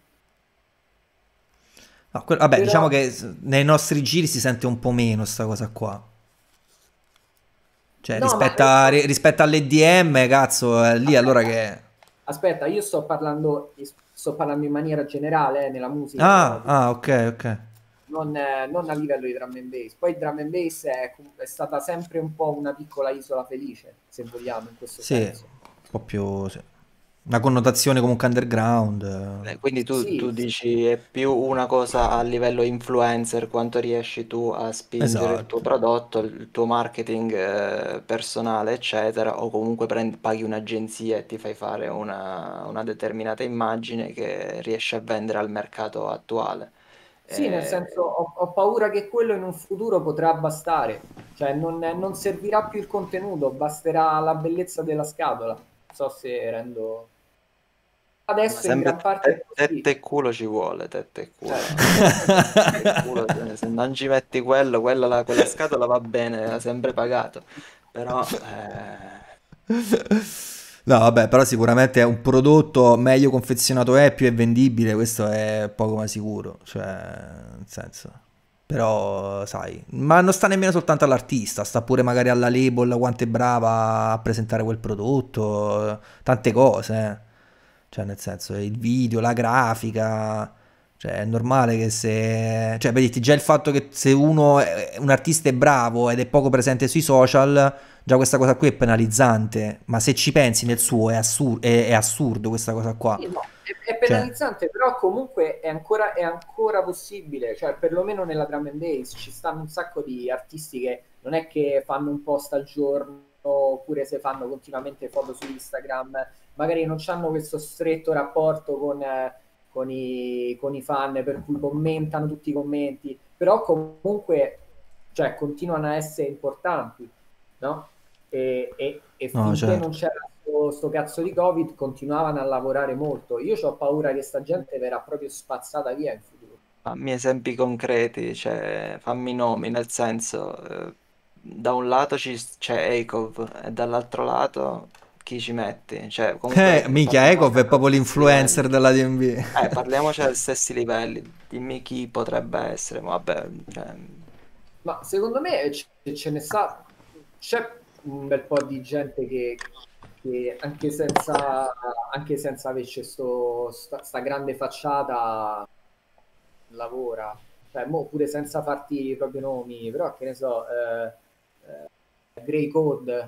no, vabbè, Però diciamo che nei nostri giri si sente un po' meno sta cosa qua. Cioè, no, ma rispetto all'EDM, cazzo, lì allora aspetta, che... aspetta, io sto parlando in maniera generale, nella musica proprio. Ok, ok. Non a livello di drum and bass. Poi il drum and bass è stata sempre un po' una piccola isola felice, se vogliamo, in questo Sì, senso. un po' più... sì. Una connotazione comunque underground. Quindi tu Sì, sì, dici è più una cosa a livello influencer, quanto riesci tu a spingere il tuo Esatto. prodotto, il tuo marketing personale, eccetera, o comunque paghi un'agenzia e ti fai fare una determinata immagine che riesci a vendere al mercato attuale. sì, nel senso ho paura che quello in un futuro potrà bastare, cioè non servirà più il contenuto, basterà la bellezza della scatola. Non so se rendo... Ma Adesso in sempre gran parte è tette così. e culo ci vuole, tette e culo. Eh. Tette e culo, se non ci metti quello, quella scatola va bene, ha sempre pagato. Però, No, vabbè, però sicuramente è un prodotto meglio confezionato è, più è vendibile, questo è poco ma sicuro, cioè, nel senso. Però, sai, ma non sta nemmeno soltanto all'artista, sta pure magari alla label quanto è brava a presentare quel prodotto, tante cose, eh. Cioè, nel senso, il video, la grafica, Cioè, è normale che se... Cioè, vedi, già il fatto che se un artista è bravo ed è poco presente sui social, già questa cosa qui è penalizzante. Ma se ci pensi nel suo è assurdo questa cosa qua. Sì, no, è Cioè, penalizzante, però comunque è ancora possibile, cioè perlomeno nella drum and bass ci stanno un sacco di artisti che non è che fanno un post al giorno, oppure se fanno continuamente foto su Instagram, magari non hanno questo stretto rapporto con i fan, per cui commentano tutti i commenti, però comunque cioè, continuano a essere importanti, no? E no, finché non certo. c'era sto cazzo di Covid continuavano a lavorare molto. Io ho paura che sta gente verrà proprio spazzata via in futuro. Fammi esempi concreti, cioè fammi nomi, nel senso, da un lato c'è Akov e dall'altro lato chi ci metti? Cioè, comunque Minchia, parliamo Ekov è allo proprio stessi livelli. l'influencer della DNB. Parliamoci agli stessi livelli. Dimmi chi potrebbe essere, ma vabbè, cioè, Ma secondo me ce ne sta, c'è un bel po' di gente che anche senza averci sta grande facciata lavora, cioè, mo pure senza farti i propri nomi, però che ne so, Grey Code,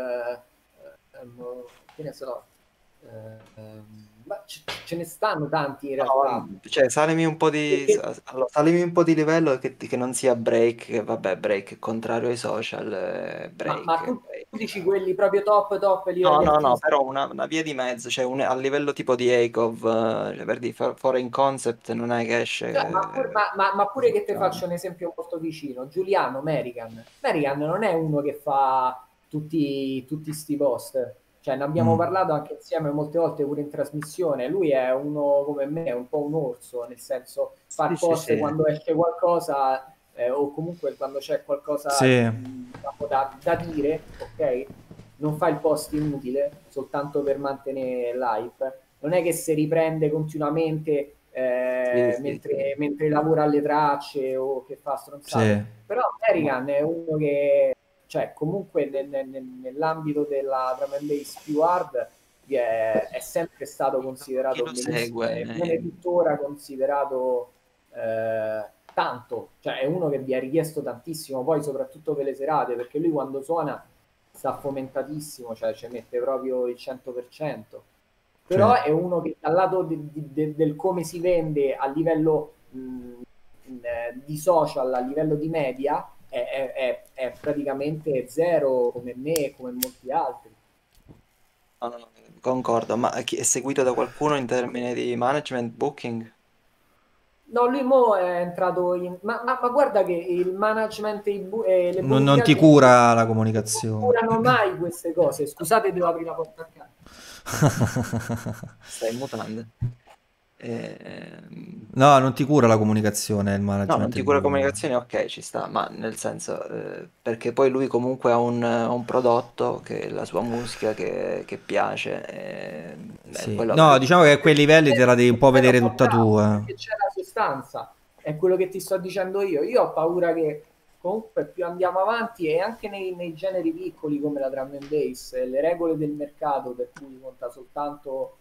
che ne so, ma ce ne stanno tanti in realtà. no, cioè, salimi un po' di, Che- allora, salimi un po' di livello che non sia break, che vabbè, break è contrario ai social, ma break, break. tu dici quelli proprio top No, livelli no, no, artisti? però una via di mezzo, cioè a livello tipo di Akov, cioè per dire, Foreign Concept non è che Cioè, esce... ma pure che ti no. faccio un esempio molto vicino, Giuliano Merican. Merican non è uno che fa tutti sti post, cioè ne abbiamo Mm. parlato anche insieme molte volte pure in trasmissione. Lui è uno come me, è un po' un orso, nel senso fa Sì, il sì, post sì. quando esce qualcosa o comunque quando c'è qualcosa Sì, diciamo, da dire, ok? Non fa il post inutile soltanto per mantenere l'hype. Non è che si riprende continuamente Sì, sì, sì. mentre lavora alle tracce o che fa stronzate. sì, Però Ma American è uno che, cioè, comunque nell'ambito della drum and bass più hard è sempre stato chi considerato lo benissimo segue? e viene tuttora considerato tanto, cioè è uno che vi ha richiesto tantissimo, poi soprattutto per le serate, perché lui quando suona sta fomentatissimo, cioè ci mette proprio il 100%. Però sì. è uno che dal lato del come si vende a livello di social, a livello di media, è praticamente zero come me e come molti altri. No, no, no, concordo, ma è seguito da qualcuno in termini di management, booking? No, lui mo è entrato in... Ma guarda che il management e le Non ti bonificazioni cura la non comunicazione. curano mai queste cose. Scusate, devo aprire la porta a casa. Stai in mutande. No, non ti cura la comunicazione, il No, non management. ti cura comunicazione, ok, ci sta, ma nel senso, perché poi lui comunque ha un prodotto che è la sua musica che piace, e Sì. poi lo No, avrà. diciamo che a quei livelli te la devi un po' Quello vedere fa tutta bravo, tu. perché c'è la sostanza, è quello che ti sto dicendo io. Io ho paura che comunque più andiamo avanti e anche nei generi piccoli come la drum and bass, le regole del mercato per cui conta soltanto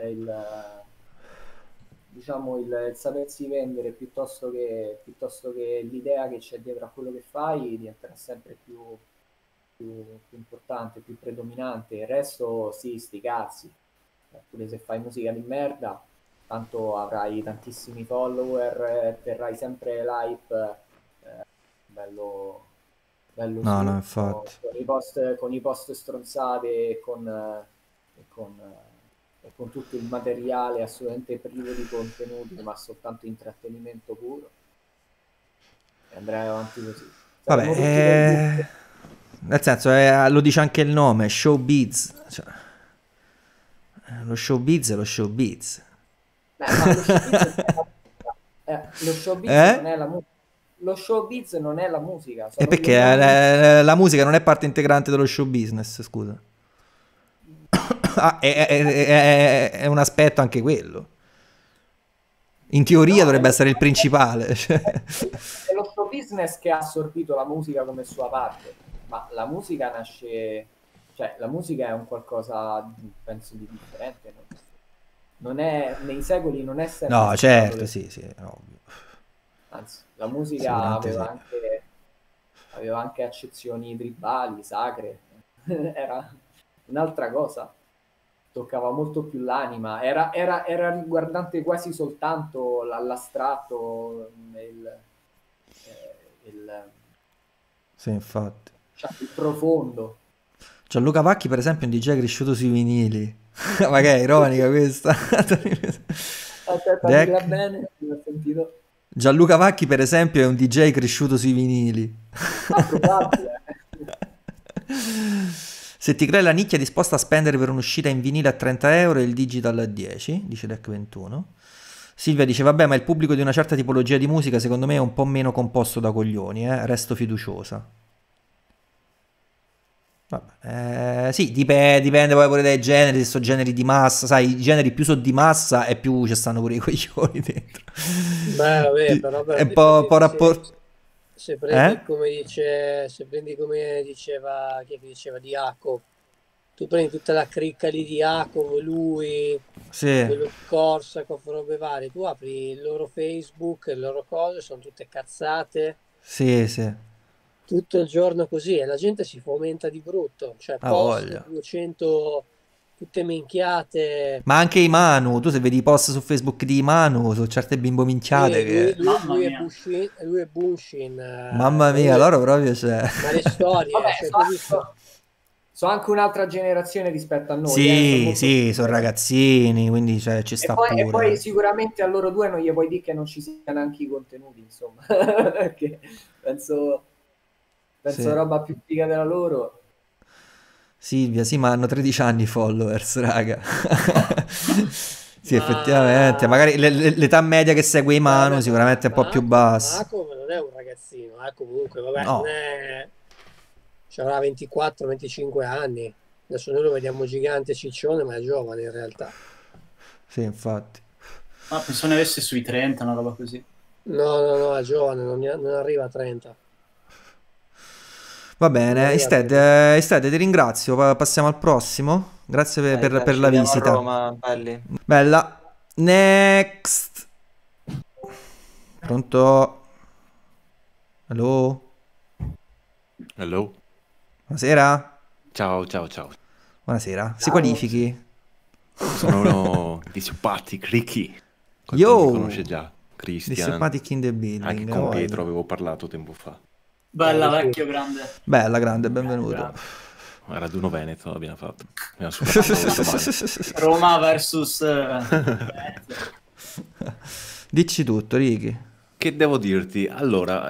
diciamo il sapersi vendere piuttosto che l'idea che c'è dietro a quello che fai diventerà sempre più importante, più predominante. Il resto sì, sti cazzi. Pure se fai musica di merda, tanto avrai tantissimi follower, terrai sempre l'hype, bello, bello No, no, su, infatti. con i post stronzate e con tutto il materiale assolutamente privo di contenuti, ma soltanto intrattenimento puro. E andrai avanti così. Vabbè, Saremo tutti dei gruppi. nel senso, lo dice anche il nome, showbiz. Cioè, lo showbiz è lo showbiz. Ma lo showbiz non è la musica. Lo showbiz Eh? non è la musica. Lo showbiz non è la musica, E sono due perché mondi la musica non è parte integrante dello show business, scusa. Ah, è un aspetto anche quello. In teoria no, dovrebbe essere il principale. Cioè. è lo show business che ha assorbito la musica come sua parte, ma la musica nasce, cioè la musica è un qualcosa, penso, di differente, no? non è, nei secoli non è sempre No, stato certo, del- sì, ovvio. anzi, la musica Sicuramente aveva anche accezioni tribali, sacre, era un'altra cosa, toccava molto più l'anima, era riguardante quasi soltanto l'astratto, Sì, infatti. diciamo, il profondo. Gianluca Vacchi, per esempio, è un DJ cresciuto sui vinili. Ma che è ironica questa? Aspetta, Deck. dirà bene, non ho sentito. Gianluca Vacchi, per esempio, è un DJ cresciuto sui vinili. Ah, probabile. Se ti crei la nicchia disposta a spendere per un'uscita in vinile a 30 euro e il digital a 10, dice Deck 21. Silvia dice, vabbè, ma il pubblico di una certa tipologia di musica secondo me è un po' meno composto da coglioni, resto fiduciosa. Vabbè, sì, dipende poi pure dai generi, se sono generi di massa, sai, i generi più sono di massa e più ci stanno pure i coglioni dentro. Beh, vabbè, però È un po' rapporto... se prendi se prendi come diceva, chi è che diceva di Jacopo, tu prendi tutta la cricca lì di Jacopo, lui, Sì, quello di Corsacoff, robe varie, tu apri il loro Facebook, le loro cose, sono tutte cazzate, sì, sì, tutto il giorno così, e la gente si fomenta di brutto, cioè ha post voglia. 200, tutte minchiate. Ma anche i Manu, tu se vedi i post su Facebook di Manu, su certe bimbo minchiate che... Mamma Lui è mia. lui è Bushin, Mamma mia, loro proprio c'è... ma le storie, Vabbè, cioè, tu hai visto? so anche un'altra generazione rispetto a noi. Sì, molto sì, più sono giovani. ragazzini, quindi cioè, ci E sta poi pure. sicuramente a loro due non gli puoi dire che non ci siano neanche i contenuti, insomma. Perché penso Sì. roba più figa della loro. Silvia, sì, ma hanno 13 anni i followers, raga. Sì, Ma- effettivamente. Magari l'età media che segue i Manu Vabbè, sicuramente è un po' più bassa. Marco non è un ragazzino, comunque, vabbè, No. non è... avrà 24-25 anni. Adesso noi lo vediamo gigante ciccione, ma è giovane in realtà. Sì, infatti. Ma penso ne avesse sui 30, una roba così. No, è giovane, non arriva a 30. Va bene, Non Isted, ti ringrazio. Passiamo al prossimo. Grazie Dai, per dai, la ci vediamo a visita. Roma, belli. Bella. Next. Pronto? Hello? Hello. Buonasera? Ciao. Buonasera. Si Ciao. qualifichi? Sono uno di Sympatic Ricky. Yo! Qualcuno mi conosce già. The Christian. Sympathetic in the Anche building. con voglia. Pietro avevo parlato tempo fa. Bella, sì. vecchio, grande. Bella, grande, benvenuto. Grande. Raduno Veneto l'abbiamo fatto. Abbiamo superato molto male. Roma versus... Dici tutto, Ricky. Che devo dirti? Allora,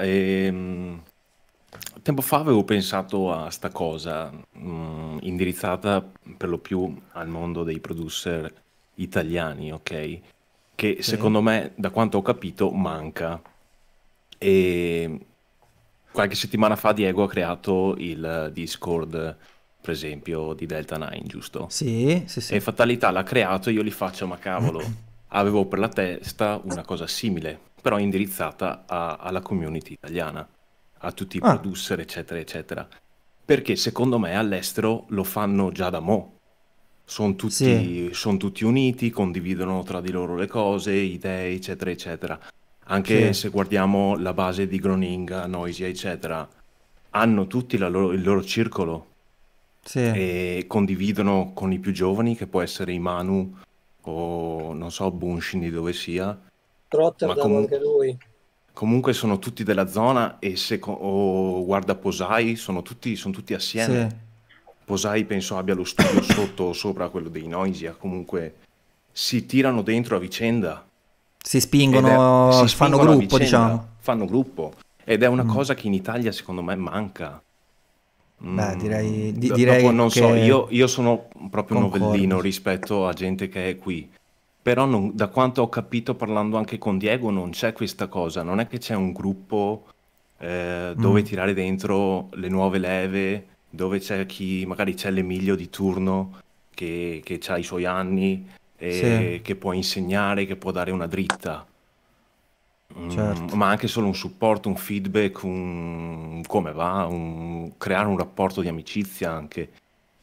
tempo fa avevo pensato a sta cosa, indirizzata per lo più al mondo dei producer italiani, ok? Che secondo me, da quanto ho capito, manca. E qualche settimana fa Diego ha creato il Discord, per esempio, di Delta 9, giusto? Sì. E Fatalità l'ha creato e io gli faccio, ma cavolo, avevo per la testa una cosa simile, però indirizzata alla community italiana, a tutti i Ah. producer, eccetera, eccetera. Perché secondo me all'estero lo fanno già da mo'. Sono tutti uniti, condividono tra di loro le cose, idee, eccetera, eccetera. Anche Sì. se guardiamo la base di Groninga, Noisia, eccetera, hanno tutti il loro circolo Sì. e condividono con i più giovani, che può essere i Manu o non so, Bunshin di dove sia. Rotterdam anche lui. Comunque sono tutti della zona e o guarda Posai, sono tutti assieme. Sì. Posai penso abbia lo studio sotto o sopra quello dei Noisia, comunque si tirano dentro a vicenda. Si Ed spingono, si fanno spingono a gruppo, vicenda, diciamo. fanno gruppo. Ed è una cosa che in Italia secondo me manca. Beh, direi Dopo non so, che io sono proprio un concordo. novellino rispetto a gente che è qui. Però da quanto ho capito parlando anche con Diego non c'è questa cosa, non è che c'è un gruppo dove tirare dentro le nuove leve, dove c'è chi, magari c'è l'Emilio di turno che ha i suoi anni e Sì. che può insegnare, che può dare una dritta. Certo. Ma anche solo un supporto, un feedback, come va, creare un rapporto di amicizia anche.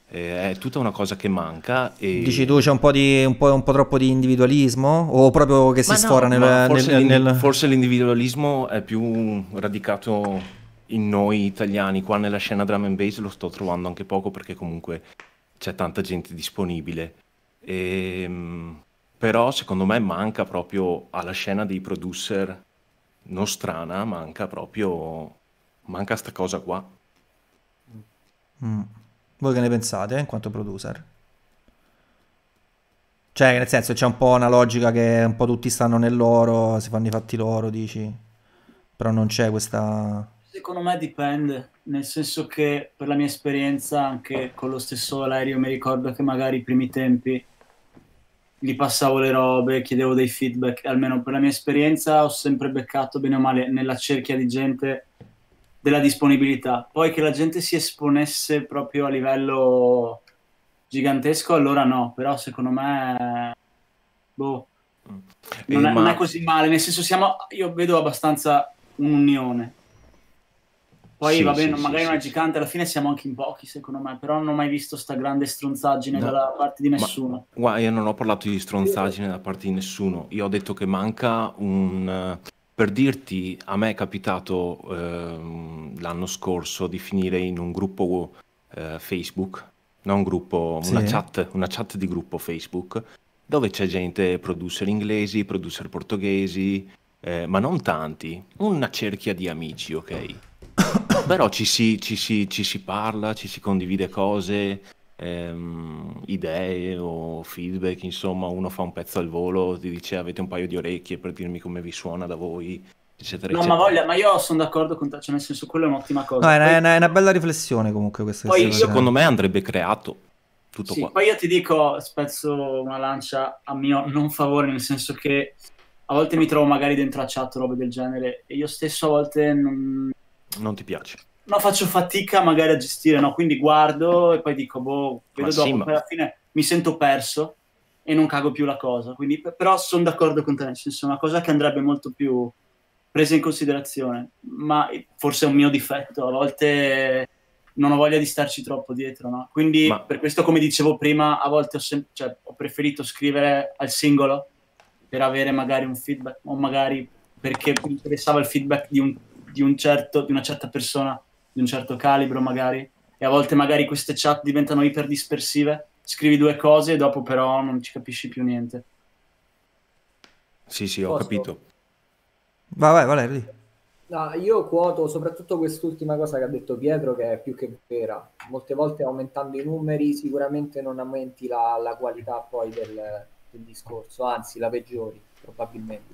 È tutta una cosa che manca. E... Dici tu c'è un po' troppo di individualismo? O proprio che si sfora forse l'individualismo è più radicato in noi italiani. Qua nella scena drum and bass lo sto trovando anche poco, perché comunque c'è tanta gente disponibile. Però secondo me manca proprio alla scena dei producer nostrana, manca sta cosa qua. Voi che ne pensate in quanto producer? Cioè, nel senso, c'è un po' una logica che un po' tutti stanno nel loro, si fanno i fatti loro, dici? Però non c'è questa... Secondo me dipende, nel senso che per la mia esperienza anche con lo stesso Valerio mi ricordo che magari i primi tempi gli passavo le robe, chiedevo dei feedback, almeno per la mia esperienza ho sempre beccato bene o male nella cerchia di gente della disponibilità. Poi che la gente si esponesse proprio a livello gigantesco, allora no, però secondo me non è così male, nel senso io vedo abbastanza un'unione. Poi Sì, va bene, sì, magari sì, non è sì. gigante, alla fine siamo anche in pochi secondo me, però non ho mai visto sta grande stronzaggine No, dalla parte di nessuno. Guarda, io non ho parlato di stronzaggine da parte di nessuno. Io ho detto che manca per dirti, a me è capitato l'anno scorso di finire in un gruppo Facebook, non un gruppo, Sì. una chat di gruppo Facebook, dove c'è gente, producer inglesi, producer portoghesi, ma non tanti, una cerchia di amici, ok? Però ci si parla, ci si condivide cose, idee o feedback, insomma, uno fa un pezzo al volo, ti dice avete un paio di orecchie per dirmi come vi suona da voi, eccetera, No, eccetera. ma io sono d'accordo con te, cioè nel senso quella è un'ottima No, cosa. è una bella riflessione comunque questa che Poi stai io facendo. Secondo me andrebbe creato tutto Sì, qua. poi io ti dico, spezzo una lancia a mio non favore, nel senso che a volte mi trovo magari dentro a chat o robe del genere e io stesso a volte Non ti piace? no, faccio fatica magari a gestire, no? Quindi guardo e poi dico, Ma vedo sì, dopo, ma poi alla fine mi sento perso e non cago più la cosa. Quindi, però sono d'accordo con te, nel senso è una cosa che andrebbe molto più presa in considerazione, ma forse è un mio difetto, a volte non ho voglia di starci troppo dietro, no? Quindi Ma per questo, come dicevo prima, a volte ho preferito scrivere al singolo per avere magari un feedback, o magari perché mi interessava il feedback di una certa persona, di un certo calibro magari, e a volte magari queste chat diventano iperdispersive, scrivi due cose e dopo però non ci capisci più niente. sì, ho Posso? capito. Vai, Valerio. No, io quoto soprattutto quest'ultima cosa che ha detto Pietro, che è più che vera. Molte volte aumentando i numeri sicuramente non aumenti la qualità poi del discorso, anzi la peggiori probabilmente.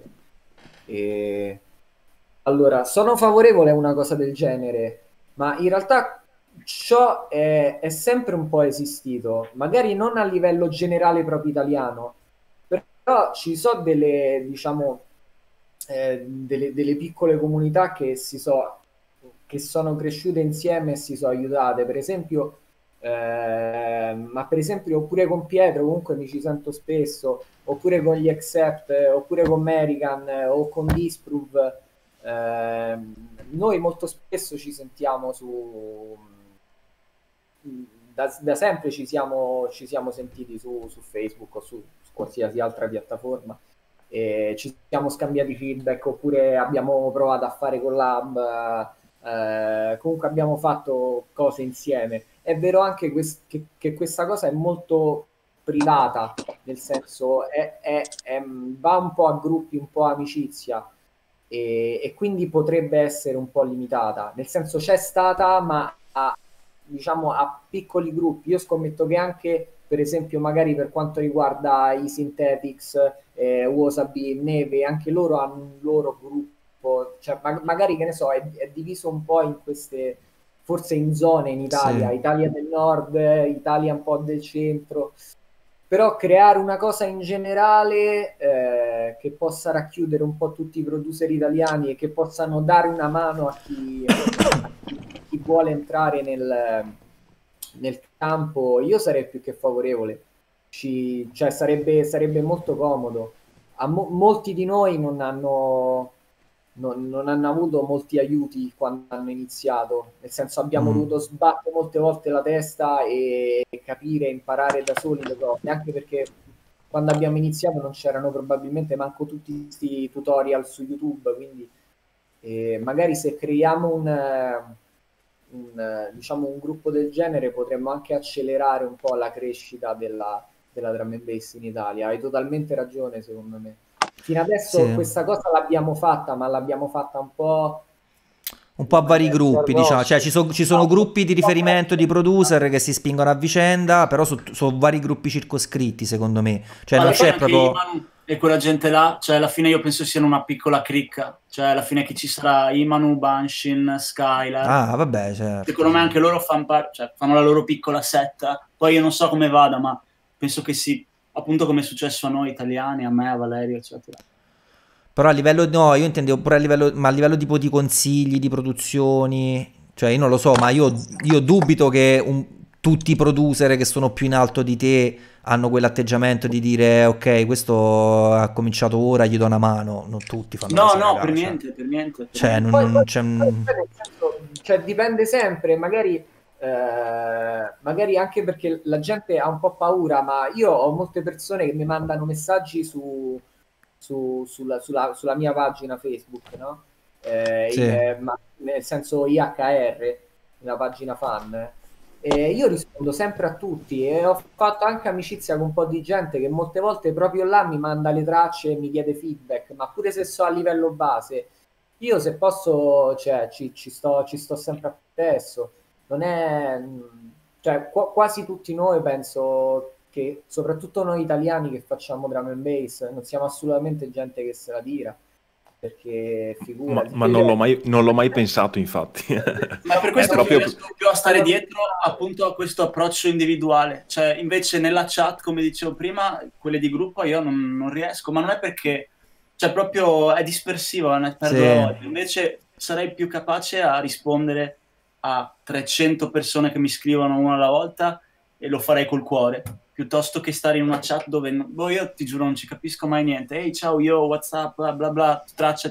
Allora, sono favorevole a una cosa del genere, ma in realtà ciò è sempre un po' esistito, magari non a livello generale proprio italiano, però ci sono diciamo, delle piccole comunità che sono cresciute insieme e si sono aiutate. Per esempio, ma per esempio, oppure con Pietro, comunque mi ci sento spesso, oppure con gli Accept, oppure con American o con Disprove. Noi molto spesso ci sentiamo da sempre ci siamo sentiti su Facebook o su qualsiasi altra piattaforma e ci siamo scambiati feedback oppure abbiamo provato a fare collab, comunque abbiamo fatto cose insieme. È vero anche che questa cosa è molto privata, nel senso va un po' a gruppi, un po' a amicizia e quindi potrebbe essere un po' limitata, nel senso c'è stata ma diciamo a piccoli gruppi. Io scommetto che anche per esempio magari per quanto riguarda i Synthetics, Wasabi, Neve, anche loro hanno un loro gruppo, cioè magari che ne so, è diviso un po' in queste, forse in zone in Italia, Sì. Italia del Nord, Italia un po' del centro, però creare una cosa in generale che possa racchiudere un po' tutti i producer italiani e che possano dare una mano a chi vuole entrare nel campo, io sarei più che favorevole. Cioè sarebbe molto comodo. Molti di noi non non hanno avuto molti aiuti quando hanno iniziato, nel senso abbiamo dovuto sbattere molte volte la testa e capire, imparare da soli le cose, anche perché quando abbiamo iniziato non c'erano probabilmente manco tutti questi tutorial su YouTube, quindi magari se creiamo diciamo un gruppo del genere potremmo anche accelerare un po' la crescita della drum and bass in Italia. Hai totalmente ragione, secondo me. Fino adesso questa cosa l'abbiamo fatta, ma l'abbiamo fatta un po' a vari gruppi, diciamo, cioè ci sono gruppi di riferimento di producer che si spingono a vicenda, però sono vari gruppi circoscritti, secondo me. Cioè non c'è proprio... E quella gente là, cioè alla fine io penso siano una piccola cricca, cioè alla fine chi ci sarà Imanu, Banshin, Skylar. Ah, vabbè, certo. Secondo me anche loro fanno la loro piccola setta. Poi io non so come vada, ma penso che sì, appunto come è successo a noi italiani, a me, a Valerio, eccetera. Però a livello, no, io intendevo pure a livello tipo di consigli, di produzioni, cioè io non lo so, ma io dubito che tutti i producer che sono più in alto di te hanno quell'atteggiamento di dire ok, questo ha cominciato ora, gli do una mano. Non tutti fanno così, no, ragazzi. per niente. Cioè, non c'è... Cioè, dipende sempre, magari anche perché la gente ha un po' paura, ma io ho molte persone che mi mandano messaggi sulla mia pagina Facebook, no? Ma nel senso IHR, una pagina fan. Io rispondo sempre a tutti e ho fatto anche amicizia con un po' di gente che molte volte proprio là mi manda le tracce e mi chiede feedback, ma pure se so a livello base, io se posso, cioè, ci sto sempre appresso. Non è, cioè, quasi tutti noi penso che, soprattutto noi italiani che facciamo drum and bass, non siamo assolutamente gente che se la tira. Perché figurati, ma non l'ho mai pensato, infatti. Ma per questo proprio... riesco più a stare dietro appunto a questo approccio individuale, cioè invece nella chat, come dicevo prima, quelle di gruppo io non riesco, ma non è perché, cioè proprio è dispersivo, ne perdo la voglia. Invece sarei più capace a rispondere a 300 persone che mi scrivono una alla volta e lo farei col cuore, piuttosto che stare in una chat dove io ti giuro non ci capisco mai niente. Ehi, ciao, yo, what's up, bla bla bla, tracce,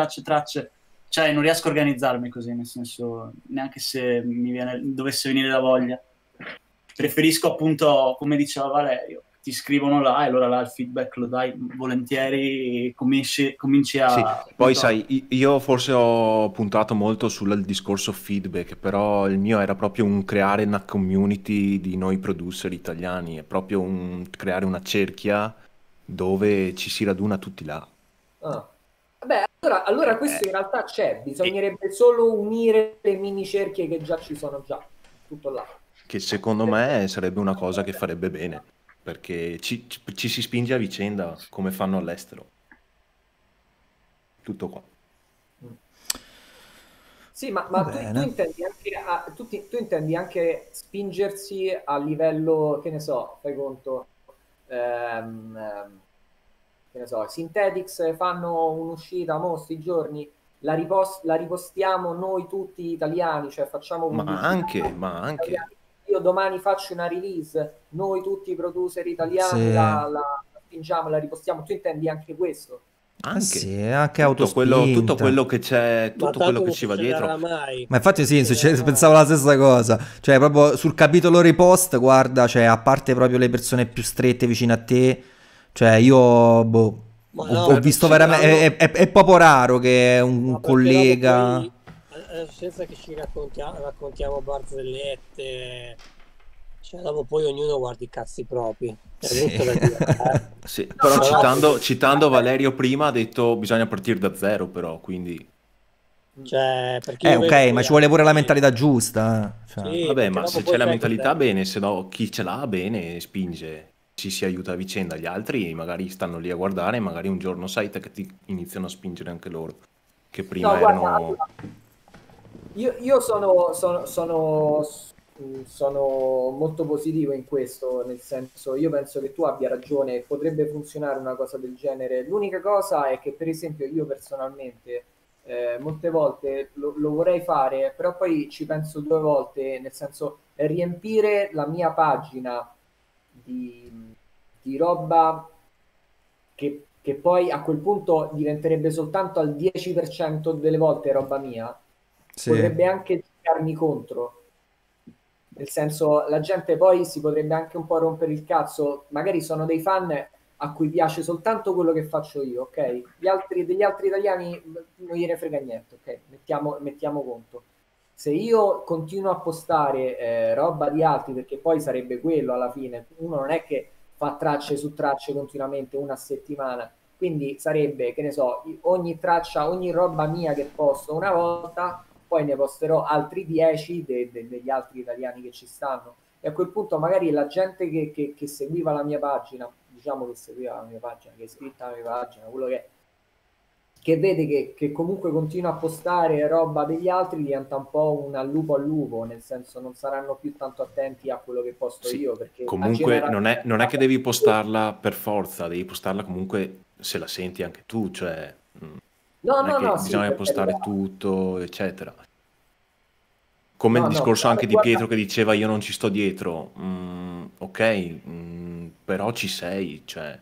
cioè non riesco a organizzarmi così, nel senso, neanche se dovesse venire la voglia. Preferisco appunto, come diceva Valerio, ti scrivono là e allora là il feedback lo dai volentieri, cominci a... Sì, poi sai, io forse ho puntato molto sul discorso feedback, però il mio era proprio un creare una community di noi producer italiani, è proprio creare una cerchia dove ci si raduna tutti là. Vabbè, allora questo in realtà c'è, bisognerebbe solo unire le mini cerchie che già ci sono già, tutto là. Che secondo me sarebbe una cosa che farebbe bene, perché ci si spinge a vicenda come fanno all'estero. Tutto qua. Sì, ma tu intendi anche spingersi a livello, che ne so, fai conto, che ne so, Synthetics fanno un'uscita sti giorni, la ripostiamo noi tutti italiani, cioè facciamo ma anche io domani faccio una release, noi tutti i producer italiani la spingiamo, la ripostiamo. Tu intendi anche questo? Anche tutto quello che c'è, tutto quello che ci va dietro. Ma infatti sì, pensavo la stessa cosa. Cioè proprio sul capitolo repost, guarda, cioè a parte proprio le persone più strette vicino a te, cioè io ho visto veramente è proprio raro che un collega senza che ci raccontiamo barzellette, cioè dopo poi ognuno guarda i cazzi propri. Sì, però citando Valerio prima ha detto bisogna partire da zero, però, quindi cioè, perché ok, ma ci vuole pure la mentalità giusta. Cioè. Sì, vabbè, ma se c'è la mentalità bene, se no chi ce l'ha bene spinge, ci si aiuta a vicenda, gli altri magari stanno lì a guardare, magari un giorno sai che ti iniziano a spingere anche loro, che prima erano... Io sono molto positivo in questo, nel senso, io penso che tu abbia ragione, potrebbe funzionare una cosa del genere. L'unica cosa è che, per esempio, io personalmente molte volte lo vorrei fare, però poi ci penso due volte, nel senso, riempire la mia pagina di roba che che poi a quel punto diventerebbe soltanto al 10% delle volte roba mia, Sì. potrebbe anche giocarmi contro. Nel senso, la gente poi si potrebbe anche un po' rompere il cazzo. Magari sono dei fan a cui piace soltanto quello che faccio io, ok? Degli altri italiani non gliene frega niente, ok? Mettiamo conto. Se io continuo a postare roba di altri, perché poi sarebbe quello alla fine, uno non è che fa tracce su tracce continuamente una a settimana, quindi sarebbe, che ne so, ogni traccia, ogni roba mia che posto una volta, poi ne posterò altri 10 degli altri italiani che ci stanno. E a quel punto magari la gente che seguiva la mia pagina, diciamo che seguiva la mia pagina, che è iscritta alla mia pagina, quello che vede che comunque continua a postare roba degli altri, diventa un po' un al lupo, nel senso non saranno più tanto attenti a quello che posto Sì, io, perché comunque non è che devi postarla per forza, devi postarla comunque se la senti anche tu, cioè non è che no, sì, bisogna per postare carità. tutto, eccetera. Come il No, discorso anche di guarda, Pietro che diceva io non ci sto dietro, ok, però ci sei, cioè,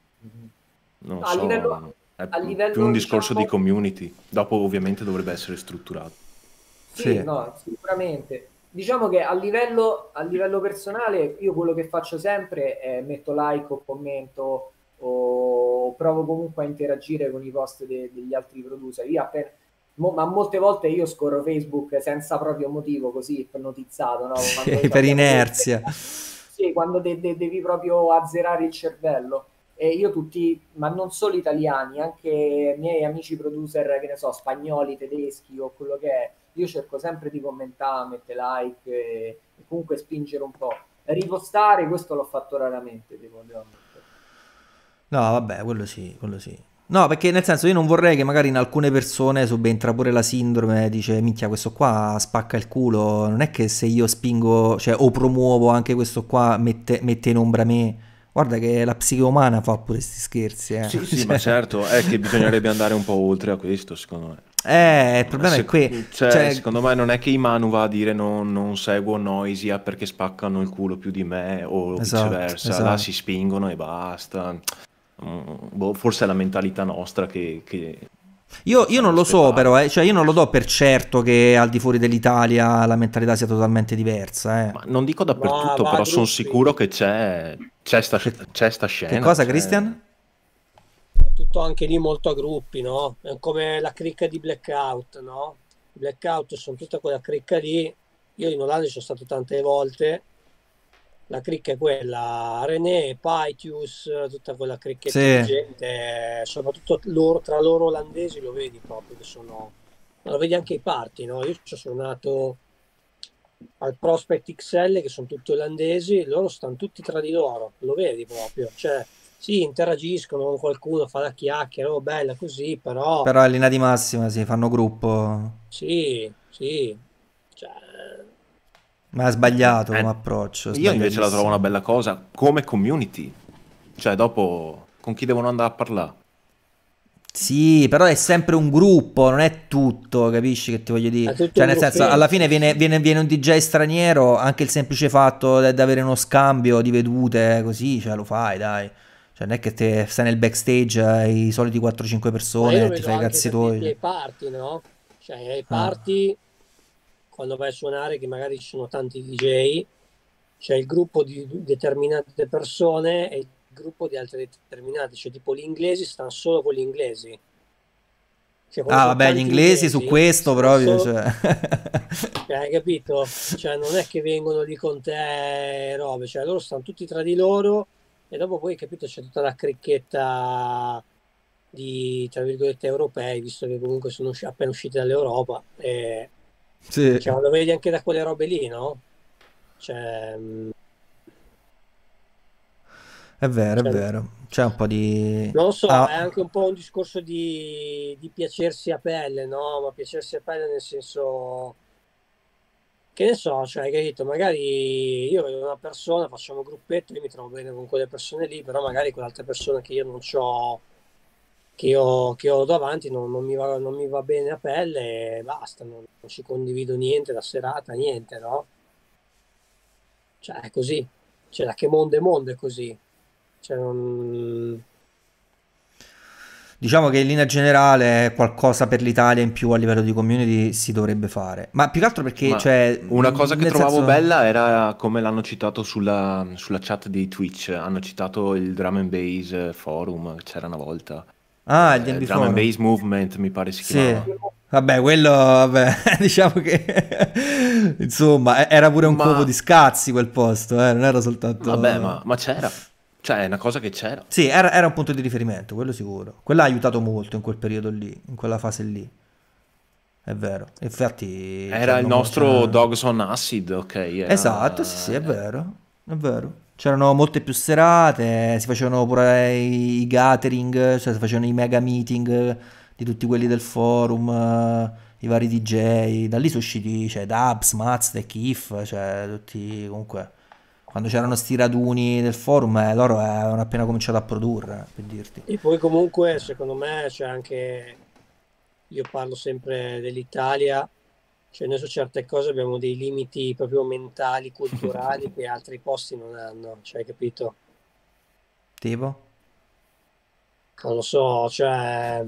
non a livello, so, è a più un livello, discorso di diciamo, community, dopo ovviamente dovrebbe essere strutturato. sì, Sì. no, sicuramente. Diciamo che a livello personale io quello che faccio sempre è metto like o commento o provo comunque a interagire con i post degli altri producer. Io ma molte volte io scorro Facebook senza proprio motivo, così ipnotizzato, no? Quando Sì, per abbiamo inerzia. sì, quando devi proprio azzerare il cervello. E io tutti, ma non solo italiani, anche miei amici producer, che ne so, spagnoli, tedeschi o quello che è, io cerco sempre di commentare, mettere like e comunque spingere un po'. Ripostare, questo l'ho fatto raramente, devo ammettere. No, vabbè, quello sì, quello sì. No, perché nel senso io non vorrei che magari in alcune persone subentra pure la sindrome, dice minchia questo qua spacca il culo, non è che se io spingo, cioè o promuovo anche questo qua mette in ombra me. Guarda che la psiche umana fa pure questi scherzi, eh. Sì, sì, ma Cioè, certo, è che bisognerebbe andare un po' oltre a questo, secondo me. il problema è Cioè, cioè, secondo me non è che i Manu va a dire non seguo Noisia perché spaccano il culo più di me o esatto, viceversa, là esatto. si spingono e basta. Boh, forse è la mentalità nostra che Io facciamo non lo so aspettare. però, cioè io non lo do per certo che al di fuori dell'Italia la mentalità sia totalmente diversa, Ma non dico Ma dappertutto, va a però sono gruppi. sicuro che c'è sta Che scena, cosa, c'è. Christian? È tutto anche lì molto a gruppi, no? È come la cricca di Blackout, no? Blackout sono tutta quella cricca lì. Io in Olanda ci sono stato tante volte. La cricca è quella, René, Paitius, tutta quella cricchetto di Sì. gente, soprattutto loro, tra loro olandesi lo vedi proprio che sono, ma lo vedi anche ai party, no? Io ci sono nato al Prospect XL che sono tutti olandesi, loro stanno tutti tra di loro, lo vedi proprio, cioè sì, interagiscono con qualcuno, fa la chiacchiera, oh bella così, però Però in linea di massima sì, fanno gruppo. sì, sì, cioè, Ma è sbagliato come Eh, approccio, è io invece la trovo una sbagliatissimo. bella cosa come community. Cioè, dopo con chi devono andare a parlare? Sì, però è sempre un gruppo, non è tutto, capisci che ti voglio è dire? tutto Cioè, un nel senso, alla gruppetto, fine viene un DJ straniero, anche il semplice fatto di avere uno scambio di vedute, così, cioè lo fai, dai. Cioè, non è che te stai nel backstage, i soliti 4-5 ma io persone lo e ti vedo fai i anche cazzi per tuoi. dirti ai party, no? Cioè ai Ah, party, quando vai a suonare, che magari ci sono tanti DJ, c'è il gruppo di determinate persone e il gruppo di altre determinate, cioè tipo gli inglesi stanno solo con gli inglesi, cioè quando Ah, sono vabbè, gli tanti inglesi su inglesi questo stanno proprio, solo, cioè. cioè, hai capito? Cioè non è che vengono lì con te e robe, cioè loro stanno tutti tra di loro e dopo poi, capito, c'è tutta la cricchetta di, tra virgolette, europei, visto che comunque sono appena usciti dall'Europa, e Sì, cioè, lo vedi anche da quelle robe lì, no? Cioè, è vero, è cioè, vero. C'è un po' di... non lo so, è Ah, anche un po' un discorso di piacersi a pelle, no? Ma piacersi a pelle nel senso, che ne so, cioè, hai capito? Magari io vedo una persona, facciamo un gruppetto, io mi trovo bene con quelle persone lì, però magari quell'altra persona che io non ho, che ho davanti non mi va bene a pelle e basta, non ci condivido niente, la serata, niente, no? Cioè, è così. Cioè, da che mondo è così. Cioè, non... Diciamo che in linea generale qualcosa per l'Italia in più a livello di community si dovrebbe fare. Ma più che altro perché, Ma cioè, una cosa che nel trovavo senso... bella era come l'hanno citato sulla chat di Twitch. Hanno citato il Drum and Bass Forum, c'era una volta. Ah, il DNB Drum and Forum. Bass Movement mi pare si Sì. chiamava. Vabbè, quello, vabbè, diciamo che, insomma, era pure un covo Ma di scazzi quel posto, non era soltanto... vabbè, ma c'era. Cioè, è una cosa che c'era. Sì, era un punto di riferimento, quello sicuro. Quello ha aiutato molto in quel periodo lì, in quella fase lì. È vero. Infatti... Era il nostro Dogs on Acid, ok? Esatto, sì, è vero. È vero. C'erano molte più serate, si facevano pure i gathering, cioè si facevano i mega meeting di tutti quelli del forum, i vari DJ. Da lì sono usciti, cioè, Dubs, Mazda, Kif, cioè, tutti comunque... Quando c'erano sti raduni del forum, loro avevano appena cominciato a produrre, per dirti. E poi comunque, secondo me, c'è anche, io parlo sempre dell'Italia, cioè noi su certe cose abbiamo dei limiti proprio mentali, culturali, che altri posti non hanno, cioè, hai capito? Tipo? Non lo so, cioè,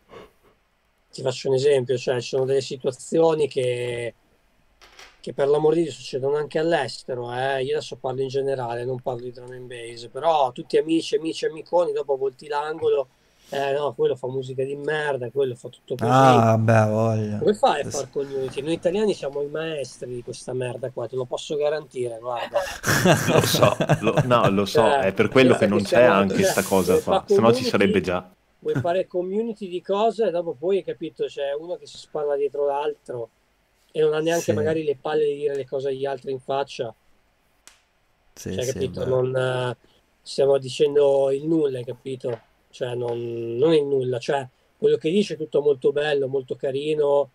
ti faccio un esempio, cioè, ci sono delle situazioni che per l'amor di Dio succedono anche all'estero, io adesso parlo in generale, non parlo di drum and bass, però tutti amici, amiconi, dopo volti l'angolo, no, quello fa musica di merda, quello fa tutto così. Ah, beh, voglio. Come fai a far community? Noi italiani siamo i maestri di questa merda qua, te lo posso garantire, guarda. Lo so, lo so, Cioè, è per quello che non c'è siamo- anche cioè, sta cosa vuoi qua, fa se no ci community- sarebbe già. Vuoi fare community di cose e dopo poi, hai capito, c'è uno che si spalla dietro l'altro e non ha neanche Sì. magari le palle di dire le cose agli altri in faccia. Sì, Cioè, sì, capito? beh. Non stiamo dicendo il nulla, hai capito? Cioè, non il nulla. Cioè, quello che dice è tutto molto bello, molto carino.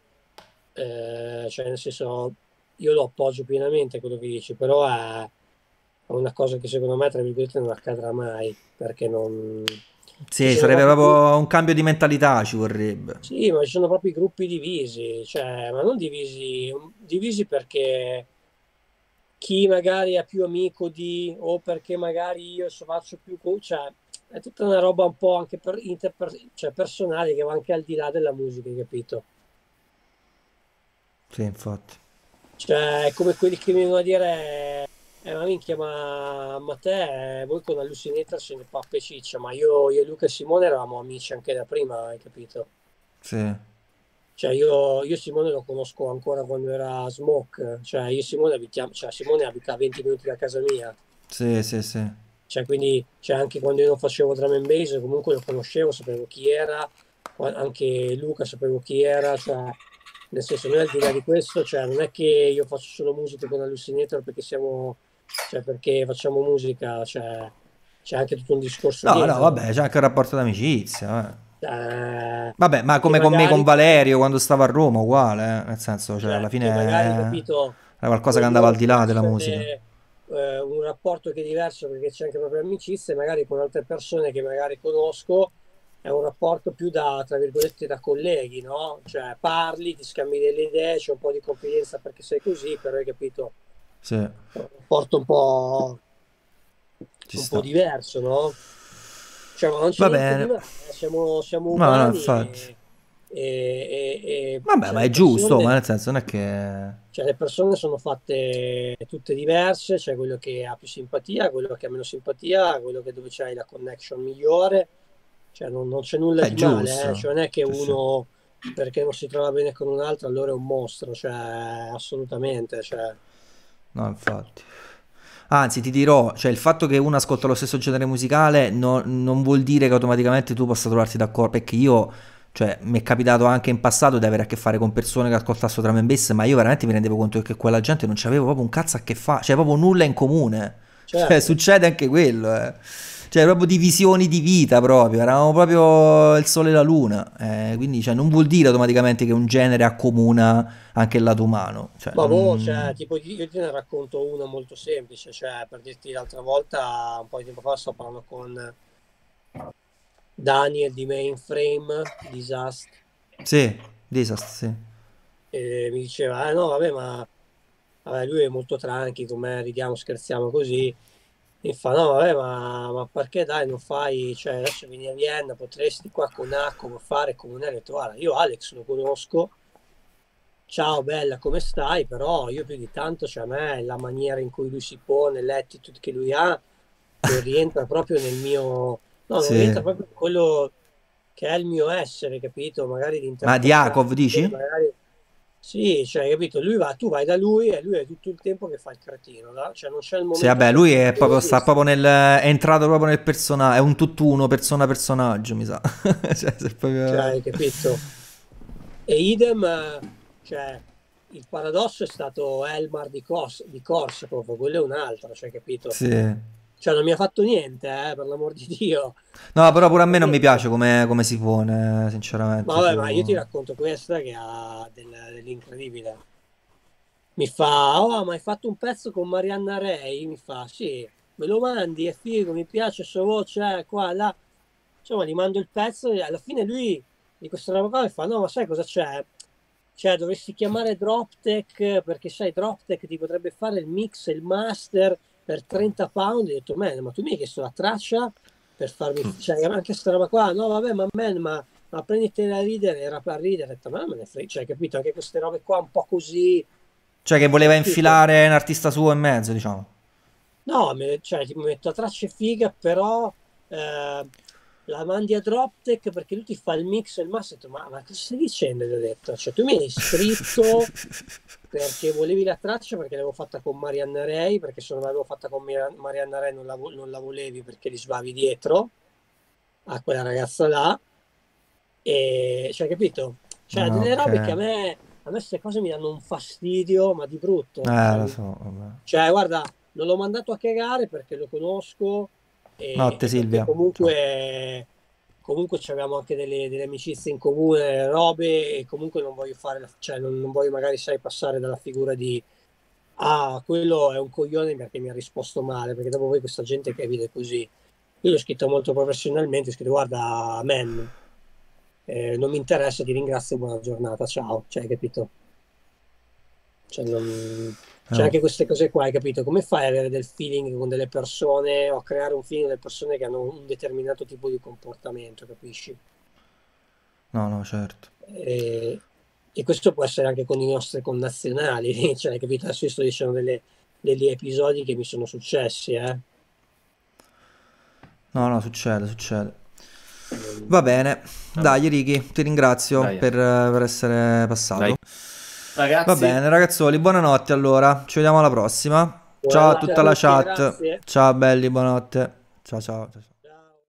Cioè, nel senso, io lo appoggio pienamente quello che dici, però è una cosa che secondo me, tra virgolette, non accadrà mai, perché non... Sì, ci sono sarebbe proprio- proprio un cambio di mentalità, ci vorrebbe. Sì, ma ci sono proprio i gruppi divisi, cioè, ma non divisi perché chi magari è più amico di, o perché magari io faccio più, cioè, è tutta una roba un po' anche cioè, personale che va anche al di là della musica, hai capito? Sì, infatti. Cioè, è come quelli che mi vengono a dire, ma minchia, ma te, voi con Hallucinator se ne pappa e ciccia, ma io e Luca e Simone eravamo amici anche da prima, hai capito? Sì. Cioè, io Simone lo conosco ancora quando era Smoke, cioè, io e Simone abitiamo, cioè, Simone abita a 20 minuti da casa mia. Sì, sì, sì. Cioè, quindi, cioè, anche quando io non facevo drum and bass, comunque lo conoscevo, sapevo chi era, anche Luca sapevo chi era, cioè, nel senso, noi al di là di questo, cioè, non è che io faccio solo musica con Hallucinator perché cioè, perché facciamo musica, cioè, c'è anche tutto un discorso No, dietro. no, vabbè, c'è anche un rapporto d'amicizia. Vabbè, ma che come con me, magari- con Valerio, quando stavo a Roma, uguale, nel senso, cioè, cioè, alla che magari, fine capito, era qualcosa che con andava al loro di là della può musica. essere, un rapporto che è diverso perché c'è anche proprio amicizia, e magari con altre persone che magari conosco è un rapporto più da, tra virgolette, da colleghi, no? Cioè parli, ti scambi delle idee, c'è un po' di confidenza perché sei così, però hai capito, Sì, è un rapporto un po' ci un sta. po' diverso, no? Cioè, ma non c'è Va niente bene. di male, siamo No, no, umani infatti. cioè, Vabbè, ma le è giusto, persone- ma nel senso non è che... cioè, le persone sono fatte tutte diverse, c'è quello che ha più simpatia, quello che ha meno simpatia, quello che dove c'hai la connection migliore, cioè non c'è nulla È di male, giusto. cioè non è che Sì, sì. uno perché non si trova bene con un altro allora è un mostro, cioè assolutamente, cioè, No, infatti. Anzi, ti dirò, cioè il fatto che uno ascolta lo stesso genere musicale non vuol dire che automaticamente tu possa trovarti d'accordo, perché io, cioè, mi è capitato anche in passato di avere a che fare con persone che ascoltassero drum and bass, ma io veramente mi rendevo conto che quella gente non c'aveva proprio un cazzo a che fare, cioè proprio nulla in comune. Cioè, certo. succede anche quello, eh. Cioè, proprio divisioni di vita proprio, eravamo proprio il sole e la luna, quindi cioè, non vuol dire automaticamente che un genere accomuna anche il lato umano. Cioè, Ma boh, non- cioè, tipo, io te ne racconto una molto semplice, cioè, per dirti l'altra volta, un po' di tempo fa, sto parlando con Daniel di Mainframe, Disaster, Sì, Disast, sì. e mi diceva, no, vabbè, ma vabbè, lui è molto tranqui, con me ridiamo, scherziamo così, Mi fa, no, vabbè, ma perché dai, non fai, cioè, adesso vieni a Vienna, potresti qua con Acco fare comunale. Ho detto, guarda, io Alex lo conosco, ciao bella, come stai? Però io più di tanto, cioè a me la maniera in cui lui si pone, l'attitude che lui ha, non rientra proprio nel mio, no, non rientra Sì. proprio in quello che è il mio essere, capito? Magari di Ma di interpretare, Yakov dici? magari... Sì, cioè, capito? Lui va, tu vai da lui e lui è tutto il tempo che fa il cretino, no? Cioè non c'è il Sì, momento vabbè, per lui cui è proprio, lui sta proprio nel, è entrato proprio nel personaggio, è un tutt'uno, persona-personaggio, mi sa. Cioè, se cioè, proprio... hai capito? E idem, cioè, il paradosso è stato Elmar di Korsakov, quello è un altro, cioè, capito? Sì. Cioè, non mi ha fatto niente, per l'amor di Dio, No, però pure a me non mi assolutamente. piace come si pone, Ma sinceramente, vabbè, ma io ti su... racconto questa che ha dell'incredibile. Mi fa, oh, ma hai fatto un pezzo con Marianna Ray? Mi fa, sì, me lo mandi, è figo, mi piace sua voce, qua, là. Insomma, gli mando il pezzo e alla fine lui di questa roba qua mi fa, no, ma sai cosa c'è? Cioè, dovresti chiamare Droptech perché sai, Droptech ti potrebbe fare il mix e il master per 30 pound. Ho detto, man, ma tu mi hai chiesto la traccia per farmi, cioè, anche sta roba qua, no, vabbè, ma man, ma prenditi la reader, era per ridere, ho detto, ma me ne frega, cioè, capito, anche queste robe qua un po' così, Cioè, che cioè, voleva capito? infilare un artista suo in mezzo, diciamo. No, cioè, ti metto a tracce figa, però la mandi a Droptech perché lui ti fa il mix e il master. Ho detto, ma cosa stai dicendo? Gli ho detto, cioè, tu mi hai iscritto perché volevi la traccia perché l'avevo fatta con Marianna Ray, perché se non l'avevo fatta con Marianna Ray non la volevi perché li sbavi dietro a quella ragazza là. E, cioè, capito? Cioè, Ah, delle ok. robe che a me queste cose mi danno un fastidio, ma di brutto. Lo Cioè, so, vabbè. cioè, guarda, non l'ho mandato a cagare perché lo conosco Notte e perché Silvia. Ciao. comunque abbiamo anche delle amicizie in comune, robe, e comunque non voglio fare, cioè non voglio magari, sai, passare dalla figura di quello è un coglione perché mi ha risposto male, perché dopo voi questa gente che vive così. Io l'ho scritto molto professionalmente, ho scritto, guarda, man, non mi interessa, ti ringrazio, buona giornata, ciao, cioè, hai capito? Cioè, c'è Oh. anche queste cose qua, hai capito? Come fai ad avere del feeling con delle persone o a creare un feeling con delle persone che hanno un determinato tipo di comportamento, capisci? No, no, certo. E questo può essere anche con i nostri connazionali, cioè, hai capito? Adesso io sto dicendo degli episodi che mi sono successi, eh. No, no, succede, succede. Va Non- bene. Vabbè, Dai, Ricky, ti ringrazio dai, per essere passato. dai. Va Ragazzi, bene, ragazzoli, buonanotte allora. Ci vediamo alla prossima. Ciao a Buonanotte a tutta la tutti, chat. grazie. Ciao belli, buonanotte. Ciao ciao. Ciao, ciao.